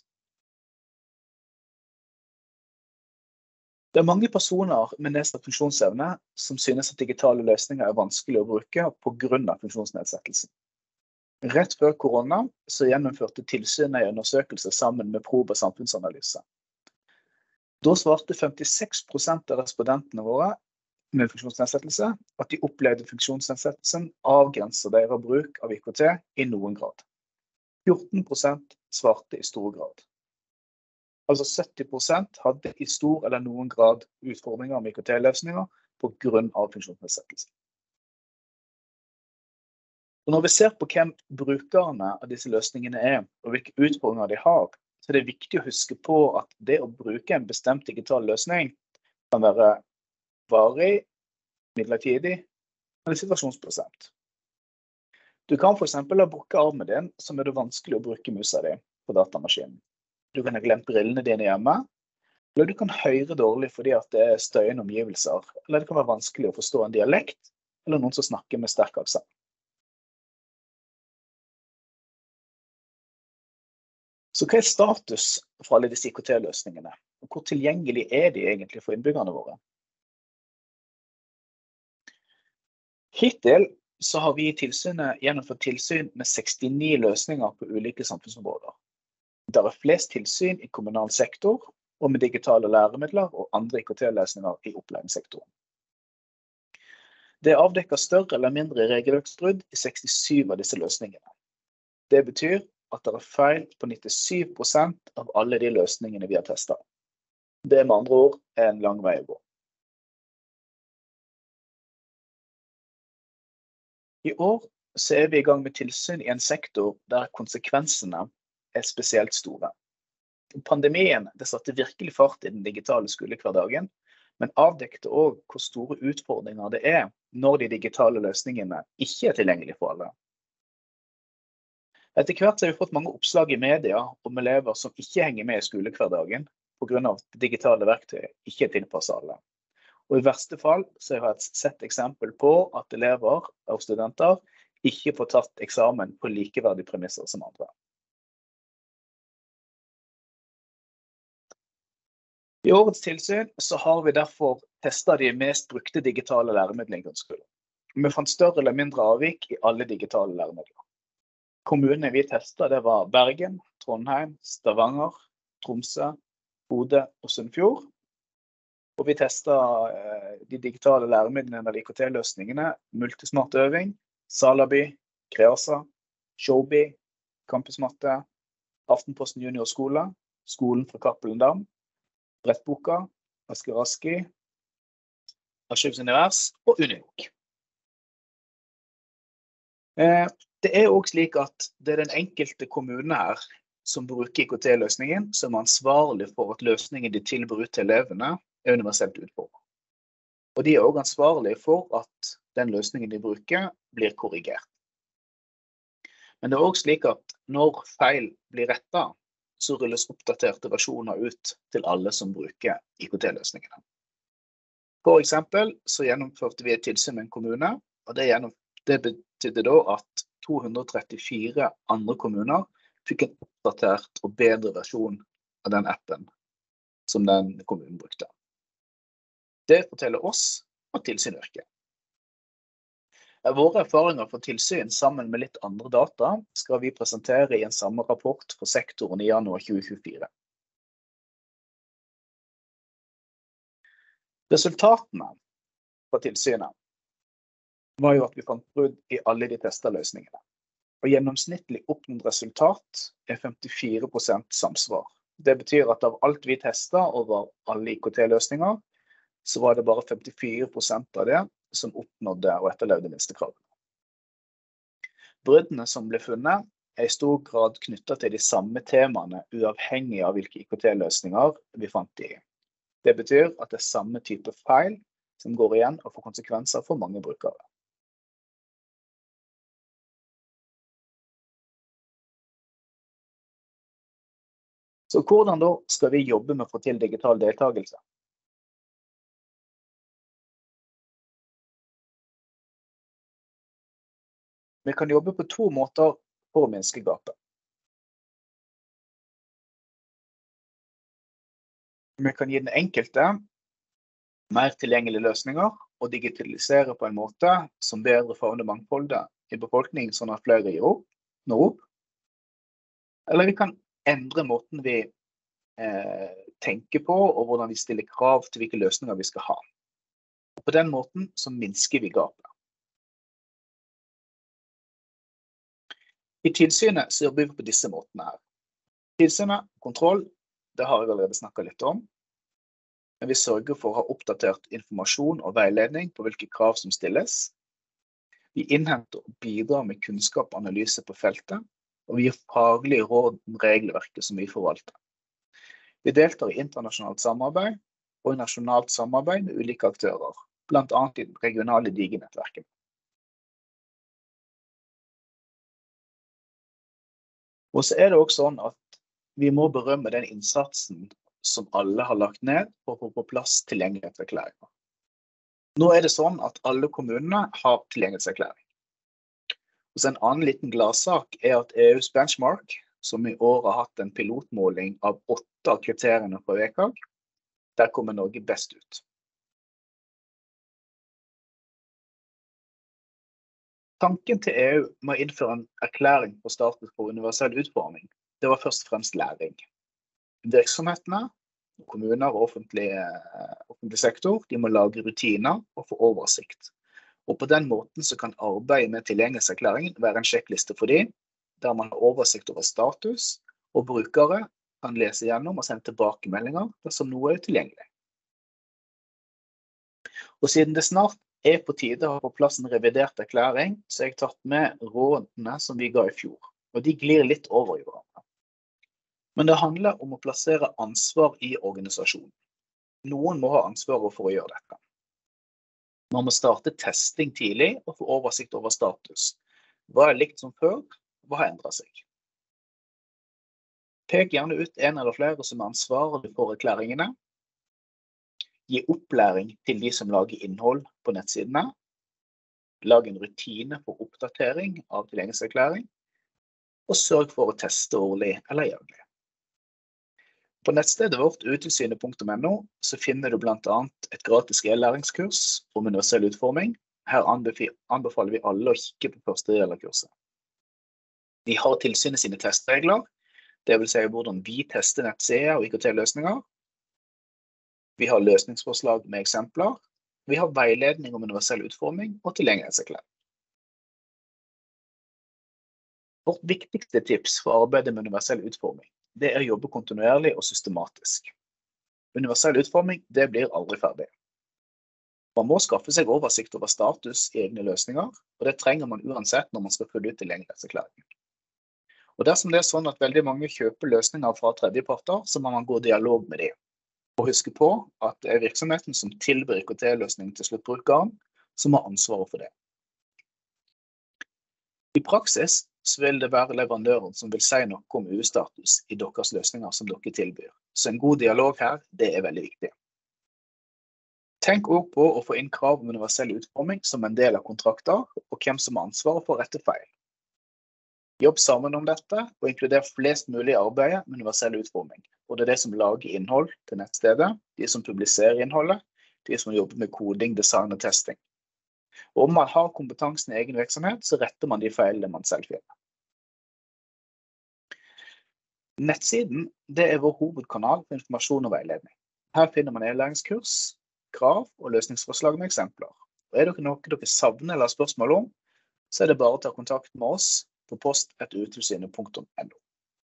Det er mange personer med nedsatt funksjonsevne som synes at digitale løsninger er vanskelig å bruke på grunn av funksjonsnedsettelsen. Rett før korona så gjennomførte tilsynet en undersøkelse sammen med Proba samfunnsanalyse. Da svarte femtiseks prosent av respondentene våre med funksjonsnedsettelse at de opplevde funksjonsnedsettelsen avgrenser deres bruk av I K T i noen grad. fjorten prosent svarte i stor grad. Altså sytti prosent hadde i stor eller noen grad utfordringer med I K T-løsninger på grunn av funksjonsnedsettelse. Og når vi ser på hvem brukerne av disse løsningene er, og hvilke utfordringer de har, så er det viktig å huske på at det å bruke en bestemt digital løsning kan være varig, midlertidig eller situasjonsbestemt. Du kan for eksempel ha brukket armen din, som er det vanskelig å bruke musa di på datamaskinen. Du kan ha glemt brillene dine hjemme, eller du kan høre dårlig fordi at det er støyende omgivelser, eller det kan være vanskelig å forstå en dialekt, eller noen som snakker med sterk aksent. Så hva er status for alle disse I K T-løsningene? Og hvor tilgjengelig er de egentlig for innbyggerne våre? Hittil så har vi I tilsynet gjennomført tilsyn med sekstini løsninger på ulike samfunnsområder. Det er flest tilsyn I kommunal sektor, og med digitale læremidler og andre I K T-løsninger I opplæringssektoren. Det er avdekket større eller mindre regelverksbrudd I sekstisju av disse løsningene. Det betyr at det er feil på nittisju prosent av alle de løsningene vi har testet. Det er med andre ord en lang vei å gå. I år så er vi I gang med tilsyn I en sektor der konsekvensene er spesielt store. Pandemien det satte virkelig fart I den digitale skolehverdagen, men avdekte også hvor store utfordringer det er når de digitale løsningene ikke er tilgjengelige for alle. Etter hvert har vi fått mange oppslag I media om elever som ikke henger med I skolehverdagen på grunn av at digitale verktøy ikke er tilpasset alle. Og I verste fall så har jeg sett eksempel på at elever og studenter ikke får tatt eksamen på likeverdige premisser som andre. I årets tilsyn så har vi derfor testet de mest brukte digitale læremidlene I grunnskolen. Vi fant større eller mindre avvik I alle digitale læremidler. Kommunene vi testet det var Bergen, Trondheim, Stavanger, Tromsø, Bodø og Sunnfjord. Og vi testet eh, de digitale læremidlene eller I K T-løsningene, Multismart Øving, Salaby, Kreasa, Showbie, Campusmatte, Aftenposten Juniorskole, Skolen fra Cappelen Dam, Brettboka, Asker Aski, Arkivsunivers og Unibok. Eh, Det er også slik at det er den enkelte kommune her som bruker I K T-løsningen som er ansvarlig for at løsningen de tilbyr ut til elevene er universelt utformet. Og de er også ansvarlige for at den løsningen de bruker blir korrigert. Men det er også slik at når feil blir rettet, så rulles oppdaterte versjoner ut til alle som bruker I K T-løsningene. For eksempel så gjennomførte vi et tilsyn med en kommune, og det, gjennom, det betydde da at to hundre og trettifire andre kommuner fikk en oppdatert og bedre versjon av den appen som den kommunen brukte. Det forteller oss at tilsyn virker. Våre erfaringer for tilsyn sammen med litt andre data skal vi presentere I en samme rapport for sektoren I januar tjue tjuefire. Resultatene fra tilsynet var jo at vi fant brudd I alle de testede løsningene. Og gjennomsnittlig oppnådd resultat er femtifire prosent samsvar. Det betyr at av alt vi testet over alle I K T-løsninger, så var det bare femtifire prosent av det som oppnådde og etterlevde minstekravene. Bruddene som ble funnet er I stor grad knyttet til de samme temaene, uavhengig av hvilke I K T-løsninger vi fant I. Det betyr at det er samme type feil som går igjen og får konsekvenser for mange brukere. Så hvordan da skal vi jobbe med å få til digital deltagelse? Vi kan jobbe på to måter for å minske gapet. Vi kan gi den enkelte mer tilgjengelige løsninger og digitalisere på en måte som bedre favner mangfoldet I befolkningen, sånn at flere gir opp, når opp. Eller vi kan endre måten vi eh, tenker på, og hvordan vi stiller krav til hvilke løsninger vi skal ha. Og på den måten så minsker vi gapet. I tilsynet så jobber vi på disse måtene her. Tilsynet, kontroll, det har jeg allerede snakket litt om. Men vi sørger for å ha oppdatert informasjon og veiledning på hvilke krav som stilles. Vi innhenter og bidrar med kunnskap og analyse på feltet, og vi gir faglige råd om regelverket som vi forvalter. Vi deltar i internasjonalt samarbeid og i nasjonalt samarbeid med ulike aktører, blant annet i regionale digenettverkene. Og så er det også sånn at vi må berømme den innsatsen som alle har lagt ned for å få på plass tilgjengelighetserklæringer. Nå er det sånn at alle kommunene har tilgjengelighetserklæring. Og så en annen liten gladsak er at E U's benchmark, som i år har hatt en pilotmåling av åtte av kriteriene på V K A G, der kommer Norge best ut. Tanken til E U med å innføre en erklæring på status for universell utforming, det var først og fremst læring. Virksomhetene, kommuner og offentlig, offentlig sektor, de må lage rutiner og få oversikt. Og på den måten så kan arbeidet med tilgjengelighetserklæringen være en sjekkliste for dem, der man har oversikt over status, og brukere kan lese gjennom og sende tilbakemeldinger dersom noe er tilgjengelig. Og siden det snart er på tide å ha på plass en revidert erklæring, så har jeg tatt med rådene som vi ga i fjor, og de glir litt over i hverandre. Men det handler om å plassere ansvar i organisasjonen. Noen må ha ansvaret for å gjøre dette. Man må starte testing tidlig og få oversikt over status. Hva er likt som før? Hva har endret seg? Pek gjerne ut en eller flere som er ansvarlig for erklæringene. Gi opplæring til de som lager innhold på nettsidene. Lag en rutine for oppdatering av tilgjengelighetserklæring. Og sørg for å teste årlig eller jevnlig. På nettstedet vårt utilsynet punktum no så finner du blant annet et gratis e-læringskurs om universell utforming. Her anbefaler vi alle å kikke på første del av kurset. De har tilsynet sine testregler, det vil si hvordan vi tester nettsider og I K T-løsninger. Vi har løsningsforslag med eksempler. Vi har veiledning om universell utforming og tilgjengelighetserklæring. Vårt viktigste tips for arbeidet med universell utforming, det er å jobbe kontinuerlig og systematisk. Universell utforming, det blir aldri ferdig. Man må skaffe seg oversikt over status I egne løsninger, og det trenger man uansett når man skal følge ut tilgjengelighetserklæringen. Og dersom det er sånn at veldig mange kjøper løsninger fra tredjeparter, så må man gå I dialog med dem. Og huske på at det er virksomheten som tilbyr I K T-løsningen til sluttbrukeren, som har ansvaret for det. I praksis så vil det være leverandøren som vil si noe om U status I deres løsninger som dere tilbyr. Så en god dialog her, det er veldig viktig. Tenk også på å få inn krav om universell utforming som en del av kontrakter, og hvem som har ansvaret for å rette feil. Jobb sammen om dette, og inkluder flest mulig I arbeidet med universell utforming. Og det er det som lager innhold til nettstedet, de som publiserer innholdet, de som jobber med koding, design og testing. Og om man har kompetansen I egen virksomhet, så retter man de feilene man selv finner. Nettsiden, det er vår hovedkanal for informasjon og veiledning. Her finner man e-læringskurs, krav og løsningsforslag med eksempler. Og er det noe dere savner eller har spørsmål om, så er det bare å ta kontakt med oss på post etter utilsynet punktum no.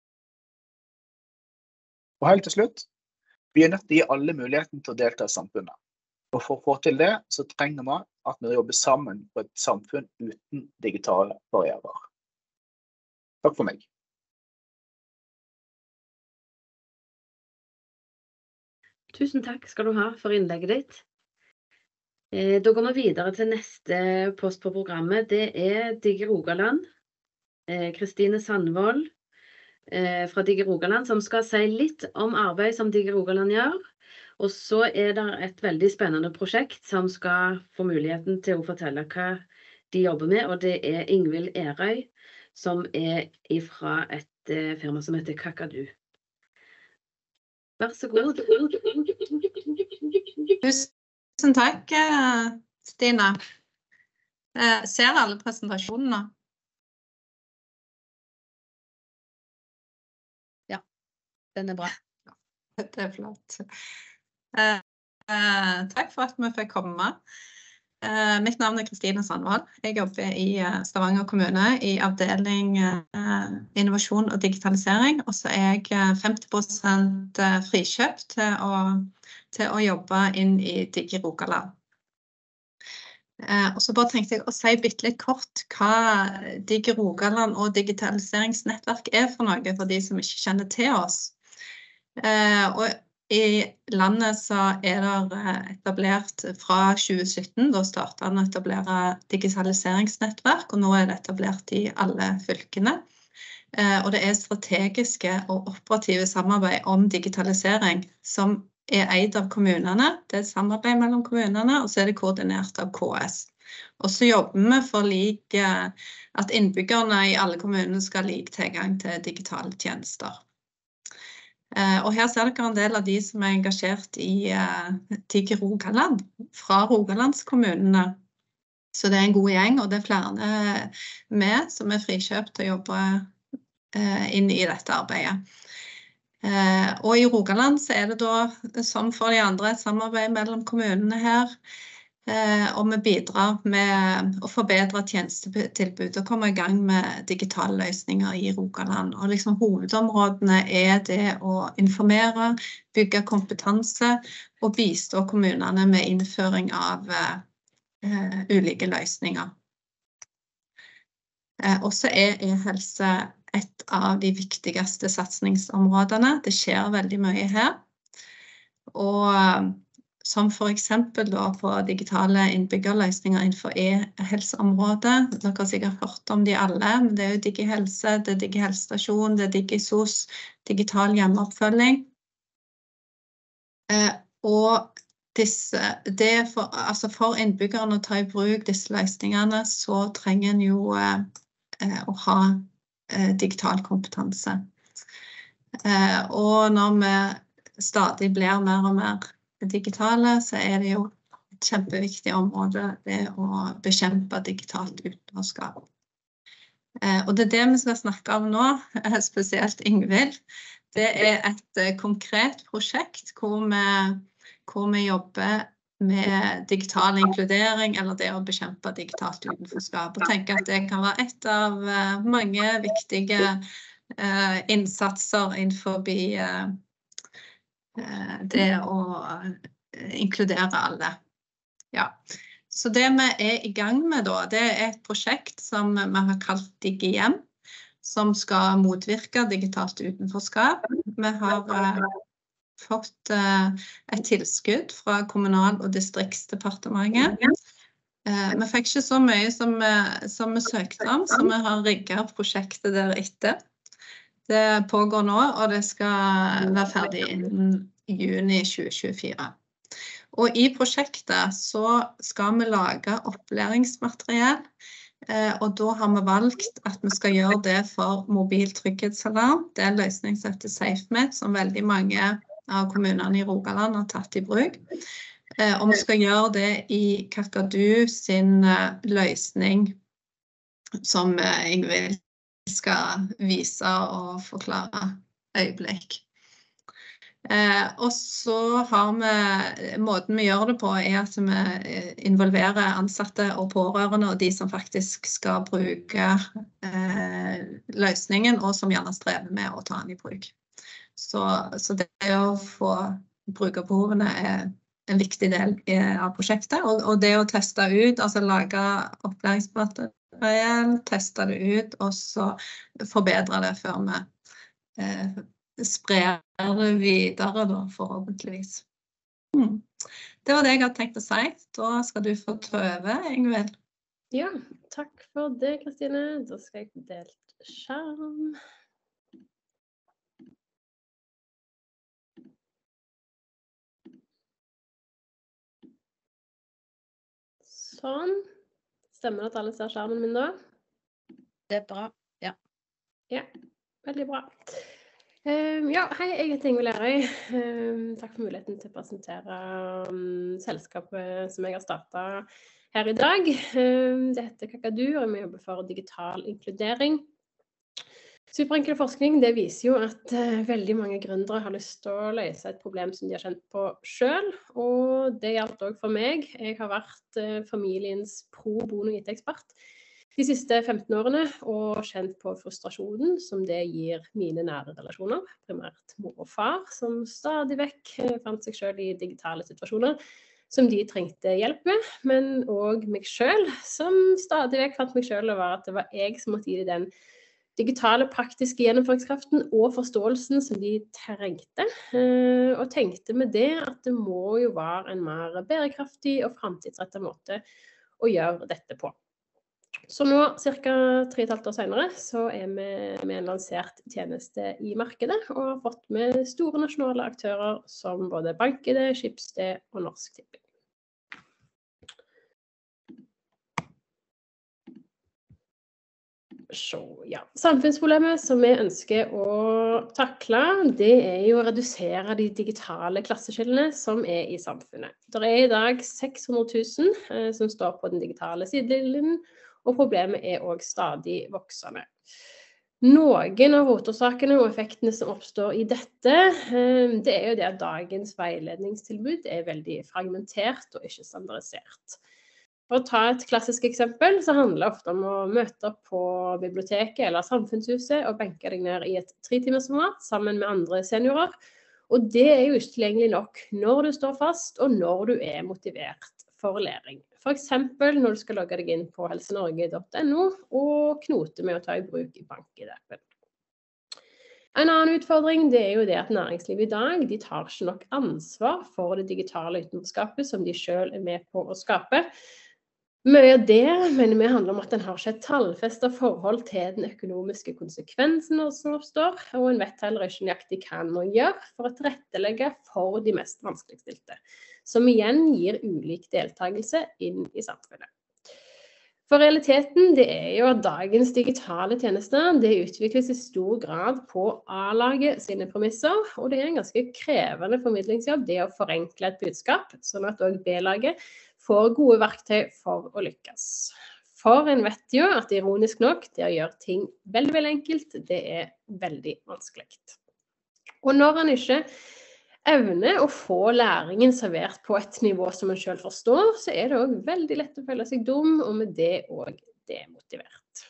Og helt til slutt, vi er nødt til å gi alle muligheten til å delta I samfunnet. Og for å få til det, så trenger man at vi jobber sammen på et samfunn uten digitale barrierer. Takk for meg. Tusen takk skal du ha for innlegget ditt. Eh, da går vi videre til neste post på programmet. Det er Digi Rogaland. Eh, Kristine Sandvold eh, fra Digi Rogaland som skal si litt om arbeid som Digi Rogaland gjør. Og så er det et veldig spennende prosjekt som skal få muligheten til å fortelle hva de jobber med, og det er Ingvild Erøy, som er fra et eh, firma som heter Kakadu. Vær så god. Tusen takk, Stine. Ser alle presentasjonene? Ja, den er bra. Det er flott. Eh, eh, takk for at vi fikk komme. Eh, mitt navn er Kristine Sandvold. Jeg jobber I Stavanger kommune I avdeling eh, innovasjon og digitalisering, og så er jeg femti prosent frikjøpt til å, til å jobbe inn I Digi Rogaland. Eh, og så bare tenkte jeg å si bitte litt kort hva Digi Rogaland og digitaliseringsnettverk er for noe, for de som ikke kjenner til oss. Eh, og i landet så er det etablert fra tjue sytten, da startet han å etablere digitaliseringsnettverk, og nå er det etablert i alle fylkene. Eh, og det er strategiske og operative samarbeid om digitalisering som er eid av kommunene. Det er samarbeid mellom kommunene, og så er det koordinert av K S. Og så jobber vi for like at innbyggerne i alle kommunene skal ha lik tilgang til digitale tjenester. Eh, og her ser dere en del av de som er engasjert i eh, Digi Rogaland, fra Rogalandskommunene. Så det er en god gjeng, og det er flere med som er frikjøpt til å jobbe eh, inn i dette arbeidet. Eh, og i Rogaland så er det da, som for de andre, et samarbeid mellom kommunene her, eh, og vi bidrar med å forbedre tjenestetilbud og komme i gang med digitale løsninger i Rogaland. Og liksom hovedområdene er det å informere, bygge kompetanse og bistå kommunene med innføring av eh, ulike løsninger. Eh, også er e-helse et av de viktigste satsningsområdene. Det skjer veldig mye her. Og som for eksempel da på digitale innbyggerløsninger innenfor e-helseområdet. Dere har sikkert hørt om de alle, men det er jo Digi Helse, det er Digi Helsestasjon, det er Digi S O S, digital hjemmeoppfølging. Eh, og disse, det for, altså for innbyggerne å ta i bruk disse løsningene, så trenger en jo eh, å ha digital kompetanse. Eh, og når vi stadig blir mer og mer digitale, så er det jo et kjempeviktig område det å bekjempe digitalt utenforskap. Eh, og det er det vi skal snakke om nå, spesielt Ingvild. Det er et eh, konkret prosjekt hvor vi, hvor vi jobber med digital inkludering, eller det å bekjempe digitalt utenforskap. Og tenker at det kan være et av uh, mange viktige uh, innsatser innenfor uh, uh, det å uh, inkludere alle. Ja. Så det vi er i gang med da, det er et prosjekt som vi har kalt Digi Hjem, som skal motvirke digitalt utenforskap. Vi har uh, fått uh, et tilskudd fra Kommunal- og distriktsdepartementet. Uh, vi fikk ikke så mye som, uh, som vi søkte om, så vi har rigget prosjektet deretter. Det pågår nå, og det skal være ferdig innen juni tjue tjuefire. Og i prosjektet så skal vi lage opplæringsmateriell, uh, og da har vi valgt at vi skal gjøre det for mobil trygghetsalarm. Det er en løsning som heter SafeMed, som veldig mange av kommunene i Rogaland har tatt i bruk. Eh, og vi skal gjøre det i Kakadu sin uh, løsning, som uh, Ingvild skal vise og forklare øyeblikk. Eh, og så har vi, måten vi gjør det på er at vi involverer ansatte og pårørende, og de som faktisk skal bruke eh, løsningen, og som gjerne strever med å ta den i bruk. Så, så det å få brukerbehovene er en viktig del av prosjektet, og, og det å teste ut, altså lage opplæringsmateriell, teste det ut, og så forbedre det før vi eh, sprer det videre da, forhåpentligvis. Hmm. Det var det jeg hadde tenkt å si. Da skal du få ta over, Ingvild. Ja, takk for det, Kristine. Da skal jeg dele skjerm. Sånn. Stemmer det at alle ser skjermen min da? Det er bra, ja. Ja, veldig bra. Um, ja, hei, jeg heter Ingvild Lerøy. Um, takk for muligheten til å presentere um, selskapet som jeg har startet her i dag. Um, det heter Kakadu, og vi jobber for digital inkludering. Superenkel forskning, det viser jo at uh, veldig mange gründere har lyst til å løse et problem som de har kjent på selv, og det gjaldt også for meg. Jeg har vært uh, familiens pro bono I T-ekspert de siste femten årene, og kjent på frustrasjonen som det gir mine nære relasjoner, primært mor og far, som stadig vekk uh, fant seg selv I digitale situasjoner, som de trengte hjelp med, men også meg selv, som stadig vekk fant meg selv å være at det var jeg som måtte gi dem den digitale praktiske gjennomføringskraften og forståelsen som de trengte, og tenkte med det at det må jo være en mer bærekraftig og fremtidsrettet måte å gjøre dette på. Så nå, cirka tre og et halvt år senere, så er vi med en lansert tjeneste i markedet, og har fått med store nasjonale aktører som både BankID, Schibsted og Norsk Tipping. Så, ja. Samfunnsproblemet som vi ønsker å takle, det er jo å redusere de digitale klasseskillene som er i samfunnet. Det er i dag seks hundre tusen eh, som står på den digitale sidelinjen, og problemet er også stadig voksende. Noen av rotorsakene og effektene som oppstår i dette, det er jo det at dagens veiledningstilbud er veldig fragmentert og ikke standardisert. For å ta et klassisk eksempel, så handler det ofte om å møte opp på biblioteket eller samfunnshuset og benke deg ned i et tre-timersformat sammen med andre seniorer. Og det er jo ikke tilgjengelig nok når du står fast og når du er motivert for læring. For eksempel når du skal logge deg inn på helsenorge punktum no og knote med å ta i bruk i BankID-appen. En annen utfordring det er jo det at næringslivet i dag de tar ikke nok ansvar for det digitale utenforskapet som de selv er med på å skape. Mye av det mener vi handler om at en har ikke et tallfestet forhold til den økonomiske konsekvensen som oppstår, og en vet heller ikke nøyaktig hva en må gjøre for å tilrettelegge for de mest vanskeligstilte, som igjen gir ulik deltakelse inn i samfunnet. For realiteten det er jo at dagens digitale tjenester det utvikles i stor grad på A-laget sine premisser, og det er en ganske krevende formidlingsjobb det å forenkle et budskap, sånn at også B-laget får gode verktøy for å lykkes. For en vet jo at ironisk nok, det å gjøre ting veldig, veldig enkelt, det er veldig vanskelig. Og når en ikke evner å få læringen servert på et nivå som en selv forstår, så er det også veldig lett å føle seg dum, og med det også demotivert.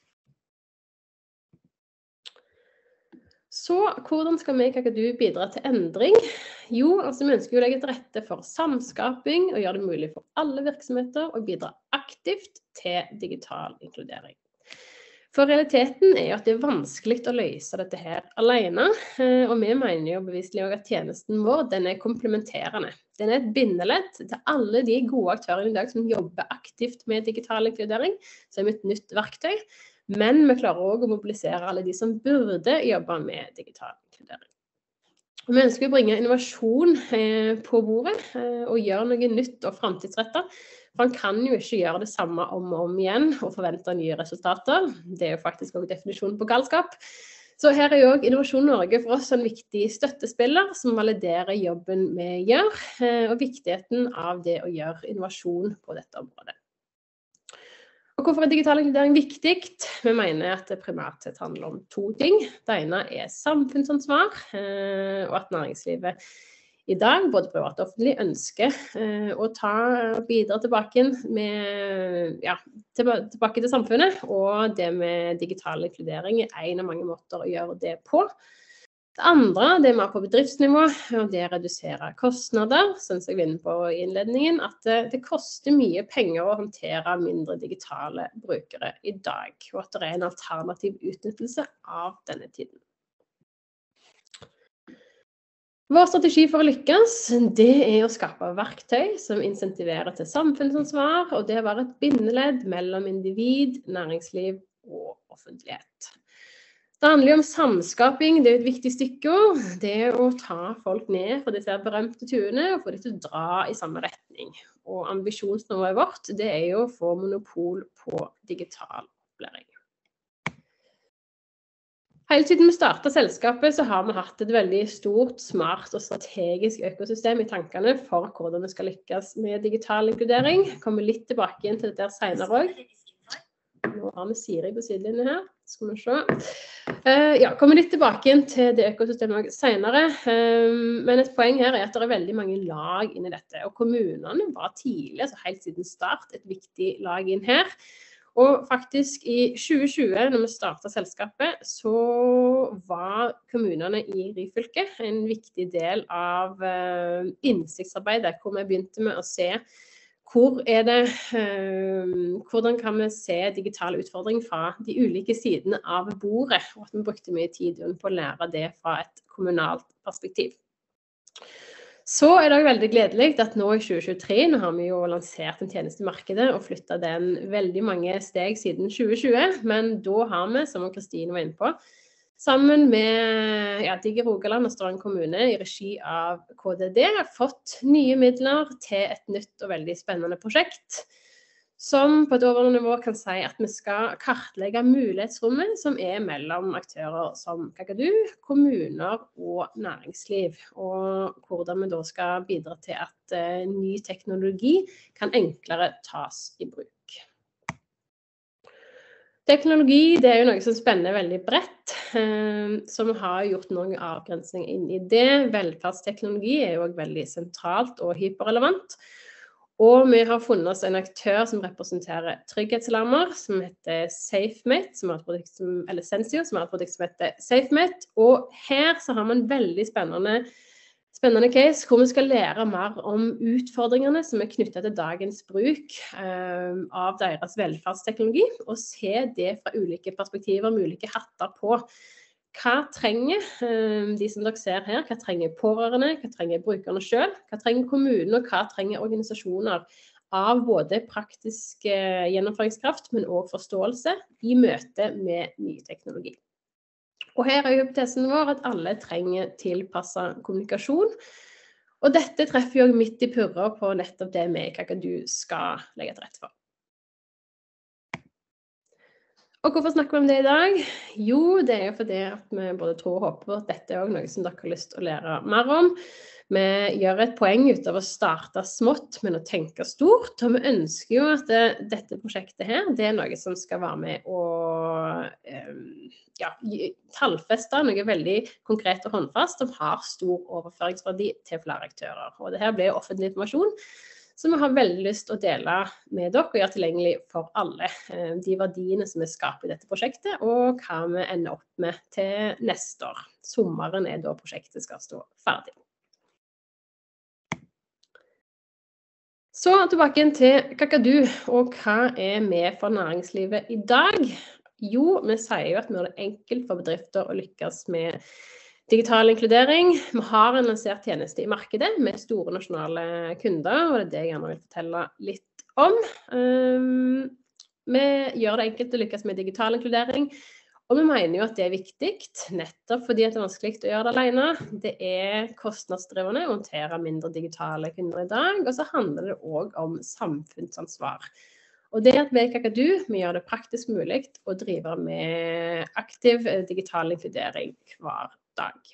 Så hvordan skal vi, Kakadu, bidra til endring? Jo, altså vi ønsker å legge til rette for samskaping og gjøre det mulig for alle virksomheter å bidra aktivt til digital inkludering. For realiteten er jo at det er vanskelig å løse dette her alene, og vi mener jo beviselig også at tjenesten vår den er komplementerende. Den er et bindeledd til alle de gode aktørene i dag som jobber aktivt med digital inkludering, som et nytt verktøy. Men vi klarer også å mobilisere alle de som burde jobbe med digital inkludering. Vi ønsker å bringe innovasjon på bordet og gjøre noe nytt og fremtidsrettet. For han kan jo ikke gjøre det samme om og om igjen og forvente nye resultater. Det er jo faktisk også definisjonen på galskap. Så her er jo også Innovasjon Norge for oss en viktig støttespiller som validerer jobben vi gjør, og viktigheten av det å gjøre innovasjon på dette området. Og hvorfor er digital inkludering viktig? Vi mener at det primært sett handler om to ting. Det ene er samfunnsansvar, og at næringslivet i dag, både privat og offentlig, ønsker å ta, bidra tilbake, med, ja, tilbake til samfunnet, og det med digital inkludering er en av mange måter å gjøre det på. Det andre, det er mer på bedriftsnivå, og det reduserer kostnader, sånn som jeg var inne på i innledningen, at det, det koster mye penger å håndtere mindre digitale brukere i dag, og at det er en alternativ utnyttelse av denne tiden. Vår strategi for å lykkes, det er å skape verktøy som insentiverer til samfunnsansvar, og det å være et bindeledd mellom individ, næringsliv og offentlighet. Det handler jo om samskaping, det er et viktig stikkord. Det er å ta folk ned fra disse berømte tuene og få dem til å dra i samme retning. Og ambisjonsnivået vårt, det er jo å få monopol på digital opplæring. Helt siden vi startet selskapet så har vi hatt et veldig stort, smart og strategisk økosystem i tankene for hvordan vi skal lykkes med digital inkludering. Jeg kommer litt tilbake igjen til dette senere også. Nå har vi Siri på sidelinjen her, skal vi se. Uh, ja, kommer litt tilbake igjen til det økosystemet senere, um, men et poeng her er at det er veldig mange lag inn i dette, og kommunene var tidlig, altså helt siden start, et viktig lag inn her. Og faktisk i tjue tjue, når vi startet selskapet, så var kommunene i Ryfylke en viktig del av uh, innsiktsarbeidet, hvor vi begynte med å se hvor er det, uh, hvordan kan vi se digitale utfordringer fra de ulike sidene av bordet, og at vi brukte mye tid på å lære det fra et kommunalt perspektiv. Så er det veldig gledelig at nå i tjue tjuetre, nå har vi jo lansert en tjeneste i markedet og flyttet den veldig mange steg siden tjue tjue, men da har vi, som Kristine var inne på, sammen med ja, Digi Rogaland og Stavanger kommune i regi av K D D, fått nye midler til et nytt og veldig spennende prosjekt, som på et overordnet nivå kan si at vi skal kartlegge mulighetsrommet som er mellom aktører som Kakadu, kommuner og næringsliv, og hvordan vi da skal bidra til at uh, ny teknologi kan enklere tas i bruk. Teknologi, det er jo noe som spenner veldig bredt, uh, så vi har gjort noen avgrensninger inn i det. Velferdsteknologi er jo også veldig sentralt og hyperrelevant. Og vi har funnet oss en aktør som representerer trygghetsalarmer, som heter SafeMate, som er et produkt som, eller Sensio, som er et produkt som heter SafeMate. Og her så har vi en veldig spennende, spennende case, hvor vi skal lære mer om utfordringene som er knyttet til dagens bruk eh, av deres velferdsteknologi, og se det fra ulike perspektiver, med ulike hatter på. Hva trenger de som dere ser her, hva trenger pårørende, hva trenger brukerne selv, hva trenger kommunen og hva trenger organisasjoner av både praktisk gjennomføringskraft, men også forståelse i møte med ny teknologi. Og her er hypotesen vår at alle trenger tilpasset kommunikasjon, og dette treffer jo midt i purra på nettopp det vi i Kakadu skal legge til rette for. Og hvorfor snakker vi om det i dag? Jo, det er jo fordi at vi både tror og håper at dette er noe som dere har lyst til å lære mer om. Vi gjør et poeng ut av å starte smått, men å tenke stort. Og vi ønsker jo at det, dette prosjektet her, det er noe som skal være med å ja, tallfeste noe veldig konkret og håndfast, som har stor overføringsverdi til flere aktører. Og det her blir jo offentlig informasjon, som vi har veldig lyst til å dele med dere og gjøre tilgjengelig for alle de verdiene som vi skaper i dette prosjektet, og hva vi ender opp med til neste år. Sommeren er da prosjektet skal stå ferdig. Så tilbake til Kakadu, og hva er med for næringslivet i dag? Jo, vi sier jo at vi gjør det enkelt for bedrifter å lykkes med digital inkludering. Vi har en lansert tjeneste i markedet med store nasjonale kunder, og det er det jeg gjerne vil fortelle litt om. Um, vi gjør det enkelt å lykkes med digital inkludering, og vi mener jo at det er viktig, nettopp fordi det er vanskelig å gjøre det alene. Det er kostnadsdrivende å håndtere mindre digitale kunder i dag, og så handler det også om samfunnsansvar. Og det at vi i Kakadu, vi gjør det praktisk mulig å drive med aktiv digital inkludering hver dag.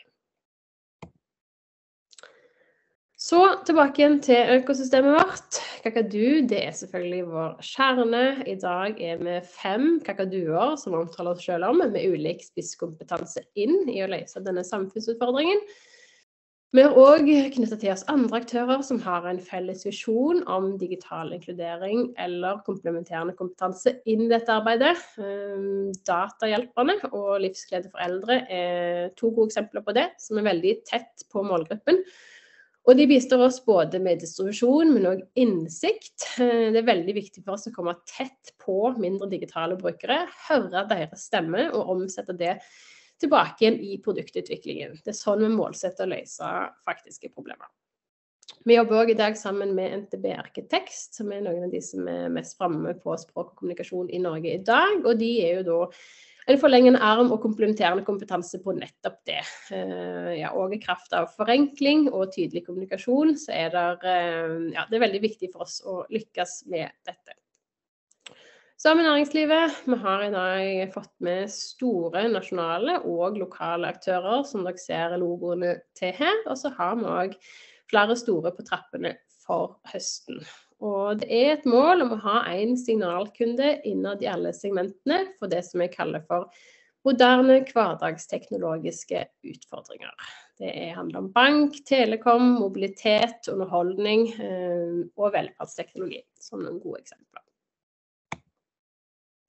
Så tilbake igjen til økosystemet vårt. Kakadu, det er selvfølgelig vår kjerne. I dag er vi fem kakaduer som omtaler oss selv om, med ulik spisskompetanse inn i å løse denne samfunnsutfordringen. Vi har også knyttet til oss andre aktører som har en felles visjon om digital inkludering eller komplementerende kompetanse inn i dette arbeidet. Datahjelperne og livsglede for eldre er to gode eksempler på det, som er veldig tett på målgruppen. Og de bistår oss både med distribusjon, men også innsikt. Det er veldig viktig for oss å komme tett på mindre digitale brukere, høre deres stemme og omsette det tilbake igjen i produktutviklingen. Det er sånn vi målsetter å løse faktiske problemer. Vi jobber også i dag sammen med N T B Arkitekst, som er noen av de som er mest fremme på språk og kommunikasjon i Norge i dag, og de er jo da en forlengende arm og komplementerende kompetanse på nettopp det. Ja, og i kraft av forenkling og tydelig kommunikasjon, så er det, ja, det er veldig viktig for oss å lykkes med dette. Sammen med næringslivet, vi har i dag fått med store nasjonale og lokale aktører, som dere ser logoene til her, og så har vi også flere store på trappene for høsten. Og det er et mål om å ha en signalkunde innad i alle segmentene for det som jeg kaller for moderne hverdagsteknologiske utfordringer. Det handler om bank, telekom, mobilitet, underholdning og velferdsteknologi, som noen gode eksempler.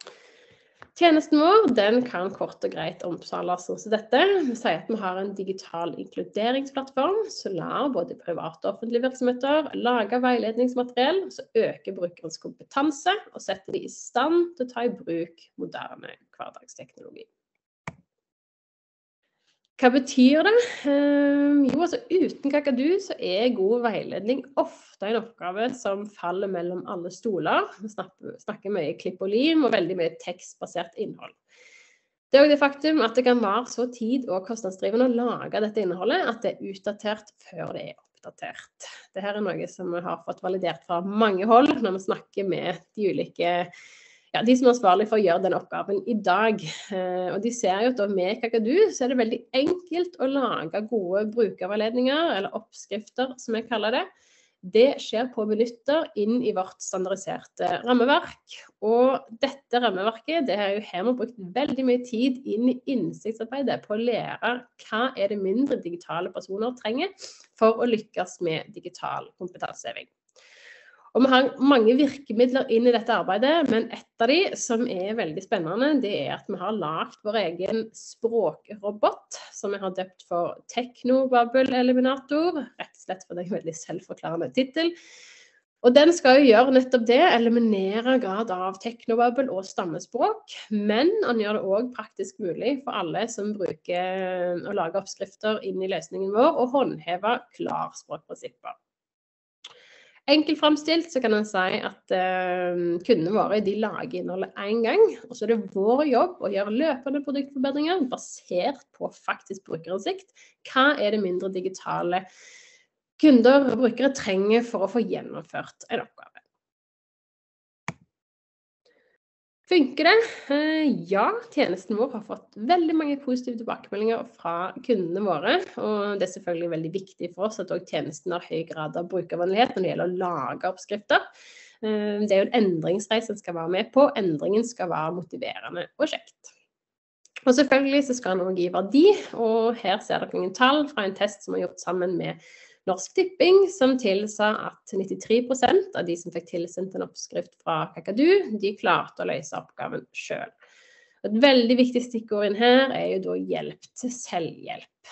Tjenesten vår, den kan kort og greit omtales sånn som dette. Vi sier at vi har en digital inkluderingsplattform som lar både private og offentlige virksomheter lage veiledningsmateriell som øker brukerens kompetanse og setter de i stand til å ta i bruk moderne hverdagsteknologi. Hva betyr det? Jo, altså uten Kakadu så er god veiledning ofte en oppgave som faller mellom alle stoler. Vi snakker, snakker mye klipp og lim og veldig mye tekstbasert innhold. Det er også det faktum at det kan være så tid- og kostnadsdrivende å lage dette innholdet at det er utdatert før det er oppdatert. Dette er noe som vi har fått validert fra mange hold når vi snakker med de ulike Ja, de som er ansvarlig for å gjøre den oppgaven i dag. Og de ser jo at med Kakadu så er det veldig enkelt å lage gode brukerveiledninger, eller oppskrifter som jeg kaller det. Det skjer på minutter inn i vårt standardiserte rammeverk. Og dette rammeverket, det er jo her vi har brukt veldig mye tid inn i innsiktsarbeidet på å lære hva er det mindre digitale personer trenger for å lykkes med digital kompetanseheving. Og vi har mange virkemidler inn i dette arbeidet, men et av de som er veldig spennende, det er at vi har lagt vår egen språkrobot, som vi har døpt for Technobubble Eliminator, rett og slett for det er en veldig selvforklarende titel. Og den skal jo gjøre nettopp det, eliminere grad av Technobubble og stammespråk, men han gjør det også praktisk mulig for alle som bruker å lage oppskrifter inn i løsningen vår, og håndheve klarspråkprinsipper. Enkelt fremstilt så kan jeg si at uh, kundene våre de lager innholdet en gang, og så er det vår jobb å gjøre løpende produktforbedringer basert på faktisk brukerinnsikt. Hva er det mindre digitale kunder og brukere trenger for å få gjennomført en oppgave? Funker det? Uh, ja, tjenesten vår har fått veldig mange positive tilbakemeldinger fra kundene våre, og det er selvfølgelig veldig viktig for oss at også tjenesten har høy grad av brukervennlighet når det gjelder å lage oppskrifter. Uh, det er jo en endringsreise den skal være med på, endringen skal være motiverende og kjekt. Og selvfølgelig så skal den også gi verdi, og her ser dere noen tall fra en test som er gjort sammen med Norsk Tipping, som tilsa at nittitre prosent av de som fikk tilsendt en oppskrift fra Kakadu, de klarte å løse oppgaven selv. Et veldig viktig stikkord inn her er jo da hjelp til selvhjelp.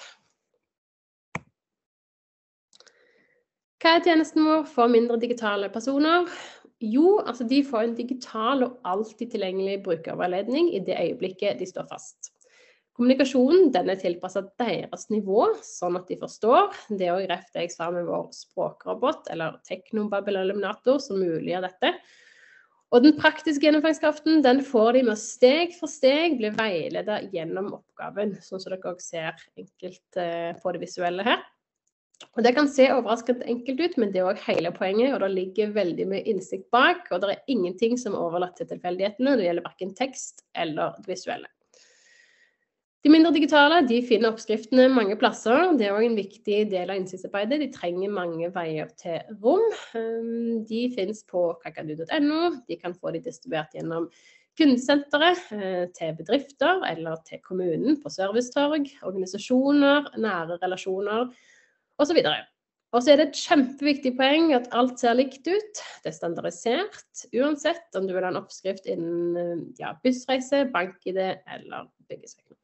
Hva er tjenesten vår for mindre digitale personer? Jo, altså de får en digital og alltid tilgjengelig brukerveiledning i det øyeblikket de står fast. Kommunikasjonen den er tilpasset deres nivå, sånn at de forstår. Det er også rett jeg sa med vår språkrobot, eller Technobubble Eliminator, som muliggjør dette. Og den praktiske gjennomføringskraften, den får de med steg for steg bli veiledet gjennom oppgaven, sånn som dere også ser enkelt på det visuelle her. Og det kan se overraskende enkelt ut, men det er også hele poenget, og det ligger veldig mye innsikt bak, og det er ingenting som er overlatt til tilfeldighetene når det gjelder hverken tekst eller det visuelle. De mindre digitale, de finner oppskriftene mange plasser. Det er også en viktig del av innsiktsarbeidet. De trenger mange veier til rom. De finnes på kakadu punktum no. De kan få de distribuert gjennom kundesenteret til bedrifter eller til kommunen på servicetorg, organisasjoner, nære relasjoner og så videre. Og så er det et kjempeviktig poeng at alt ser likt ut. Det er standardisert, uansett om du vil ha en oppskrift innen ja, bussreise, bank-I D eller byggesøknad.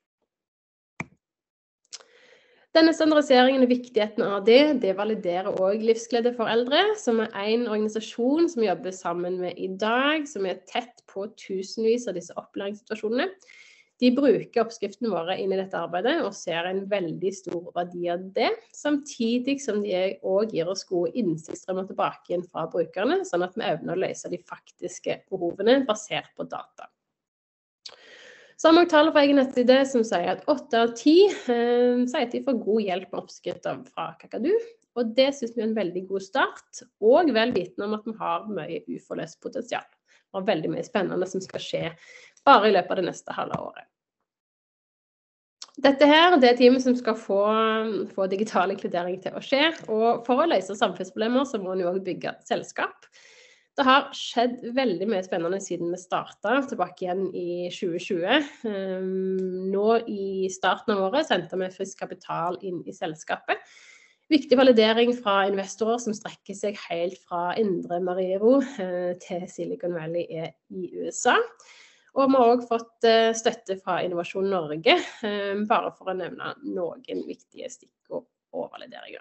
Denne standardiseringen og viktigheten av det, det validerer også Livsglede for eldre, som er en organisasjon som jobber sammen med i dag, som er tett på tusenvis av disse opplæringssituasjonene. De bruker oppskriftene våre inn i dette arbeidet og ser en veldig stor verdi av det, samtidig som de også gir oss gode innsiktsstrømmer tilbake igjen fra brukerne, sånn at vi evner å løse de faktiske behovene basert på data. Så har vi tall fra egen nettside som sier at åtte av ti eh, sier at de får god hjelp med oppskrifter fra Kakadu, og det synes vi er en veldig god start, og vel vitende om at vi har mye uforløst potensial, og veldig mye spennende som skal skje bare i løpet av det neste halve året. Dette her, det er teamet som skal få, få digital inkludering til å skje, og for å løse samfunnsproblemer så må man jo også bygge selskap. Det har skjedd veldig mye spennende siden vi startet tilbake igjen i tjue tjue. Nå i starten av året sendte vi frisk kapital inn i selskapet. Viktig validering fra investorer som strekker seg helt fra Indre Mariero til Silicon Valley i U S A. Og vi har også fått eh, støtte fra Innovasjon Norge, eh, bare for å nevne noen viktige stikkord og valideringer.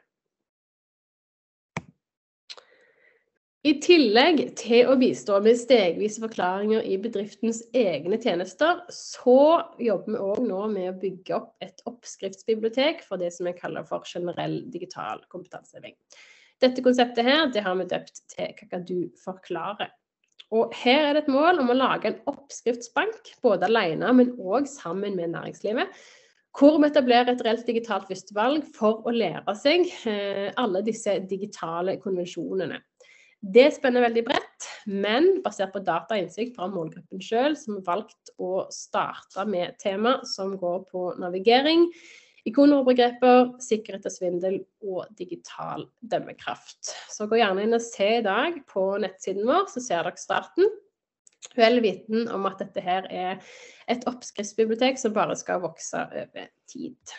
I tillegg til å bistå med stegvise forklaringer i bedriftens egne tjenester, så jobber vi også nå med å bygge opp et oppskriftsbibliotek for det som jeg kaller for generell digital kompetanseheving. Dette konseptet her, det har vi døpt til Kakadu forklarer. Og her er det et mål om å lage en oppskriftsbank, både alene, men også sammen med næringslivet, hvor vi etablerer et reelt digitalt førstevalg for å lære seg eh, alle disse digitale konvensjonene. Det spenner veldig bredt, men basert på datainnsikt fra målgruppen selv, som har valgt å starte med tema som går på navigering, ikonordbegreper, sikkerhet og svindel og digital dømmekraft. Så gå gjerne inn og se i dag på nettsiden vår, så ser dere starten. Vel viten om at dette her er et oppskriftsbibliotek som bare skal vokse over tid.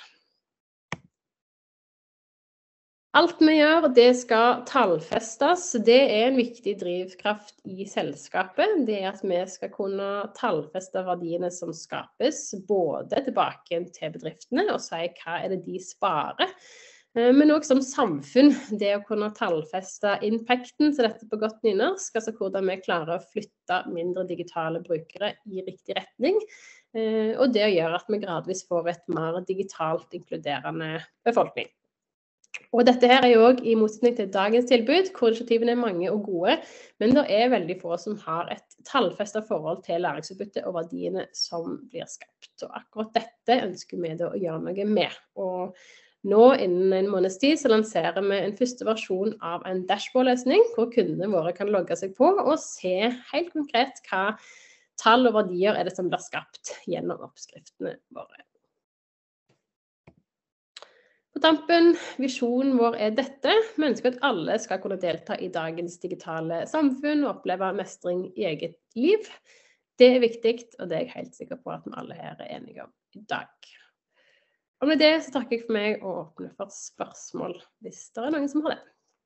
Alt vi gjør, det skal tallfestes. Det er en viktig drivkraft i selskapet. Det er at vi skal kunne tallfeste verdiene som skapes, både tilbake til bedriftene og si hva er det de sparer. Men også som samfunn, det å kunne tallfeste impacten til dette på godt nynorsk, altså hvordan vi klarer å flytte mindre digitale brukere i riktig retning, og det gjør at vi gradvis får et mer digitalt inkluderende befolkning. Og dette her er jo også i motsetning til dagens tilbud, hvor initiativene er mange og gode, men det er veldig få som har et tallfestet forhold til læringsutbytte og verdiene som blir skapt. Og akkurat dette ønsker vi da å gjøre noe med. Og nå innen en måneds tid så lanserer vi en første versjon av en dashboard-løsning, hvor kundene våre kan logge seg på og se helt konkret hva tall og verdier er det som blir skapt gjennom oppskriftene våre. På tampen, visjonen vår er dette. Vi ønsker at alle skal kunne delta i dagens digitale samfunn og oppleve mestring i eget liv. Det er viktig, og det er jeg helt sikker på at vi alle her er enige om i dag. Og med det så takker jeg for meg og åpner for spørsmål, hvis det er noen som har det.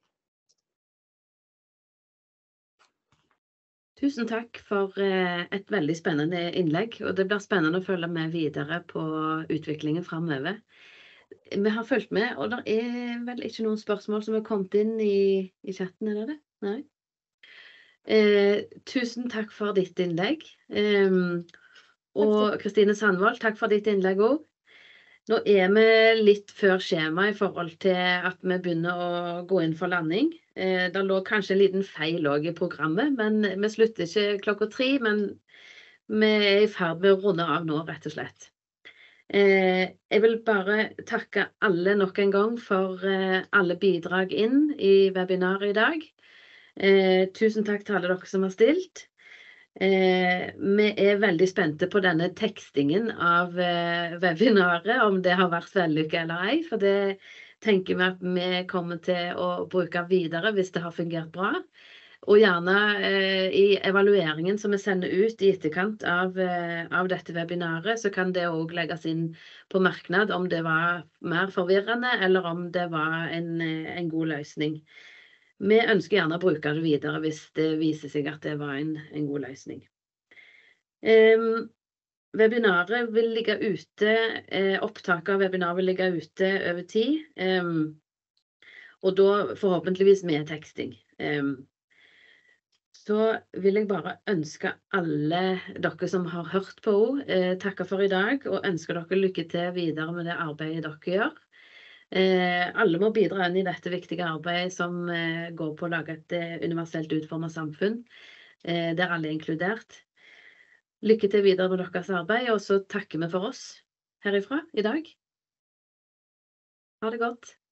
Tusen takk for et veldig spennende innlegg, og det blir spennende å følge med videre på utviklingen fremover. Vi har fulgt med, og det er vel ikke noen spørsmål som har kommet inn i, i chatten, er det det? Nei. Eh, tusen takk for ditt innlegg. Eh, og Kristine Sandvold, takk for ditt innlegg også. Nå er vi litt før skjema i forhold til at vi begynner å gå inn for landing. Eh, det lå kanskje en liten feil også i programmet, men vi slutter ikke klokka tre, men vi er i ferd med å runde av nå, rett og slett. Eh, jeg vil bare takke alle nok en gang for eh, alle bidrag inn i webinaret i dag. Eh, tusen takk til alle dere som har stilt. Eh, vi er veldig spente på denne tekstingen av eh, webinaret, om det har vært vellykket eller ei, for det tenker vi at vi kommer til å bruke videre hvis det har fungert bra. Og gjerne eh, i evalueringen som vi sender ut i etterkant av, eh, av dette webinaret, så kan det også legges inn på merknad om det var mer forvirrende, eller om det var en, en god løsning. Vi ønsker gjerne å bruke det videre hvis det viser seg at det var en, en god løsning. Eh, webinaret vil ligge ute, eh, opptaket av webinaret vil ligge ute over tid, eh, og da forhåpentligvis med teksting. Eh, Så vil jeg bare ønske alle dere som har hørt på henne, eh, takke for i dag, og ønske dere lykke til videre med det arbeidet dere gjør. Eh, alle må bidra inn i dette viktige arbeidet som eh, går på å lage et eh, universelt utformet samfunn, eh, der alle er inkludert. Lykke til videre med deres arbeid, og så takker vi for oss herifra i dag. Ha det godt.